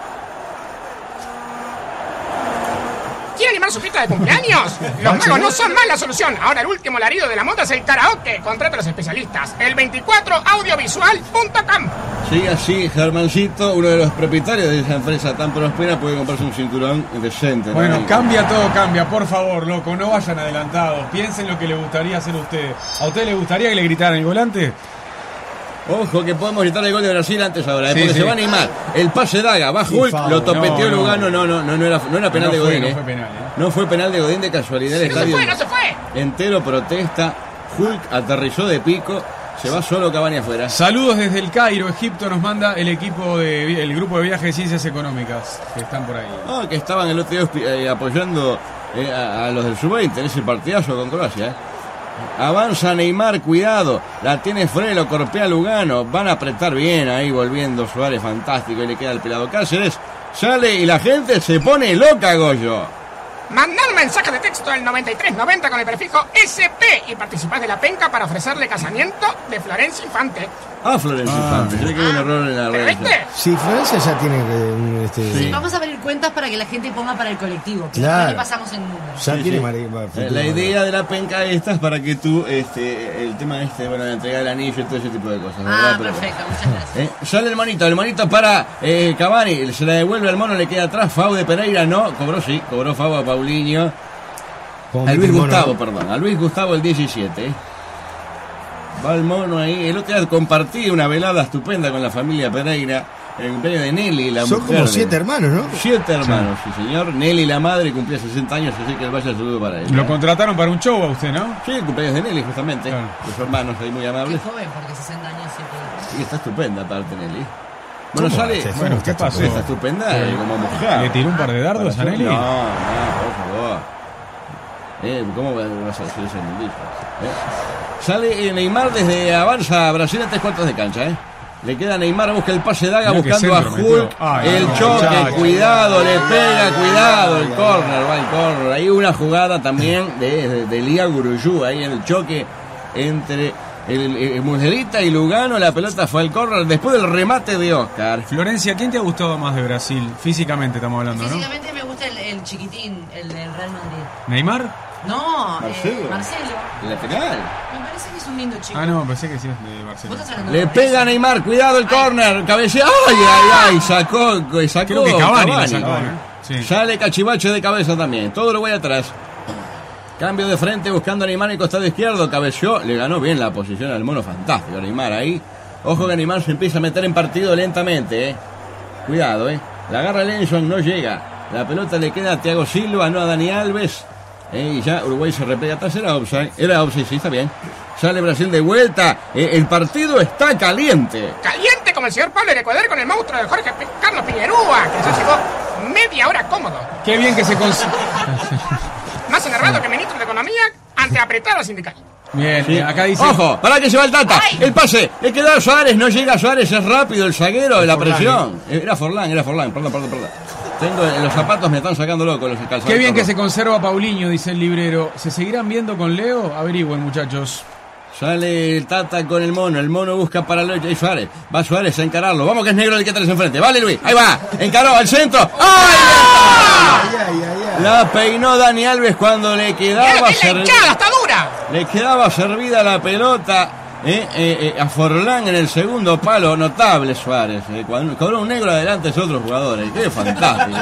¿Quiere animar su fiesta de cumpleaños? Los magos no son más la solución. Ahora el último alarido de la moda es el karaoke. Contrata a los especialistas. El 24audiovisual.com. Sí, así, Germancito, uno de los propietarios de esa empresa tan próspera, puede comprarse un cinturón decente. Bueno, cambia todo, por favor, loco, no vayan adelantados. Piensen lo que le gustaría hacer a usted. ¿A usted le gustaría que le gritaran el volante? Ojo que podemos gritar el gol de Brasil antes ahora, porque sí. Se va a animar. El pase Daga, va Hulk, lo topeteó Lugano, no era penal de Godín. No fue penal, No fue penal de Godín, de casualidad. El estadio no se fue. Entero protesta. Hulk aterrizó de pico. Se va solo Cavani afuera. Saludos desde el Cairo, Egipto, nos manda el grupo de viaje de ciencias económicas que están por ahí. Que estaban el otro día apoyando a los del Sub-20 en ese partidazo con Croacia. Avanza Neymar, cuidado. La tiene Fred, lo corpea Lugano. Van a apretar bien ahí, volviendo Suárez, fantástico. Y le queda el pelado Cáceres. Sale y la gente se pone loca, Goyo. Mandar un mensaje de texto al 9390 con el prefijo SP y participás de la penca para ofrecerle casamiento de Florencia Infante. Florencia Infante. Creo que hay un error en la red. ¿Viste? Sí, Florencia ya tiene Sí, vamos a abrir cuentas para que la gente ponga para el colectivo. Claro. Le pasamos en números. Ya tiene la idea de la penca esta es para que tú, el tema de entregar el anillo y todo ese tipo de cosas. ¿Verdad? Perfecto, muchas gracias. Sale el monito para Cavani, se la devuelve al mono, le queda atrás. Fau de Pereira, no, cobró Fau a Paulinho. A Luis Gustavo el 17. Va el mono ahí. El otro día compartí una velada estupenda con la familia Pereira. El cumpleaños de Nelly, la Son mujer. Son como 7 hermanos, ¿no? 7 hermanos, sí señor. Nelly, la madre, cumplía 60 años, así que vaya el saludo para él. Lo contrataron para un show a usted, ¿no? Sí, el cumpleaños de Nelly, justamente. Claro. Los hermanos ahí muy amables. Qué joven, porque 60 años siempre. Sí, está estupenda aparte Nelly. Bueno, ¿Cómo? sale. Bueno, ¿qué pasó? Está estupenda como mujer. ¿Le tiró un par de dardos a Nelly? No, por favor. ¿Cómo vas a decir eso en el disco? Sale Neymar desde avanza Brasil a 3/4 de cancha, Le queda Neymar, busca el pase Daga buscando a Hulk. El choque, cuidado, le pega, cuidado, el córner, va el córner. Hay una jugada también de Liga Guruyú, ahí en el choque entre el Muslerita y Lugano, la pelota fue al córner después del remate de Oscar. Florencia, ¿quién te ha gustado más de Brasil? Físicamente estamos hablando, ¿no? Físicamente me gusta el chiquitín, el del Real Madrid. ¿Neymar? No, Marcelo. Marcelo. Lateral. Me parece que es un lindo chico. No, pensé que sí es de Barcelona. Le pega a Neymar, cuidado el córner, cabecea. ¡Ay! Sacó creo que Cavani la sacó, Sí. Sale Cachivache de cabeza también. Todo lo voy atrás. Cambio de frente buscando a Neymar en el costado izquierdo. Cabeció, le ganó bien la posición al mono. Fantástico Neymar ahí. Ojo que Neymar se empieza a meter en partido lentamente. Cuidado, La agarra Lenson, no llega. La pelota le queda a Thiago Silva, no a Dani Alves. Y ya Uruguay se repega atrás. Era offside, sí, está bien. Sale Brasil de vuelta. El partido está caliente. Caliente como el señor Pablo de Ecuador con el monstruo de Jorge Carlos Piñerúa, que ya llegó media hora cómodo. Qué bien que se Más enervado que ministro de Economía ante apretada sindical. Bien, Sí. acá dice... Ojo, para que se va el Tata. El pase, le quedó a Suárez, no llega a Suárez, es rápido el zaguero de la Forlán, presión. Era Forlán, perdón. Tengo los zapatos, me están sacando loco los calzados. Qué bien que se conserva Paulinho, dice el librero. ¿Se seguirán viendo con Leo? Averigüen, muchachos. Sale el Tata con el mono busca para Leo y Suárez. Va Suárez a encararlo. Vamos que es negro el que tenés enfrente. Vale, Luis. Ahí va. Encaró al centro. ¡Ay! La peinó Dani Alves cuando le quedaba ¡Hinchada, está dura! Le quedaba servida la pelota a Forlán en el segundo palo. Notable Suárez. Cuando cobró un negro adelante de otros jugadores. ¡Qué fantástico!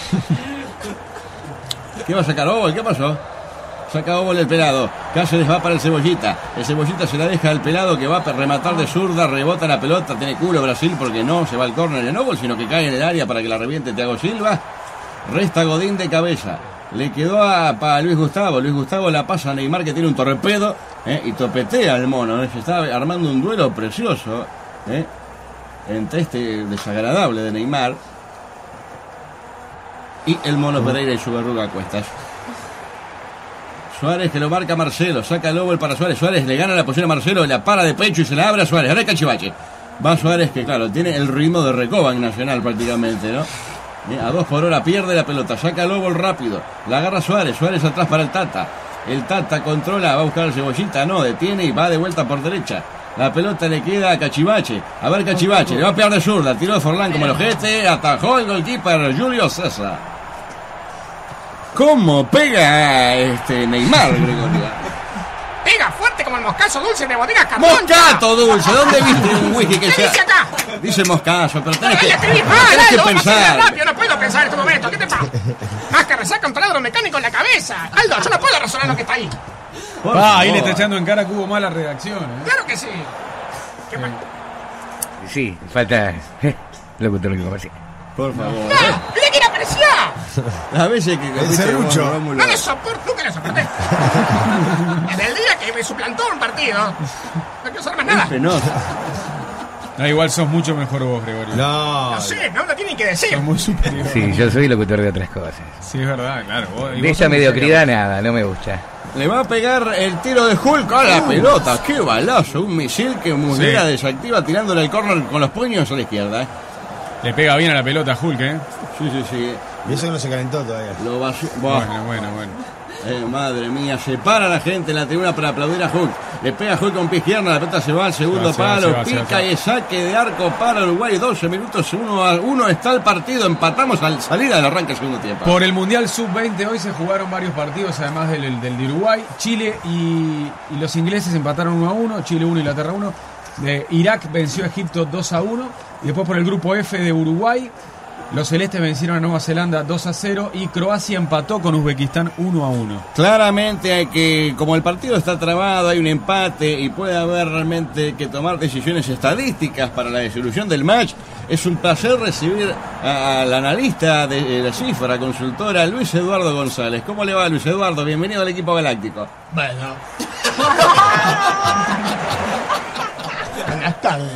¿Qué va a sacar Oval? ¿Qué pasó? Saca Oval el pelado. Cáceres va para el Cebollita. El Cebollita se la deja al pelado que va a rematar de zurda. Rebota la pelota. Tiene culo Brasil porque no se va al córner en Oval, sino que cae en el área para que la reviente Thiago Silva. Resta Godín de cabeza. Le quedó para Luis Gustavo. Luis Gustavo la pasa a Neymar que tiene un torpedo y topetea al mono. Se está armando un duelo precioso entre este desagradable de Neymar y el mono Pereira y su verruga a cuestas. Suárez que lo marca Marcelo, saca el Oval para Suárez. Suárez le gana la posición a Marcelo, la para de pecho y se la abre a Suárez. Ahora es Cachivache. Va Suárez que claro, tiene el ritmo de Recoban Nacional prácticamente, ¿no? A 2 por hora pierde la pelota, saca el Oval rápido, la agarra Suárez atrás para el Tata. El Tata controla, va a buscar al Cebollita, no, detiene y va de vuelta por derecha. La pelota le queda a Cachivache. A ver Cachivache, le va a pegar de zurda, tiró de Forlán como el ojete, atajó el goalkeeper Julio César. ¿Cómo pega Neymar, Gregorio? Pega fuerte como el moscazo dulce de bodega Carloncha. ¡Moscato dulce! ¿Dónde viste un whisky que ¿Qué sea? dice acá? Dice moscazo, pero tenés que, Escribí mal, tenés que Aldo, vamos a hacer pensar. rápido, no puedo pensar en este momento. ¿Qué te pasa? Más que resaca un taladro mecánico en la cabeza. Aldo, yo no puedo razonar lo que está ahí. Ahí le está echando en cara que hubo mala redacción. Claro que sí. ¿Qué pasa? Sí, falta locutor comercial. Por favor. ¡No! ¡Le quiero apreciar! A veces que El serrucho. No le soporto, nunca le soporté. En el día que me suplantó un partido, no quiero saber más nada. Es penoso. No, igual sos mucho mejor vos, Gregorio. No. No sé, no lo tienen que decir. Sos muy superior. Sí, yo soy locutor de otras cosas. Sí, es verdad, claro. De esta mediocridad nada, no me gusta. Le va a pegar el tiro de Hulk a la pelota. ¡Qué balazo! Un misil que Muslera desactiva tirándole el córner con los puños a la izquierda. Le pega bien a la pelota a Hulk, ¿eh? Sí. Y eso que no se calentó todavía. Lo va Bueno. madre mía, se para la gente en la tribuna para aplaudir a Hulk. Le pega Hulk con pie izquierda, la pelota se va al segundo palo, pica y saque de arco para Uruguay. 12 minutos, 1-1 está el partido. Empatamos al salida del arranque del segundo tiempo. Por el Mundial Sub-20 hoy se jugaron varios partidos, además del de Uruguay. Chile y los ingleses empataron 1-1, Chile 1, Inglaterra 1. Irak venció a Egipto 2-1. Y después por el grupo F de Uruguay, los celestes vencieron a Nueva Zelanda 2-0 y Croacia empató con Uzbekistán 1-1. Claramente hay que, como el partido está trabado, hay un empate y puede haber realmente que tomar decisiones estadísticas para la disolución del match. Es un placer recibir al analista de la cifra, consultora Luis Eduardo González. ¿Cómo le va, Luis Eduardo? Bienvenido al equipo galáctico. Bueno. Buenas tardes.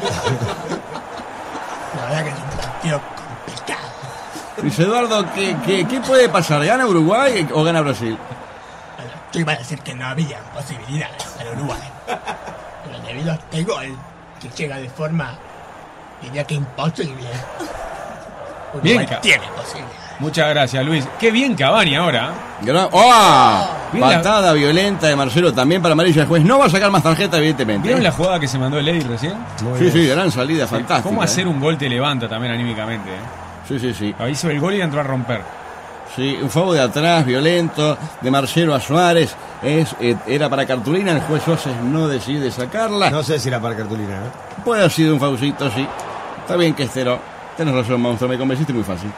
La verdad que es un partido complicado. Luis Eduardo, ¿qué puede pasar? ¿Gana Uruguay o gana Brasil? Bueno, yo iba a decir que no había posibilidades para Uruguay. Pero debido a este gol, que llega de forma, diría que imposible, Uruguay Bien, tiene posibilidades. Muchas gracias, Luis. Qué bien Cavani ahora. ¡Oh! Bien Patada violenta de Marcelo también para amarilla el juez. No va a sacar más tarjeta, evidentemente. ¿Vieron la jugada que se mandó el Eddy recién? Sí, gran salida, fantástica. ¿Cómo hacer un gol te levanta también anímicamente? Sí. Ahí hizo el gol y entró a romper. Sí, un foul de atrás, violento, de Marcelo a Suárez. Era para cartulina, el juez Oses no decide sacarla. No sé si era para cartulina, ¿eh? Puede haber sido un faulcito, sí. Está bien que estero. Tenés razón, monstruo, me convenciste muy fácil.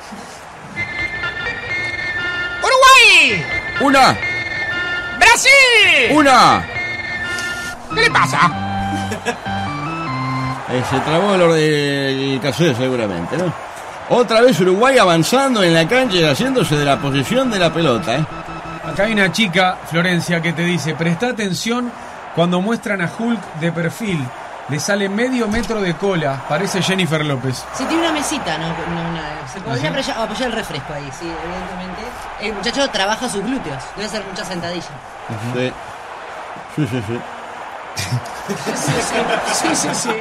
¡Uruguay! ¡Una! ¡Brasil! ¡Una! ¿Qué le pasa? Se trabó el casero seguramente, ¿no? Otra vez Uruguay avanzando en la cancha y haciéndose de la posesión de la pelota, ¿eh? Acá hay una chica, Florencia, que te dice: presta atención cuando muestran a Hulk de perfil. Le sale medio metro de cola, parece Jennifer López. Sí, tiene una mesita, ¿no? Se podría apoyar el refresco ahí, sí, evidentemente. El muchacho trabaja sus glúteos, debe hacer muchas sentadillas. Sí. Sí.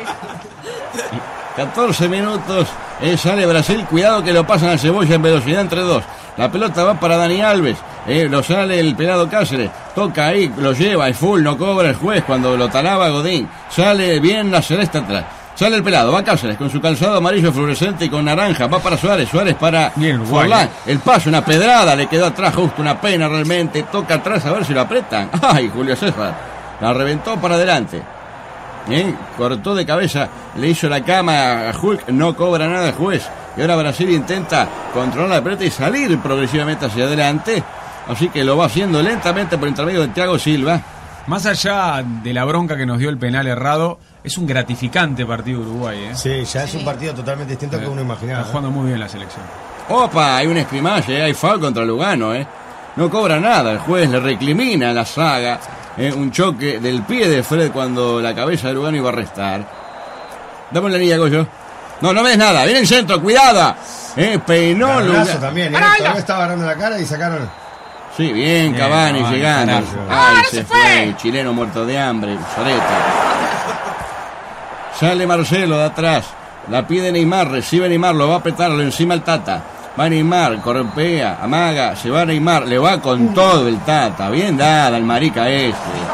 14 minutos, sale Brasil, cuidado que lo pasan a Cebolla en velocidad entre dos. La pelota va para Dani Alves, lo sale el pelado Cáceres, toca ahí, lo lleva, es full, no cobra el juez cuando lo talaba Godín. Sale bien la celeste atrás. Sale el pelado, va Cáceres con su calzado amarillo fluorescente y con naranja, va para Suárez para Forlán. El paso, una pedrada, le quedó atrás, justo una pena realmente. Toca atrás a ver si lo apretan. ¡Ay, Julio César! La reventó para adelante. Cortó de cabeza, le hizo la cama a Hulk, no cobra nada el juez. Y ahora Brasil intenta controlar la pelota y salir progresivamente hacia adelante. Así que lo va haciendo lentamente por intermedio de Thiago Silva. Más allá de la bronca que nos dio el penal errado, es un gratificante partido Uruguay. Sí, ya es un partido totalmente distinto a que uno imaginaba. Está jugando muy bien la selección. Opa, hay un scrimmage, hay foul contra Lugano. No cobra nada, el juez le recrimina la saga. Un choque del pie de Fred cuando la cabeza de Lugano iba a restar. Dame la línea, Goyo. No me des nada, viene el centro, cuidado. Peinó Lugano. También, todavía estaba agarrando la cara y sacaron. Sí, bien, Cavani llegando. Ay, se fue. Chileno muerto de hambre, Soreta. Sale Marcelo de atrás. La pide Neymar, recibe Neymar, lo va a apretarlo encima el Tata. Va Neymar, corpea, amaga, se va Neymar, le va con todo el Tata. Bien dada el marica ese.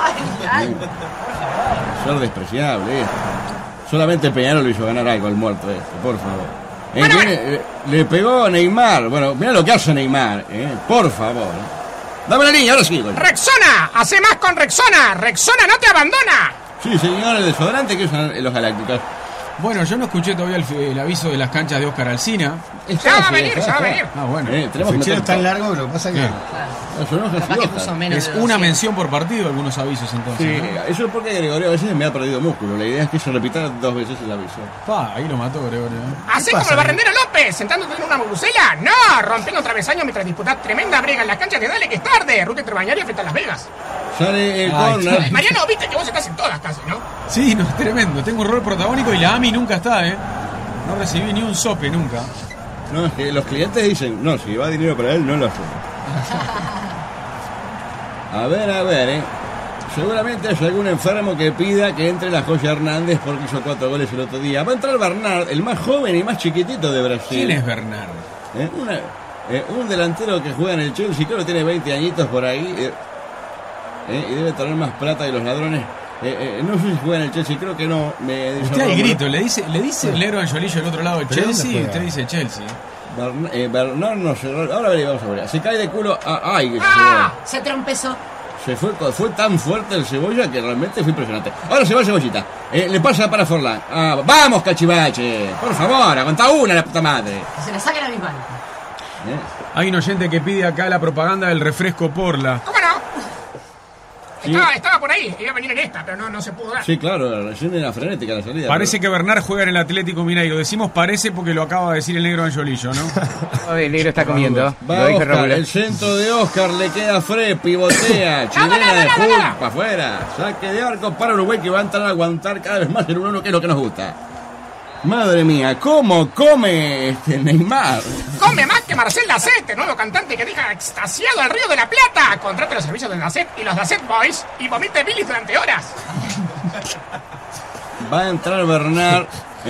Ser despreciable. Solamente Peñarol lo hizo ganar algo al muerto este, por favor. Le pegó a Neymar. Bueno, mira lo que hace Neymar, por favor. Dame la línea, ahora sí. ¡Rexona! ¡Hace más con Rexona! ¡Rexona no te abandona! Sí, señor, el desodorante que usan los Galácticos. Bueno, yo no escuché todavía el aviso de las canchas de Oscar Alsina. Ya va a venir. Ah, bueno. Tenemos que tan largo que lo pasa que... Es una mención por partido algunos avisos entonces. Sí, ¿no? eso es porque Gregorio a veces me ha perdido músculo. La idea es que se repita 2 veces el aviso. Ahí lo mató Gregorio. Así como el barrendero López, sentándote en una bubucela. No, rompiendo travesaño mientras disputás tremenda brega en las canchas de Dale que es tarde. Ruta Interbañaria frente a Las Vegas. Sale el corner. Mariano, viste que vos estás en todas casi, ¿no? Sí, no, es tremendo. Tengo un rol protagónico y la AMI nunca está, No recibí ni un sope nunca. No, es que los clientes dicen, no, si va dinero para él, no lo hace. A ver, seguramente hay algún enfermo que pida que entre la Joya Hernández porque hizo 4 goles el otro día. Va a entrar Bernard, el más joven y más chiquitito de Brasil. ¿Quién es Bernard? Un delantero que juega en el Chelsea, creo que tiene 20 añitos por ahí. Y debe tener más plata que los ladrones. No sé si juega en el Chelsea, creo que no. Usted al grito, le dice el negro Angiolillo del otro lado del Chelsea y usted dice Chelsea. Bernard no sé, ahora vamos a ver. Se cae de culo. Se trompezó. Fue tan fuerte el Cebolla que realmente fue impresionante. Ahora se va el Cebollita. Le pasa para Forlán. Vamos, Cachivache. Por favor, aguanta una, la puta madre. Que se la saquen a Bisbal. Hay un oyente que pide acá la propaganda del refresco Porla. ¿Cómo no? Estaba por ahí, iba a venir en esta, pero no se pudo dar. Sí, claro, recién era frenética la salida. Parece que Bernard juega en el Atlético Mineiro. Decimos parece porque lo acaba de decir el negro Angiolillo, ¿no? El negro está comiendo. Va Oscar, el centro de Oscar, le queda Fred, pivotea, chilena de Hulk, para afuera. Saque de arco para Uruguay que va a entrar a aguantar cada vez más el 1-1, que es lo que nos gusta. Madre mía, ¿cómo come Neymar? Come más que Marcel Dacet, nuevo cantante que deja extasiado al Río de la Plata. Contrate los servicios de Dacet y los Dacet Boys y vomite bilis durante horas. Va a entrar Bernard,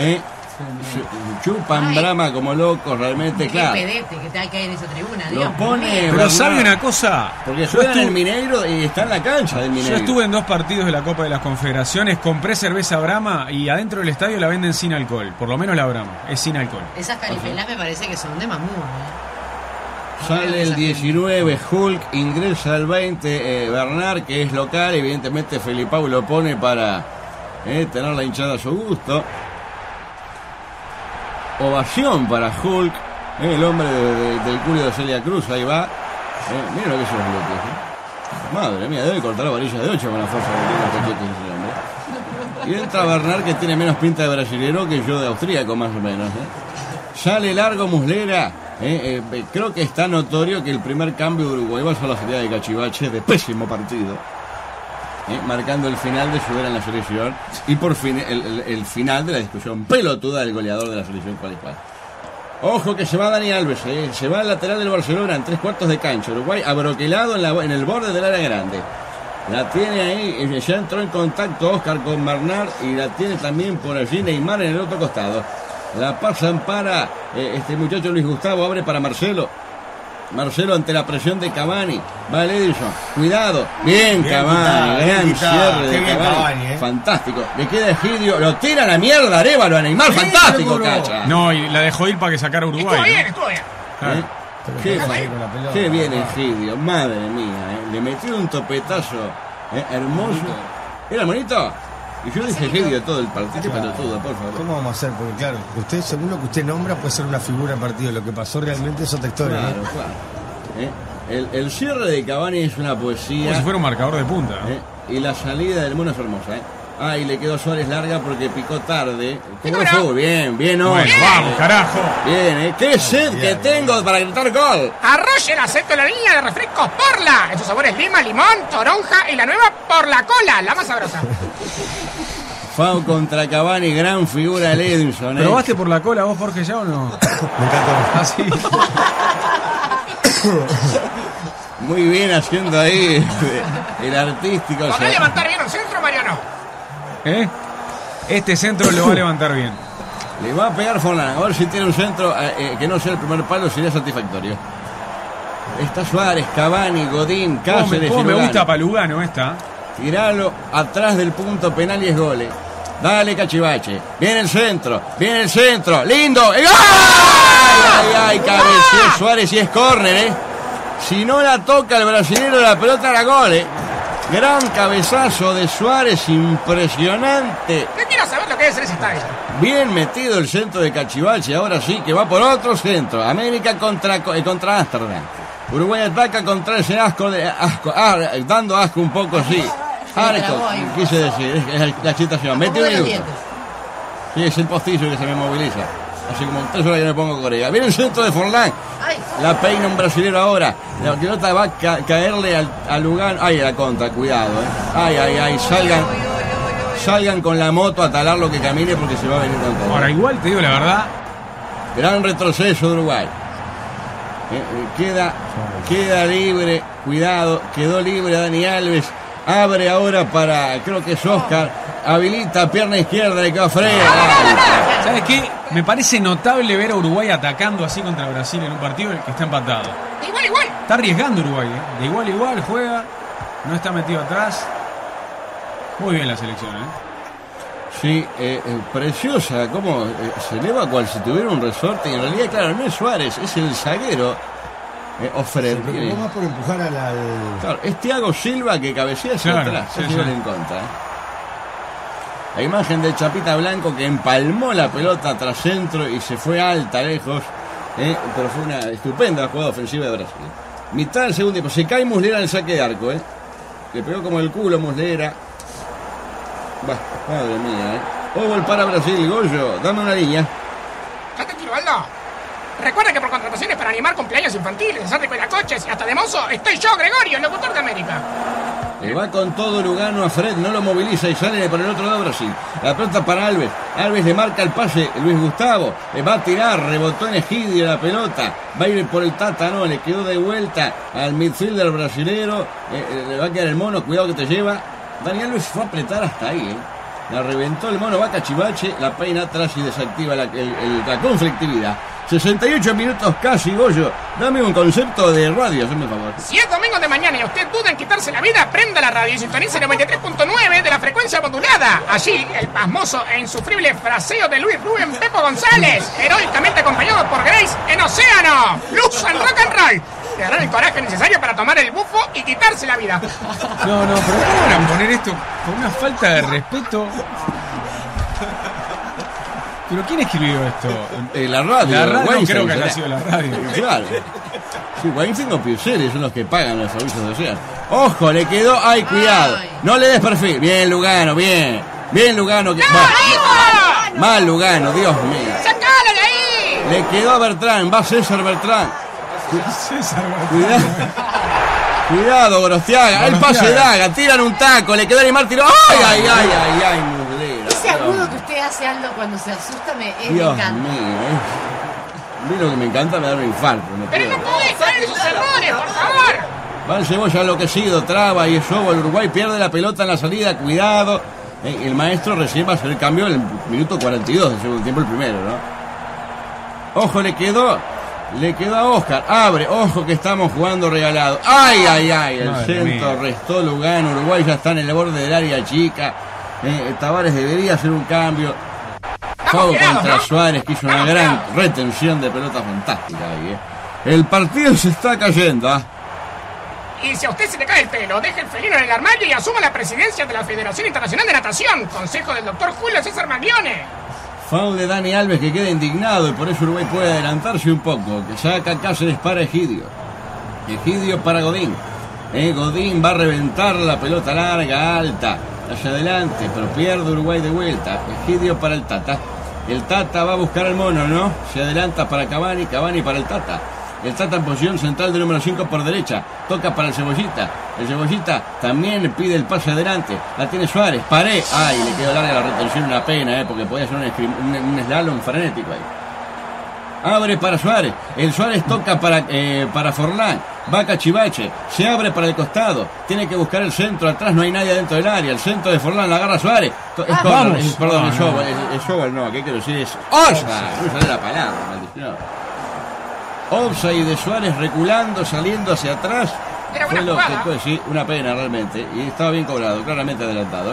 chupan brama como locos, realmente, claro. Qué pedete que te hay que ir en esa tribuna, lo pone. Pero ¿sabe una cosa? Porque juega en el Mineiro y está en la cancha del Mineiro. Yo estuve en 2 partidos de la Copa de las Confederaciones, compré cerveza Brahma y adentro del estadio la venden sin alcohol. Por lo menos la Brahma, es sin alcohol. Esas carifelas me parece que son de mamú, Sale el 19 Hulk, ingresa el 20 Bernard, que es local. Evidentemente Felipao lo pone para tener la hinchada a su gusto. Ovación para Hulk, el hombre del culo de Celia Cruz, ahí va. Miren lo que son los glúteos. Madre mía, debe cortar la varilla de 8 con la fuerza de hombre. Y entra Bernard, que tiene menos pinta de brasilero que yo de austríaco, más o menos. Sale largo Muslera. Creo que está notorio que el primer cambio de Uruguay va a ser la salida de Cachivache, de pésimo partido. marcando el final de su era en la selección y por fin el final de la discusión pelotuda del goleador de la selección cual y cual. Ojo que se va Dani Alves, se va al lateral del Barcelona en 3/4 de cancha. Uruguay abroquelado en el borde del área grande. La tiene ahí, ya entró en contacto Oscar con Bernard y la tiene también por allí Neymar en el otro costado. La pasan para este muchacho Luis Gustavo, abre para Marcelo. Marcelo ante la presión de Cavani. Va el Edison. Cuidado. Bien Cavani. Gran cierre de Cavani. Fantástico. Le queda Egidio. Lo tira a la mierda Arévalo a Neymar. Fantástico, Cacha. No, y la dejó ir para que sacara Uruguay. Estuvo bien. Qué bien Egidio. Madre mía. Le metió un topetazo hermoso. ¿Era bonito? Y yo dije Egidio todo el partido, pero todo, por favor. ¿Cómo vamos a hacer? Porque claro, usted, según lo que usted nombra, puede ser una figura de partido. Lo que pasó realmente es otra historia. Claro. El cierre de Cavani es una poesía. Como si fuera un marcador de punta. Y la salida del mono es hermosa. Y le quedó Suárez larga porque picó tarde. ¿Cómo fue? Bien, bueno, hoy. Vamos, carajo. Bien, qué sed que tengo para gritar gol. Arroyen acepto la línea de refrescos Porla. En sus sabores lima, limón, toronja y la nueva por la cola, la más sabrosa. Fau contra Cavani, gran figura del Edison. ¿Probaste por la cola vos, Jorge, ya o no? Me encantó. Así. Muy bien haciendo ahí el artístico. ¿Podrá levantar bien un centro, Mariano? Este centro lo va a levantar bien. Le va a pegar Forlán. A ver si tiene un centro que no sea el primer palo, sería satisfactorio. Está Suárez, Cavani, Godín, Cáceres. ¿Cómo me gusta para Lugano esta? Tiralo atrás del punto penal y es gole. Dale, Cachivache. Viene el centro. Lindo. ¡Ay! Cabeceó Suárez y es córner, Si no la toca el brasilero, la pelota era gol, Gran cabezazo de Suárez, impresionante. ¿Qué quiero saber lo que es ese estadio? Bien metido el centro de Cachivache, ahora sí que va por otro centro. América contra Ámsterdam. Uruguay ataca contra ese asco, dando asco un poco, sí. Harto, quise decir, es la excitación. 21 minutos. Sí, es el postillo que se me moviliza. Hace como 3 horas que me pongo correa. Viene el centro de Forlán. La peina un brasilero ahora. La pelota va a caerle al Lugano. Ay, la contra, cuidado, Ay, salgan con la moto a talar lo que camine porque se va a venir con todo. Ahora, igual te digo la verdad. Gran retroceso de Uruguay. Queda libre, cuidado, quedó libre Dani Alves. Abre ahora para, creo que es Oscar. Habilita pierna izquierda, le quedó Fred. ¿Sabes qué? Me parece notable ver a Uruguay atacando así contra Brasil en un partido que está empatado. Igual. Está arriesgando Uruguay, De igual juega. No está metido atrás. Muy bien la selección, Sí, preciosa, como se eleva cual si tuviera un resorte. Y en realidad, claro, no es Suárez, es el zaguero. Fred. Se más por empujar al... Claro, es Thiago Silva que cabecea hacia atrás. Sí. En contra. La imagen del Chapita Blanco que empalmó la pelota tras centro y se fue alta, lejos. Pero fue una estupenda jugada ofensiva de Brasil. Mitad del segundo tiempo. Se cae Muslera en el saque de arco. Le pegó como el culo Muslera. Madre mía. Gol para Brasil, Goyo. Dame una línea. Ya te quiero, Aldo. Recuerda que por contrataciones para animar cumpleaños infantiles, hacer recoger coches y hasta de mozo, estoy yo, Gregorio, el locutor de América. Le va con todo Lugano a Fred, no lo moviliza y sale por el otro lado Brasil. La pelota para Alves. Alves le marca el pase, Luis Gustavo. Le va a tirar, rebotó en Egidio la pelota. Va a ir por el Tata, no, le quedó de vuelta al midfielder brasilero. Le va a quedar el mono, cuidado que te lleva. Dani Alves fue a apretar hasta ahí, La reventó el mono, va Cachivache, la peina atrás y desactiva la conflictividad. 68 minutos casi, Goyo. Dame un concepto de radio, hazme favor. Si es domingo de mañana y usted duda en quitarse la vida, prenda la radio y sintonice el 93.9 de la frecuencia modulada. Allí, el pasmoso e insufrible fraseo de Luis Rubén Pepo González, heroicamente acompañado por Grace en Océano. Luz and rock and roll. Le darán el coraje necesario para tomar el bufo y quitarse la vida. No, pero ¿cómo van a poner esto con una falta de respeto? ¿Pero quién escribió esto? La radio. La radio no creo que haya sido la radio. Claro. Sí, Weinstein o Piuceri son los que pagan los servicios de Océano. ¡Ojo! Le quedó... ¡Ay, cuidado! No le des perfil. Bien, Lugano, bien. Bien, Lugano. Mal Lugano, Dios mío. ¡Sacala de ahí! Le quedó a Bertrán. Va César Bertrán. César Bertrán. Cuidado. Cuidado, Gorostiaga. El pase de Daga. Tiran un taco. Le quedó Neymar. Tiró. ¡Ay! Muslera. Ese agudo que usted hace, Aldo, cuando se asusta, me Dios encanta. mío. A mí lo que me encanta me da un infarto. Pero no podés caer en sus errores, por favor. Va el Cebolla enloquecido. Traba y Sobo. El Uruguay pierde la pelota en la salida. Cuidado. El maestro recién va a hacer el cambio en el minuto 42 del segundo tiempo, el primero, ¿no? Ojo, le quedó a Oscar. Abre. Ojo que estamos jugando regalado. ¡Ay! El Madre centro mía. restó Lugano. Uruguay ya está en el borde del área chica. Tavares debería hacer un cambio. Todo contra Suárez, que hizo una gran retención de pelota fantástica ahí. El partido se está cayendo, ¿ah? Y si a usted se le cae el pelo, deje el felino en el armario y asuma la presidencia de la Federación Internacional de Natación. Consejo del doctor Julio César Maglione. Foul de Dani Alves, que queda indignado y por eso Uruguay puede adelantarse un poco. Que saca Cáceres para Egidio. Egidio para Godín. Godín va a reventar la pelota larga, alta, hacia adelante, pero pierde Uruguay de vuelta. Egidio para el Tata. El Tata va a buscar al mono, ¿no? Se adelanta para Cavani, Cavani para el Tata. El Tata en posición central de número 5 por derecha. Toca para el Cebollita. El Cebollita también pide el pase adelante. La tiene Suárez. Paré. Ay, le quedó larga la retención. Una pena, porque podía ser un slalom frenético ahí. Abre para Suárez. El Suárez toca para Forlán. Va Cachivache. Se abre para el costado. Tiene que buscar el centro. Atrás no hay nadie dentro del área. El centro de Forlán la agarra Suárez. Perdón, el Sobal no. ¿Qué quiero decir? Es Osa. No sale la palabra, maldición. Offside de Suárez reculando, saliendo hacia atrás. Era buena Fue lo jugada. que fue, sí, una pena realmente. Y estaba bien cobrado, claramente adelantado.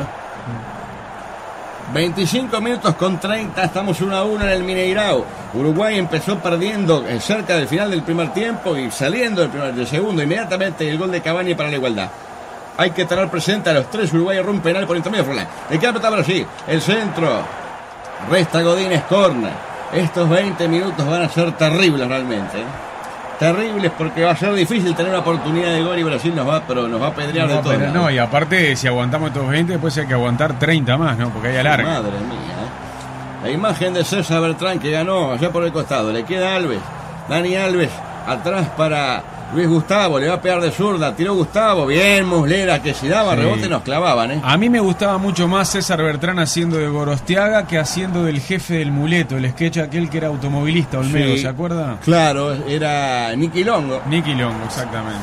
25 minutos con 30, estamos 1-1 en el Mineirao. Uruguay empezó perdiendo cerca del final del primer tiempo y saliendo del segundo. Inmediatamente el gol de Cavani para la igualdad. Hay que tener presente a los tres. Uruguay erró un penal por intermedio de Forlán. Le queda pelota a Brasil. El centro. Resta Godínez, corner. Estos 20 minutos van a ser terribles realmente. Terribles porque va a ser difícil tener una oportunidad de gol y Brasil nos va a apedrear de todo. No, y aparte, si aguantamos estos 20, después hay que aguantar 30 más, ¿no? Porque hay alarga. Madre mía. La imagen de César Bertrán que ganó allá por el costado. Le queda Alves. Dani Alves atrás para Luis Gustavo. Le va a pegar de zurda. Tiró Gustavo. Bien, Muslera, que si daba rebote nos clavaban, A mí me gustaba mucho más César Bertrán haciendo de Gorostiaga que haciendo del jefe del muleto, el sketch aquel que era automovilista, Olmedo, Sí. ¿se acuerda? Claro, era Nicky Longo. Nicky Longo, exactamente.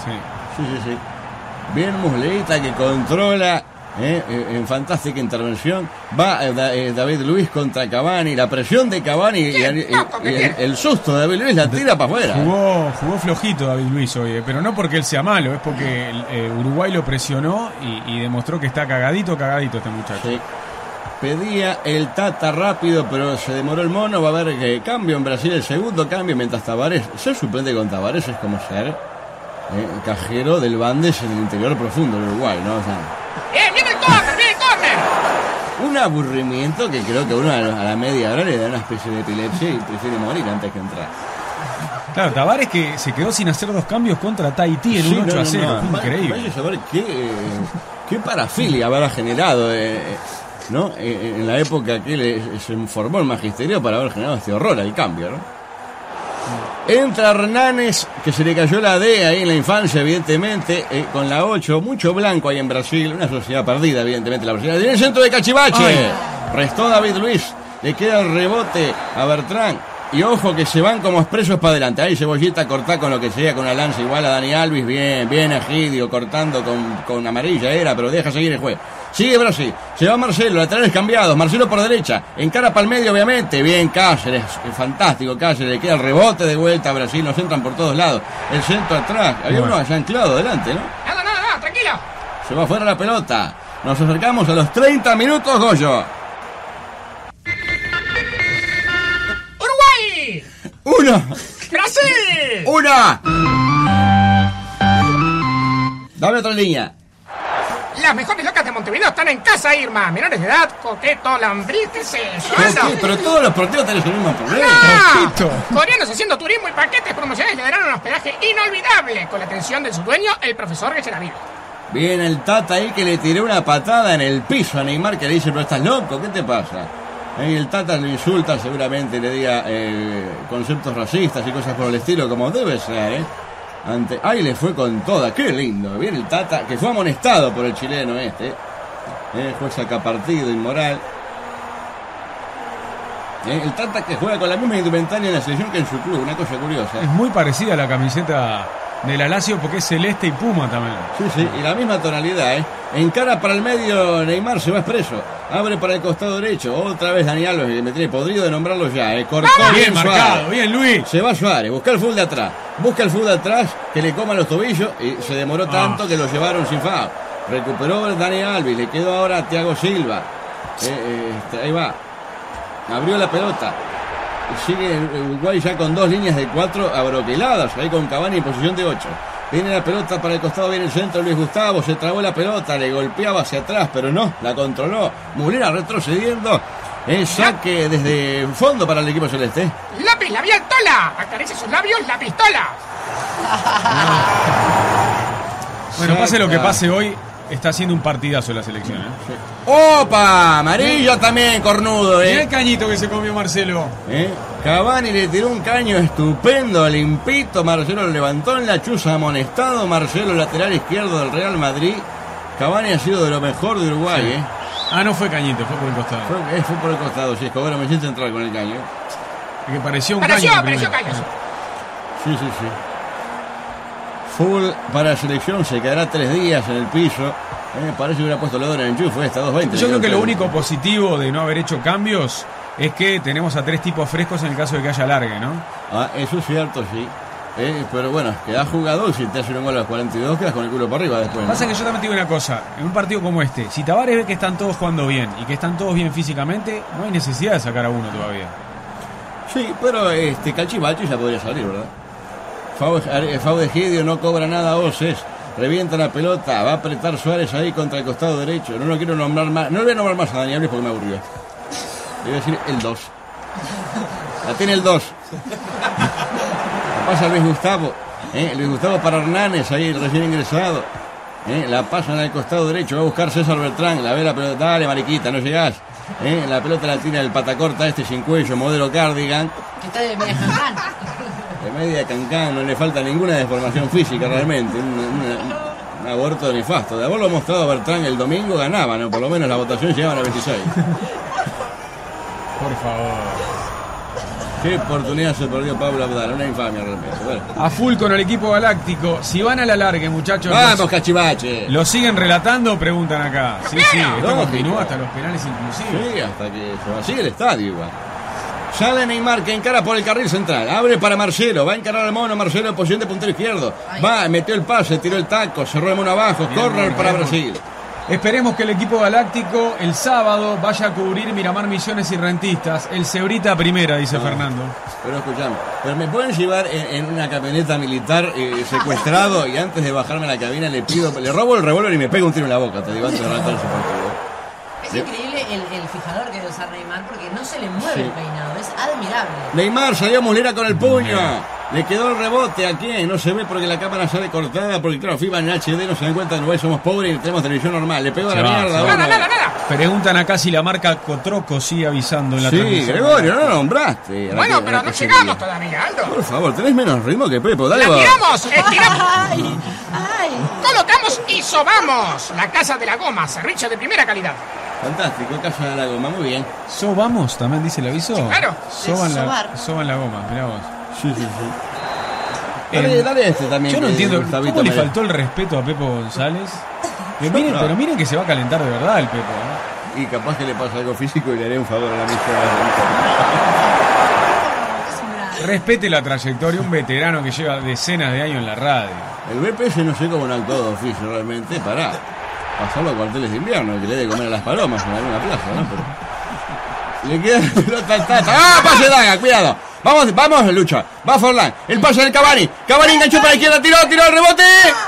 Sí. Bien Muslerita que controla en fantástica intervención. Va David Luiz contra Cavani. La presión de Cavani y el susto de David Luiz la tira para afuera. Jugó flojito David Luiz hoy, pero no porque él sea malo, es porque Uruguay lo presionó y demostró que está cagadito este muchacho. Sí. Pedía el Tata rápido, pero se demoró el mono. Va a haber cambio en Brasil, el segundo cambio, mientras Tavares se suplente con Tavares. Es como ser cajero del Bandes en el interior profundo del Uruguay, ¿no? O sea, Viene el córner. un aburrimiento que creo que uno a la media hora le da una especie de epilepsia y prefiere morir antes que entrar. Claro, Tavares que se quedó sin hacer dos cambios contra Tahití en un 8-0. Increíble. Vaya a saber qué parafilia habrá generado ¿no? En la época que se formó el magisterio para haber generado este horror al cambio, ¿no? Entra Hernández, que se le cayó la D ahí en la infancia, evidentemente, con la 8, mucho blanco ahí en Brasil, una sociedad perdida, evidentemente, la Brasil. Tiene el centro de Cachivache. Ay. Restó David Luiz, le queda el rebote a Bertrán. Y ojo que se van como expresos para adelante. Ahí Cebollita corta con lo que sea, con una lanza igual a Dani Alves. Bien Egidio, cortando con amarilla era, pero deja seguir el juego. Sigue Brasil, se va Marcelo, laterales cambiados, Marcelo por derecha, encara para el medio obviamente, bien Cáceres, fantástico Cáceres, le queda el rebote de vuelta a Brasil, nos entran por todos lados, el centro atrás, había uno allá anclado adelante, ¿no? Nada, tranquilo. Se va fuera la pelota, nos acercamos a los 30 minutos, Goyo. ¡Uruguay! 1. ¡Brasil! 1. Dame otra línea. Las mejores locas de Montevideo están en Casa Irma. Menores de edad, coqueto, lambriz, ¿qué es eso? Sí, pero todos los partidos tienen el mismo problema. ¡Ah! Coreanos haciendo turismo y paquetes promocionales le darán un hospedaje inolvidable con la atención de su dueño, el profesor Gecheravido. Bien el Tata ahí que le tiró una patada en el piso a Neymar, que le dice, pero estás loco, ¿qué te pasa? Y el Tata lo insulta, seguramente le diga conceptos racistas y cosas por el estilo, como debe ser, Ahí le fue con toda, qué lindo. Viene el Tata, que fue amonestado por el chileno juez sacapartido, inmoral. El Tata que juega con la misma indumentaria en la selección que en su club, una cosa curiosa. Es muy parecida a la camiseta de la Lazio porque es celeste y puma también. Sí, y la misma tonalidad, Encara para el medio, Neymar se va expreso. Abre para el costado derecho. Otra vez Dani Alves, que me tiene podrido de nombrarlo ya, Cortó bien marcado, Suárez. Bien Luis. Se va Suárez, busca el fútbol de atrás. Busca el fútbol de atrás, que le coma los tobillos y se demoró tanto que lo llevaron sin foul. Recuperó Dani Alves, le quedó ahora a Thiago Silva. Ahí va. Abrió la pelota. Sigue Uruguay ya con 2 líneas de 4 abroqueladas. Ahí con Cavani en posición de 8. Viene la pelota para el costado, viene el centro Luis Gustavo. Se trabó la pelota, le golpeaba hacia atrás, pero no, la controló. Mulera retrocediendo. El saque desde fondo para el equipo celeste. ¡Lápiz labial Tola! Acaricia sus labios, la pistola. Bueno, pase lo que pase hoy, está haciendo un partidazo la selección. Sí. ¡Opa! Amarilla también, cornudo, Mirá el cañito que se comió Marcelo. Cavani le tiró un caño estupendo, limpito. Marcelo lo levantó en la chuza, amonestado. Marcelo, lateral izquierdo del Real Madrid. Cavani ha sido de lo mejor de Uruguay, sí. Ah, no fue cañito, fue por el costado. Fue por el costado, sí. Escobar me siento entrar con el caño. Que pareció un caño. Pareció caño. Sí. Full para la selección, se quedará 3 días en el piso. Parece que hubiera puesto la hora en enchufe, está 2.20. Yo creo que lo único positivo de no haber hecho cambios es que tenemos a 3 tipos frescos en el caso de que haya alargue, ¿no? Eso es cierto, sí. Pero bueno, quedás jugador y si te hacen un gol a los 42 quedas con el culo para arriba después, ¿no? Pasa que yo también te digo una cosa, en un partido como este, si Tavares ve que están todos jugando bien y que están todos bien físicamente, no hay necesidad de sacar a uno todavía. Sí, pero Cachivachi ya podría salir, ¿verdad? Fau de Gidio no cobra nada a Oces. Revienta la pelota, va a apretar Suárez ahí contra el costado derecho. No lo quiero nombrar más, no le voy a nombrar más a Dani Alves porque me aburrió. Le voy a decir el 2. La tiene el 2. La pasa Luis Gustavo. Luis Gustavo para Hernández, ahí recién ingresado. La pasan al costado derecho, va a buscar César Bertrán. La ve la pelota, dale mariquita, no llegás. La pelota la tira el patacorta sin cuello, modelo Cardigan. Que está de media cancán. De media cancán, no le falta ninguna deformación física realmente. Un aborto nefasto. De haberlo mostrado a Bertrán el domingo ganaba, ¿no? Por lo menos la votación llegaban a 26. Por favor. Qué oportunidad se perdió Pablo Abdala, una infamia realmente. Bueno. A full con el equipo galáctico. Si van a la largue, muchachos. ¡Vamos, Cachivache! ¿Lo siguen relatando? Preguntan acá. Sí, esto continúa hasta los penales inclusive. Sí, hasta que se vacíe el estadio igual. Sale Neymar que encara por el carril central. Abre para Marcelo. Va a encarar al mono. Marcelo en posición de puntero izquierdo. Va, metió el pase, tiró el taco, cerró el mono abajo. Corner para Brasil. Esperemos que el equipo galáctico el sábado vaya a cubrir Miramar, Misiones y Rentistas. El Cebrita primera, dice Fernando. Pero escuchame, pero me pueden llevar en una camioneta militar secuestrado y antes de bajarme a la cabina le robo el revólver y me pego un tiro en la boca. Te digo antes de arrancar ese partido. Es increíble el fijador que debe usar Neymar porque no se le mueve el peinado, es admirable. Neymar salió Mulera con el puño. Le quedó el rebote a quién, no se ve porque la cámara sale cortada, porque claro, FIBA en HD no se dan cuenta de que somos pobres y tenemos televisión normal. Le pegó a la mierda. Nada. Preguntan acá si la marca Cotroco sigue avisando en la transmisión. Sí, Gregorio, no lo nombraste. Bueno, pero no llegamos todavía, Aldo. Por favor, tenés menos ritmo que Pepo, dale. ¡La tiramos! ¡Estiramos! Colocamos y sobamos. La Casa de la Goma, servicio de primera calidad. Fantástico, Casa de la Goma, muy bien. ¿Sobamos? ¿También dice el aviso? Sí, claro. Soban la goma, mirá vos. Sí. Dale este también. Yo no entiendo cómo le faltó el respeto a Pepo González. Pero miren que se va a calentar de verdad el Pepo. Y capaz que le pasa algo físico y le haré un favor a la amistad. Respete la trayectoria, un veterano que lleva decenas de años en la radio. El BPS no sé cómo no actuó de oficio realmente para pasarlo a cuarteles de invierno, que le dé de comer a las palomas en alguna plaza, ¿no? Pero le queda la pelota al Tata. ¡Ah, pase Daga! ¡Cuidado! Vamos, lucha. Va Forlán. El pase del Cavani. Cavani enganchó para la izquierda. Tiró el rebote.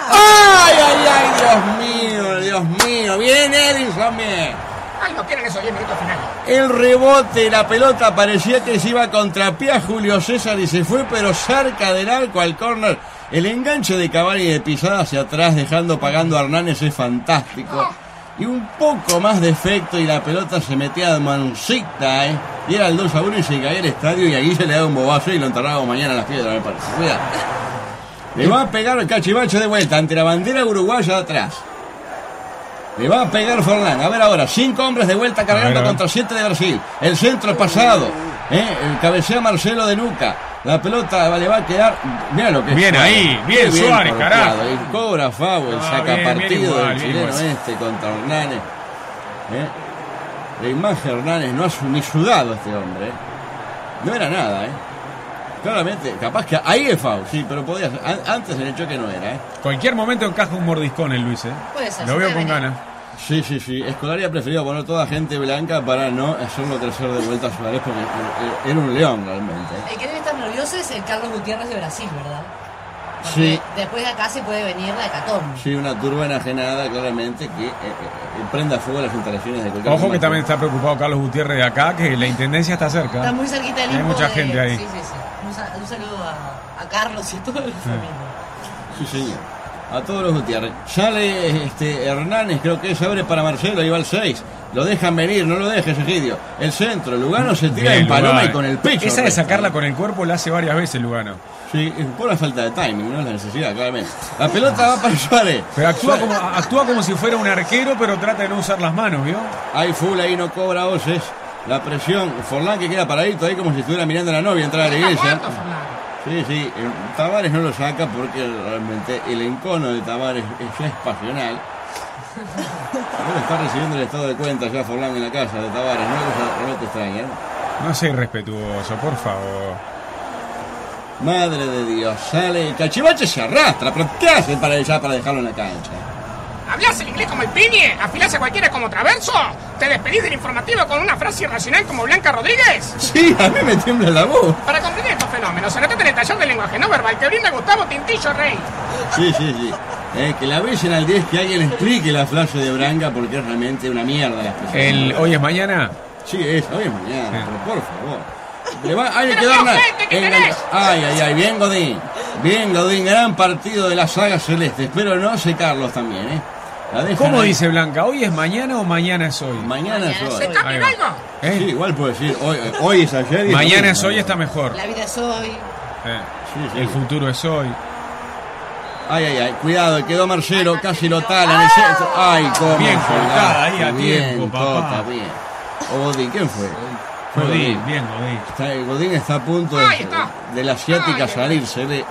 ¡Ay! Dios mío. Viene Edison, bien. Ay, no quieren esos 10 minutos finales. El rebote, la pelota parecía que se iba a contrapiar Julio César y se fue, pero cerca del arco al córner. El enganche de Cavani de pisada hacia atrás, pagando a Hernández, es fantástico. Y un poco más de efecto y la pelota se metía de mancita, y era el 2-1 y se caía el estadio y ahí se le da un bobazo y lo enterraba mañana a las piedras, me parece. Cuidado. Le va a pegar el Cachivache de vuelta ante la bandera uruguaya de atrás. Le va a pegar Forlán. A ver ahora, 5 hombres de vuelta cargando a ver. Contra 7 de Brasil. El centro pasado. El cabecea Marcelo de nuca. La pelota le va a quedar. Mira lo que es. Bien ahí, bien Suárez, carajo. Y cobra Favo, el sacapartido del chileno contra Hernández. La imagen Hernández no ha ni sudado este hombre. No era nada, Claramente, capaz que ahí es Favo, sí, pero podía ser. Antes el hecho que no era, Cualquier momento encaja un mordiscón el Luis, Puede ser. Lo veo con ganas. Sí. Escolari ha preferido poner toda gente blanca para no hacerlo crecer de vuelta a Suárez porque era un león realmente. El que debe estar nervioso es el Carlos Gutiérrez de Brasil, ¿verdad? Porque sí. Después de acá se puede venir la hecatombe. Sí, una turba enajenada claramente que prenda fuego las instalaciones de cualquier Ojo que también está preocupado Carlos Gutiérrez de acá, que la intendencia está cerca. Está muy cerquita del Hay mucha gente ahí. Sí. Un saludo a Carlos y a toda la familia. Sí, señor. A todos los Gutiérrez. Sale Hernández, creo que se abre para Marcelo, ahí va el 6. Lo dejan venir, no lo dejes, Egidio. El centro, Lugano se tira en paloma Lugano. Y con el pecho. Esa de sacarla con el cuerpo la hace varias veces Lugano. Sí, por la falta de timing, no es la necesidad, claramente. La pelota va para Suárez. Pero actúa como si fuera un arquero, pero trata de no usar las manos, ¿vio? Hay full, ahí no cobra Oces. La presión, Forlán que queda paradito ahí como si estuviera mirando a la novia entrar a la iglesia. Sí, Tavares no lo saca porque realmente el encono de Tavares ya es pasional. Ahora está recibiendo el estado de cuenta ya Forlán en la casa de Tavares, no te extraña. No sea irrespetuoso, por favor. Madre de Dios, sale el Cachivache, se arrastra, pero ¿qué hacen para dejarlo en la cancha? ¿Hablas el inglés como el piñe? ¿Afilás a cualquiera como Traverso? ¿Te despedís del informativo con una frase irracional como Blanca Rodríguez? Sí, a mí me tiembla la voz. Para comprender estos fenómenos, se anoten en el taller de lenguaje no verbal que brinda Gustavo Tintillo Rey. Sí. Que la besen al 10, que alguien le explique la frase de Branca porque es realmente una mierda la expresión. ¿Hoy es mañana? Sí, hoy es mañana, pero por favor. Hay que darle. Ay, bien Godín, gran partido de la saga celeste. Espero no secarlos también, ¿Cómo dice Blanca? ¿Hoy es mañana o mañana es hoy? Mañana es hoy. ¿Se cambia algo? Sí, igual puedo decir hoy es ayer. Mañana es hoy, está mejor. La vida es hoy. Sí. El futuro es hoy. Ay, cuidado, quedó Marcelo, casi lo talan en el centro. Ay, cómo. Bien cortada ahí a tiempo, papá. Bien. Godín, ¿quién fue? Godín. Godín está a punto de la asiática salirse de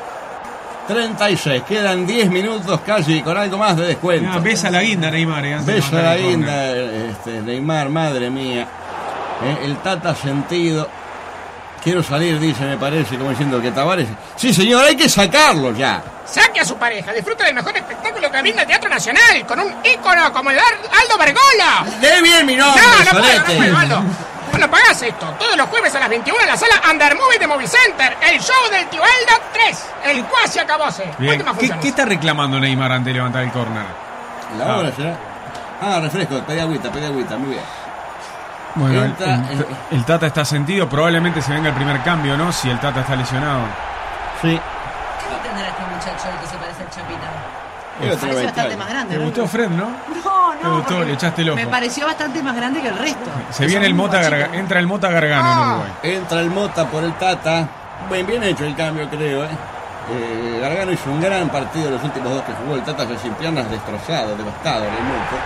36, quedan 10 minutos casi con algo más de descuento. Besa la guinda Neymar. Besa la guinda Neymar, madre mía. El Tata sentido. Quiero salir, dice, me parece, como diciendo que Tavares. Sí, señor, hay que sacarlo ya. Saque a su pareja, disfruta del mejor espectáculo que brinda el Teatro Nacional, con un ícono como el Aldo Bergola. ¡Dé bien mi nombre! No puedo, Aldo. Bueno, pagás esto, todos los jueves a las 21 en la sala Under Movie de Movie Center, el show del tío Aldo 3, el cuasi acabose. ¿Qué está reclamando Neymar antes de levantar el córner? La hora será. Refresco, pedí agüita, muy bien. Bueno, el Tata está sentido, probablemente se venga el primer cambio, ¿no? Si el Tata está lesionado. Sí. ¿Qué tendrá este muchacho que se parece al Chapita? Parece bastante más grande. ¿Te gustó Fred, no? No. ¿Te gustó? Le echaste el ojo. Me pareció bastante más grande que el resto. Se viene entra el Mota Gargano en Uruguay. Entra el Mota por el Tata. Bien hecho el cambio, creo, Gargano hizo un gran partido los últimos 2 que jugó. El Tata ya sin piernas, destrozado, devastado realmente.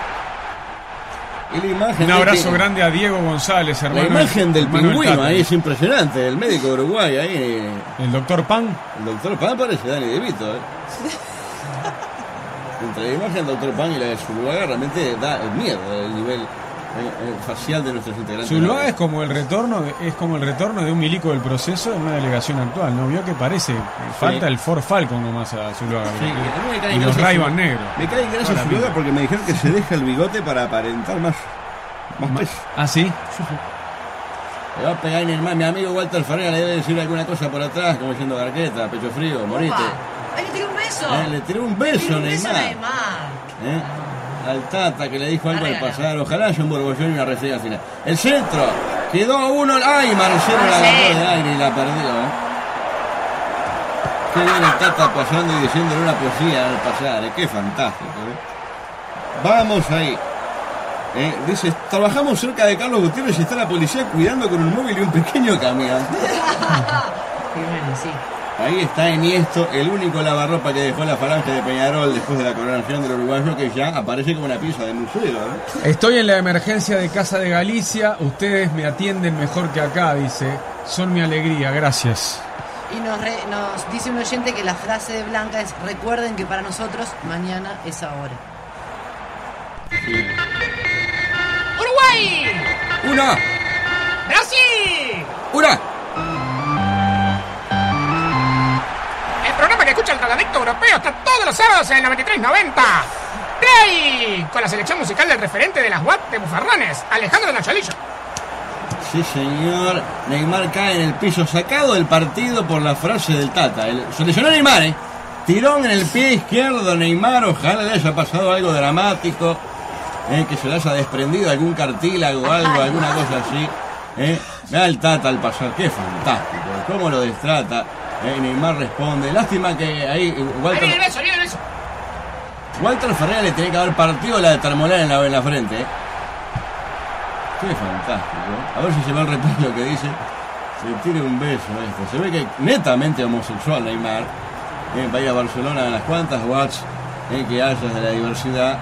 Y la imagen un abrazo grande a Diego González, hermano. La imagen del pingüino ahí es impresionante, el médico de Uruguay ahí. El doctor Pan. El doctor Pan parece Dani De Vito, Entre la imagen del doctor Pan y la de Zuluaga realmente da el miedo, el nivel facial de nuestros integrantes. Zuluaga es como el retorno de un milico del proceso en una delegación actual, ¿no? Vio que parece, falta el Ford Falcon nomás a Zuluaga. Y los Ray-Ban negros. Me cae en gracia Zuluaga porque me dijeron que se deja el bigote para aparentar más peso. ¿Ah, sí? Le va a pegar mi amigo Walter Ferreira, le debe decir alguna cosa por atrás, como diciendo Garqueta, pecho frío, morite. ¡Ay, le tiró un beso! Le tiró un beso, Neymar. Al Tata que le dijo algo al pasar. Ojalá haya un borbollón y una refriega al final. El centro. Quedó a uno. ¡Ay, Marcelo la agarró de aire y la perdió! Qué bien el Tata pasando y diciéndole una poesía al pasar. Qué fantástico. Vamos ahí. Dice, trabajamos cerca de Carlos Gutiérrez y está la policía cuidando con un móvil y un pequeño camión. Qué bueno, sí. Ahí está Eniesto, el único lavarropa que dejó la Falange de Peñarol después de la coronación del uruguayo, que ya aparece como una pieza de museo, ¿no? Estoy en la emergencia de Casa de Galicia. Ustedes me atienden mejor que acá, dice. Son mi alegría, gracias. Y nos dice un oyente que la frase de Blanca es: recuerden que para nosotros mañana es ahora. ¡Uruguay! ¡Una! ¡Brasil! ¡Una! El programa que escucha el drogadicto europeo está todos los sábados en el 9390. ¡Play! Con la selección musical del referente de las WAP de Bufarrones, Alejandro Nacholillo. Sí, señor. Neymar cae en el piso, sacado del partido por la frase del Tata. Se lesionó Neymar, ¿eh? Tirón en el pie izquierdo Neymar. Ojalá le haya pasado algo dramático, que se le haya desprendido algún cartílago o algo, alguna cosa así. Vea el Tata al pasar, qué fantástico. Cómo lo destrata. Neymar responde. Lástima que ahí Ahí viene el beso, viene el beso. Walter Ferreira le tenía que haber partido la de Termolar en la frente. Qué fantástico. A ver si se va el replay lo que dice. Se tire un beso esto. Se ve que netamente homosexual Neymar. Va a ir a Barcelona a las cuantas watts que haya de la diversidad.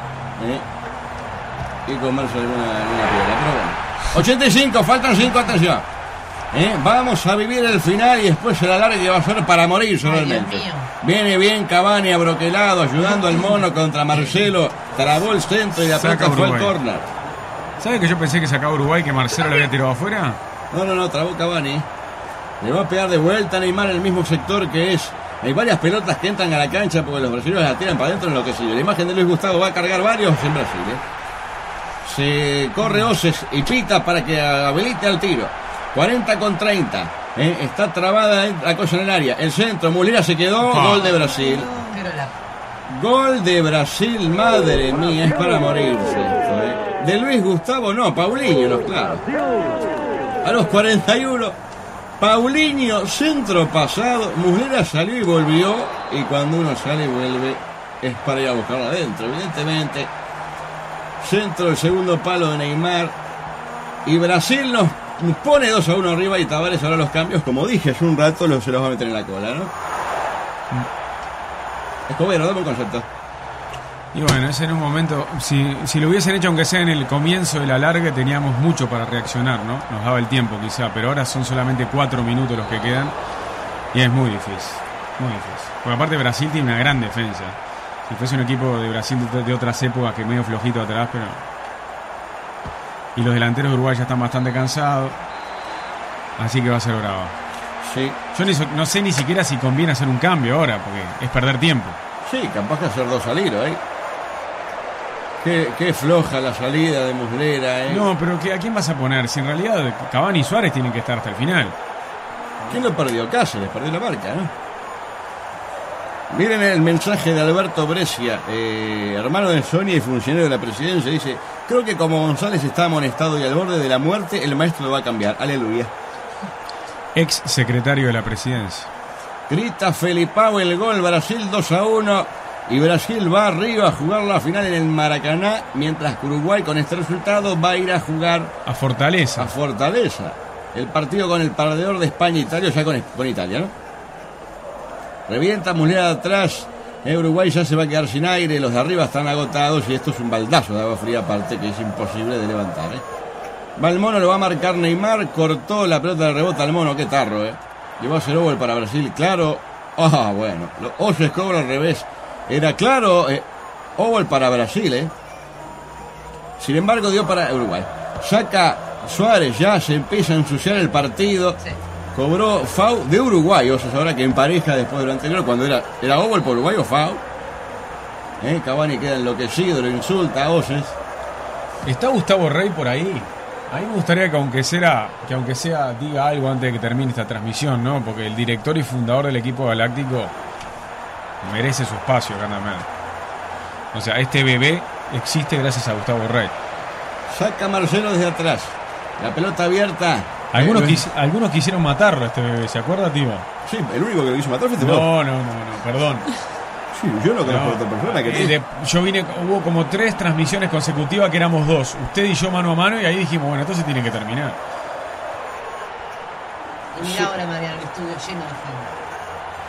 Y comerse alguna piedra. Pero bueno. 85, faltan 5, atención. Vamos a vivir el final y después el alargue que va a ser para morirse realmente. Viene bien Cavani abroquelado, ayudando al mono contra Marcelo. Trabó el centro y la pelota fue al córner. ¿Sabe que yo pensé que sacaba Uruguay, que Marcelo lo había tirado afuera? No, trabó Cavani. Le va a pegar de vuelta a Neymar en el mismo sector que es. Hay varias pelotas que entran a la cancha porque los brasileños la tiran para adentro en lo que sigue. La imagen de Luis Gustavo va a cargar varios en Brasil. Se corre Oses y pita para que habilite al tiro. 40-30. Está trabada la cosa en el área. El centro, Muslera se quedó. Gol de Brasil. Gol de Brasil, madre mía, es para morirse esto, De Luis Gustavo, no, Paulinho, no, claro. A los 41, Paulinho, centro pasado, Muslera salió y volvió, y cuando uno sale y vuelve, es para ir a buscarlo adentro, evidentemente. Centro del segundo palo de Neymar, y Brasil nos pone 2-1 arriba, y Tavares ahora los cambios, como dije hace un rato, se los va a meter en la cola, ¿no? Escobedo, dame un concepto. Y bueno, es en un momento, si lo hubiesen hecho aunque sea en el comienzo del alargue, teníamos mucho para reaccionar, ¿no? Nos daba el tiempo quizá, pero ahora son solamente 4 minutos los que quedan y es muy difícil, muy difícil. Porque aparte Brasil tiene una gran defensa. Si fuese un equipo de Brasil de otras épocas, que medio flojito atrás, pero... Y los delanteros de Uruguay ya están bastante cansados, así que va a ser bravo. Sí. Yo no sé ni siquiera si conviene hacer un cambio ahora, porque es perder tiempo. Sí, capaz que hacer 2 salidos, Qué floja la salida de Muslera, No, pero ¿a quién vas a poner? Si en realidad Cavani y Suárez tienen que estar hasta el final. ¿Quién lo perdió? Cáceres, perdió la marca, ¿no? Miren el mensaje de Alberto Brescia, hermano de Sonia y funcionario de la presidencia. Dice: creo que como González está amonestado y al borde de la muerte, el maestro lo va a cambiar. Aleluya. Ex secretario de la presidencia. Grita Felipao el gol. Brasil 2-1. Y Brasil va arriba a jugar la final en el Maracaná, mientras que Uruguay con este resultado va a ir a jugar a Fortaleza. El partido con el perdedor de España e Italia, ya con Italia, ¿no? Revienta Muslera de atrás. Uruguay ya se va a quedar sin aire. Los de arriba están agotados y esto es un baldazo de agua fría aparte que es imposible de levantar, Va el mono, lo va a marcar Neymar. Cortó la pelota de rebota al mono. Qué tarro, Y va a ser gol para Brasil, claro. Bueno. Oses cobra al revés. Era claro, gol para Brasil, Sin embargo, dio para Uruguay. Saca Suárez, ya se empieza a ensuciar el partido. Sí. Cobró foul de Uruguay. O sea, ahora que empareja después de lo anterior, cuando era gol por Uruguay o foul. Cavani queda enloquecido, lo insulta a Oses. ¿Está Gustavo Rey por ahí? A mí me gustaría que aunque sea diga algo antes de que termine esta transmisión, ¿no? Porque el director y fundador del equipo galáctico merece su espacio, carnal. O sea, este bebé existe gracias a Gustavo Rey. Saca Marcelo desde atrás. La pelota abierta. Algunos quisieron matarlo a este bebé, ¿se acuerda, tío? Sí, el único que lo quiso matar fue este No, perdón. Sí, yo no conozco a otra persona que hubo como 3 transmisiones consecutivas que éramos 2, usted y yo mano a mano, y ahí dijimos, bueno, entonces tiene que terminar. Y mira ahora, Mariano, el estudio lleno de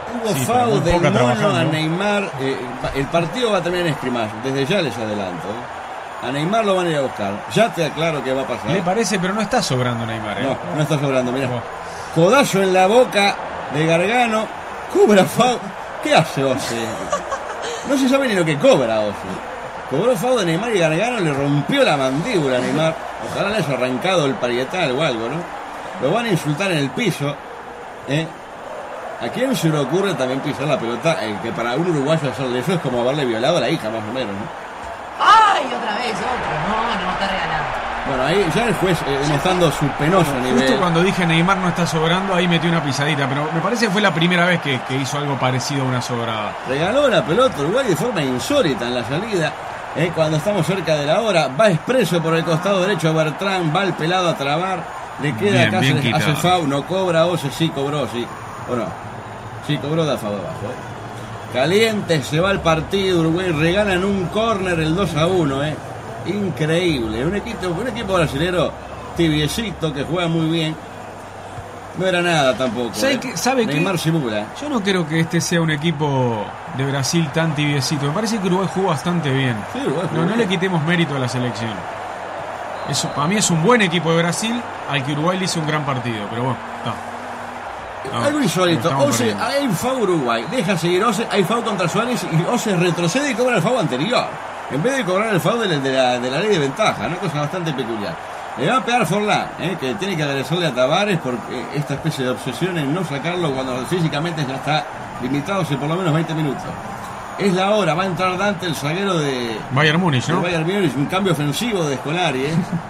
Hubo foul del Mono a Neymar. El partido va a terminar en scrimmage. Desde ya les adelanto. A Neymar lo van a ir a buscar. Ya te aclaro qué va a pasar. Le parece, pero no está sobrando Neymar. No está sobrando. Mira, codazo en la boca de Gargano. Cobra foul. ¿Qué hace Ose? No se sabe ni lo que cobra Ose. Cobró foul de Neymar y Gargano le rompió la mandíbula a Neymar. Ojalá le haya arrancado el parietal o algo, ¿no? Lo van a insultar en el piso. ¿A quién se le ocurre también pisar la pelota? Que para un uruguayo hacerle eso es como haberle violado a la hija, más o menos, ¿no? ¡Ay, otra vez! No, está regalado. Bueno, ahí ya el juez demostrando su penoso nivel. Justo cuando dije Neymar no está sobrando, ahí metió una pisadita, pero me parece que fue la primera vez que hizo algo parecido a una sobrada. Regaló la pelota Uruguay de forma insólita en la salida. Cuando estamos cerca de la hora, va expreso por el costado derecho a Bertrán, va el pelado a trabar, le queda acá, hace foul, no cobra, Ose sí cobró, sí, o no, sí cobró, da foul abajo. Caliente, se va el partido, Uruguay regala en un córner el 2-1, increíble, un equipo brasilero tibiecito que juega muy bien. No era nada tampoco. ¿Sabe Neymar simula. Yo no creo que este sea un equipo de Brasil tan tibiecito. Me parece que Uruguay jugó bastante bien. Sí, Uruguay jugó no bien. le quitemos mérito a la selección. Eso, para mí es un buen equipo de Brasil al que Uruguay le hizo un gran partido. Pero bueno, está. Algo insólito. Ose, hay un foul Uruguay. Deja seguir Ose. Hay foul contra Suárez y Ose retrocede y cobra el foul anterior. En vez de cobrar el foul de la ley de ventaja. Una cosa bastante peculiar. Le va a pegar Forlán, que tiene que agradecerle a Tavares por esta especie de obsesión en no sacarlo cuando físicamente ya está limitado hace por lo menos 20 minutos. Es la hora, va a entrar Dante, el zaguero de Bayern Múnich, ¿no? Bayern Múnich, un cambio ofensivo de Scolari.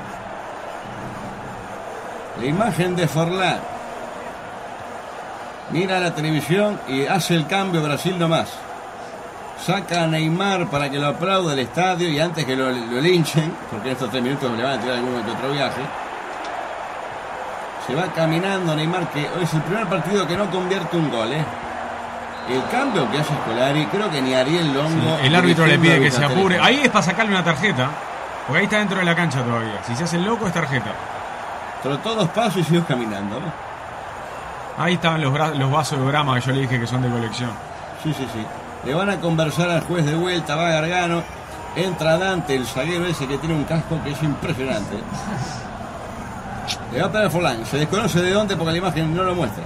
La imagen de Forlán. Mira la televisión y hace el cambio Brasil nomás. Saca a Neymar para que lo aplaude el estadio y antes que lo linchen, porque en estos 3 minutos le van a tirar algún otro viaje. Se va caminando Neymar, que hoy es el primer partido que no convierte un gol. El cambio que hace Scolari, creo que ni Ariel Longo. Sí, el árbitro le pide que se apure. Ahí es para sacarle una tarjeta, porque ahí está dentro de la cancha todavía. Si se hace el loco es tarjeta. Trotó 2 pasos y siguió caminando, ¿no? Ahí están los vasos de Brahma que yo le dije que son de colección. Sí. Le van a conversar al juez de vuelta, va Gargano, entra Dante, el zaguero ese que tiene un casco que es impresionante. Le va a pegar Forlán, se desconoce de dónde porque la imagen no lo muestra.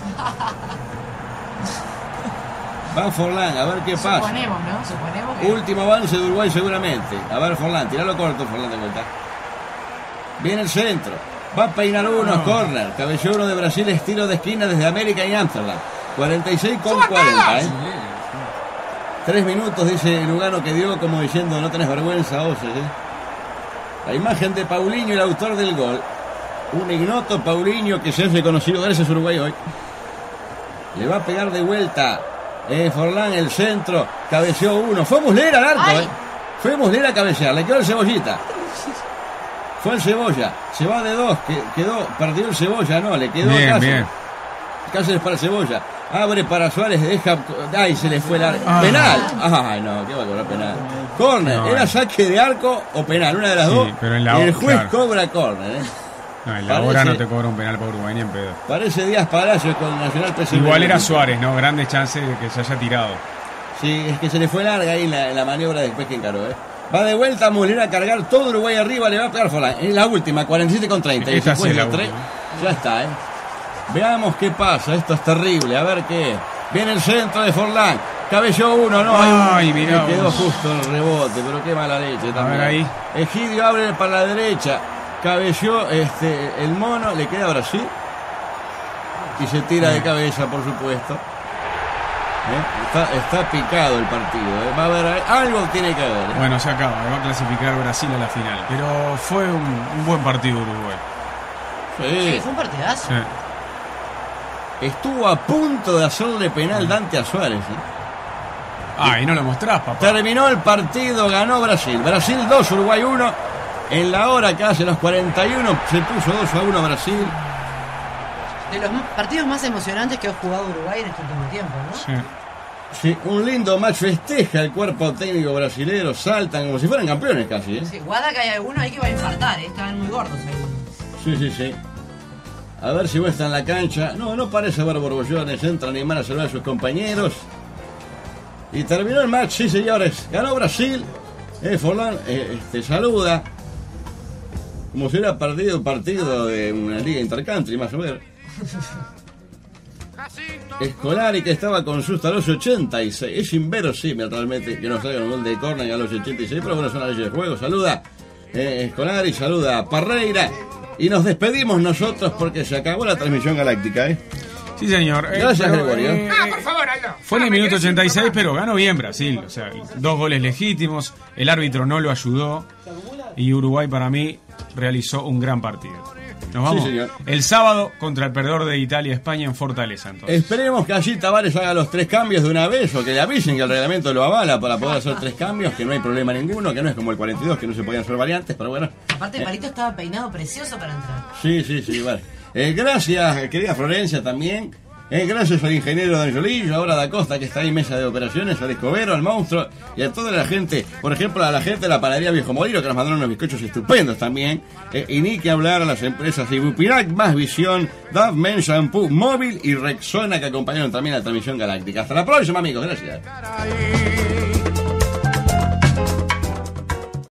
Va Forlán, a ver qué pasa. Suponemos, ¿no? Suponemos que... Último avance de Uruguay seguramente. A ver Forlán, tiralo corto Forlán de vuelta. Viene el centro, va a peinar uno, córner, cabeceó uno de Brasil, estilo de esquina desde América y Amsterdam. 46,40, 3 minutos, dice Lugano, que dio como diciendo no tenés vergüenza, Ose. La imagen de Paulinho, el autor del gol. Un ignoto Paulinho que se hace conocido gracias a Uruguay hoy. Le va a pegar de vuelta. Forlán, el centro. Cabeceó uno. Fue Muslera al arco. Fue Muslera a cabecear. Le quedó el Cebollita. Fue el Cebolla. Se va de 2. Perdió el Cebolla. No, le quedó bien, Cáceres. bien. Cáceres para Cebolla. Abre para Suárez, deja. Ay, se le fue el arco. Penal. Ay, no, ¿qué va a cobrar penal? Córner. No, ¿Era saque de arco o penal? Una de las dos. Pero en la y el juez claro. cobra córner. No, en la hora no te cobra un penal para Uruguay ni en pedo. Parece Díaz Palacios con Nacional PSV. Igual era Suárez, ¿no? Grandes chances de que se haya tirado. Sí, es que se le fue larga ahí la maniobra después que encaró. Va de vuelta a Muslera a cargar todo Uruguay arriba, le va a pegar Forlán. Es la última, 47,30. Esta sí es la 3. última. Ya está, Veamos qué pasa, esto es terrible, a ver qué. Viene el centro de Forlán, cabeceó uno, no. Ay, mirá me quedó vos. justo el rebote, pero qué mala leche también. ver ahí. Egidio abre para la derecha, cabeceó el Mono, le queda a Brasil. Y se tira de cabeza, por supuesto. Está picado el partido. Va a haber algo tiene que haber. Bueno, se acaba, va a clasificar Brasil a la final. Pero fue un buen partido Uruguay. Sí, fue un partidazo. Sí. Estuvo a punto de hacerle penal Dante a Suárez. Ah, y no lo mostrás, papá. Terminó el partido, ganó Brasil. Brasil 2, Uruguay 1. En la hora que hace los 41 se puso 2-1 Brasil. De los partidos más emocionantes que ha jugado Uruguay en este último tiempo, ¿no? Sí. Sí, un lindo match, festeja el cuerpo técnico brasilero, saltan como si fueran campeones casi. Sí, guarda que hay algunos ahí que va a infartar, estaban muy gordos algunos. Sí. A ver si muestra en la cancha. No parece haber borbollones. Entra a animar a saludar a sus compañeros. Y terminó el match, sí señores. Ganó Brasil. Forlán saluda. Como si hubiera perdido un partido de una liga intercountry, más o menos. Scolari, que estaba con susto a los 86. Es inverosímil realmente que nos salga un gol de córner a los 86. Pero bueno, son las leyes de juego. Saluda Scolari, saluda Parreira. Y nos despedimos nosotros porque se acabó la transmisión galáctica, Sí, señor. Gracias, Gregorio. Por favor, Aldo. Fue en el minuto 86, pero ganó bien Brasil. O sea, 2 goles legítimos. El árbitro no lo ayudó. Y Uruguay, para mí, realizó un gran partido. Nos vamos el sábado contra el perdedor de Italia-España en Fortaleza. Entonces. Esperemos que allí Tavares haga los 3 cambios de una vez, o que le avisen que el reglamento lo avala para poder hacer 3 cambios, que no hay problema ninguno, que no es como el 42, que no se podían hacer variantes, pero bueno. Aparte, Parito estaba peinado precioso para entrar. Sí, vale. Gracias, querida Florencia, también. Gracias al ingeniero D'Angiolillo, ahora Da Costa, que está ahí en mesa de operaciones, al Escobero, al Monstruo, y a toda la gente, por ejemplo, a la gente de la panadería Viejo Molino, que nos mandaron unos bizcochos estupendos también, y ni que hablar a las empresas Ibupirac, Más Visión, Dove Men Shampoo, Móvil y Rexona, que acompañaron también la transmisión galáctica. Hasta la próxima, amigos, gracias.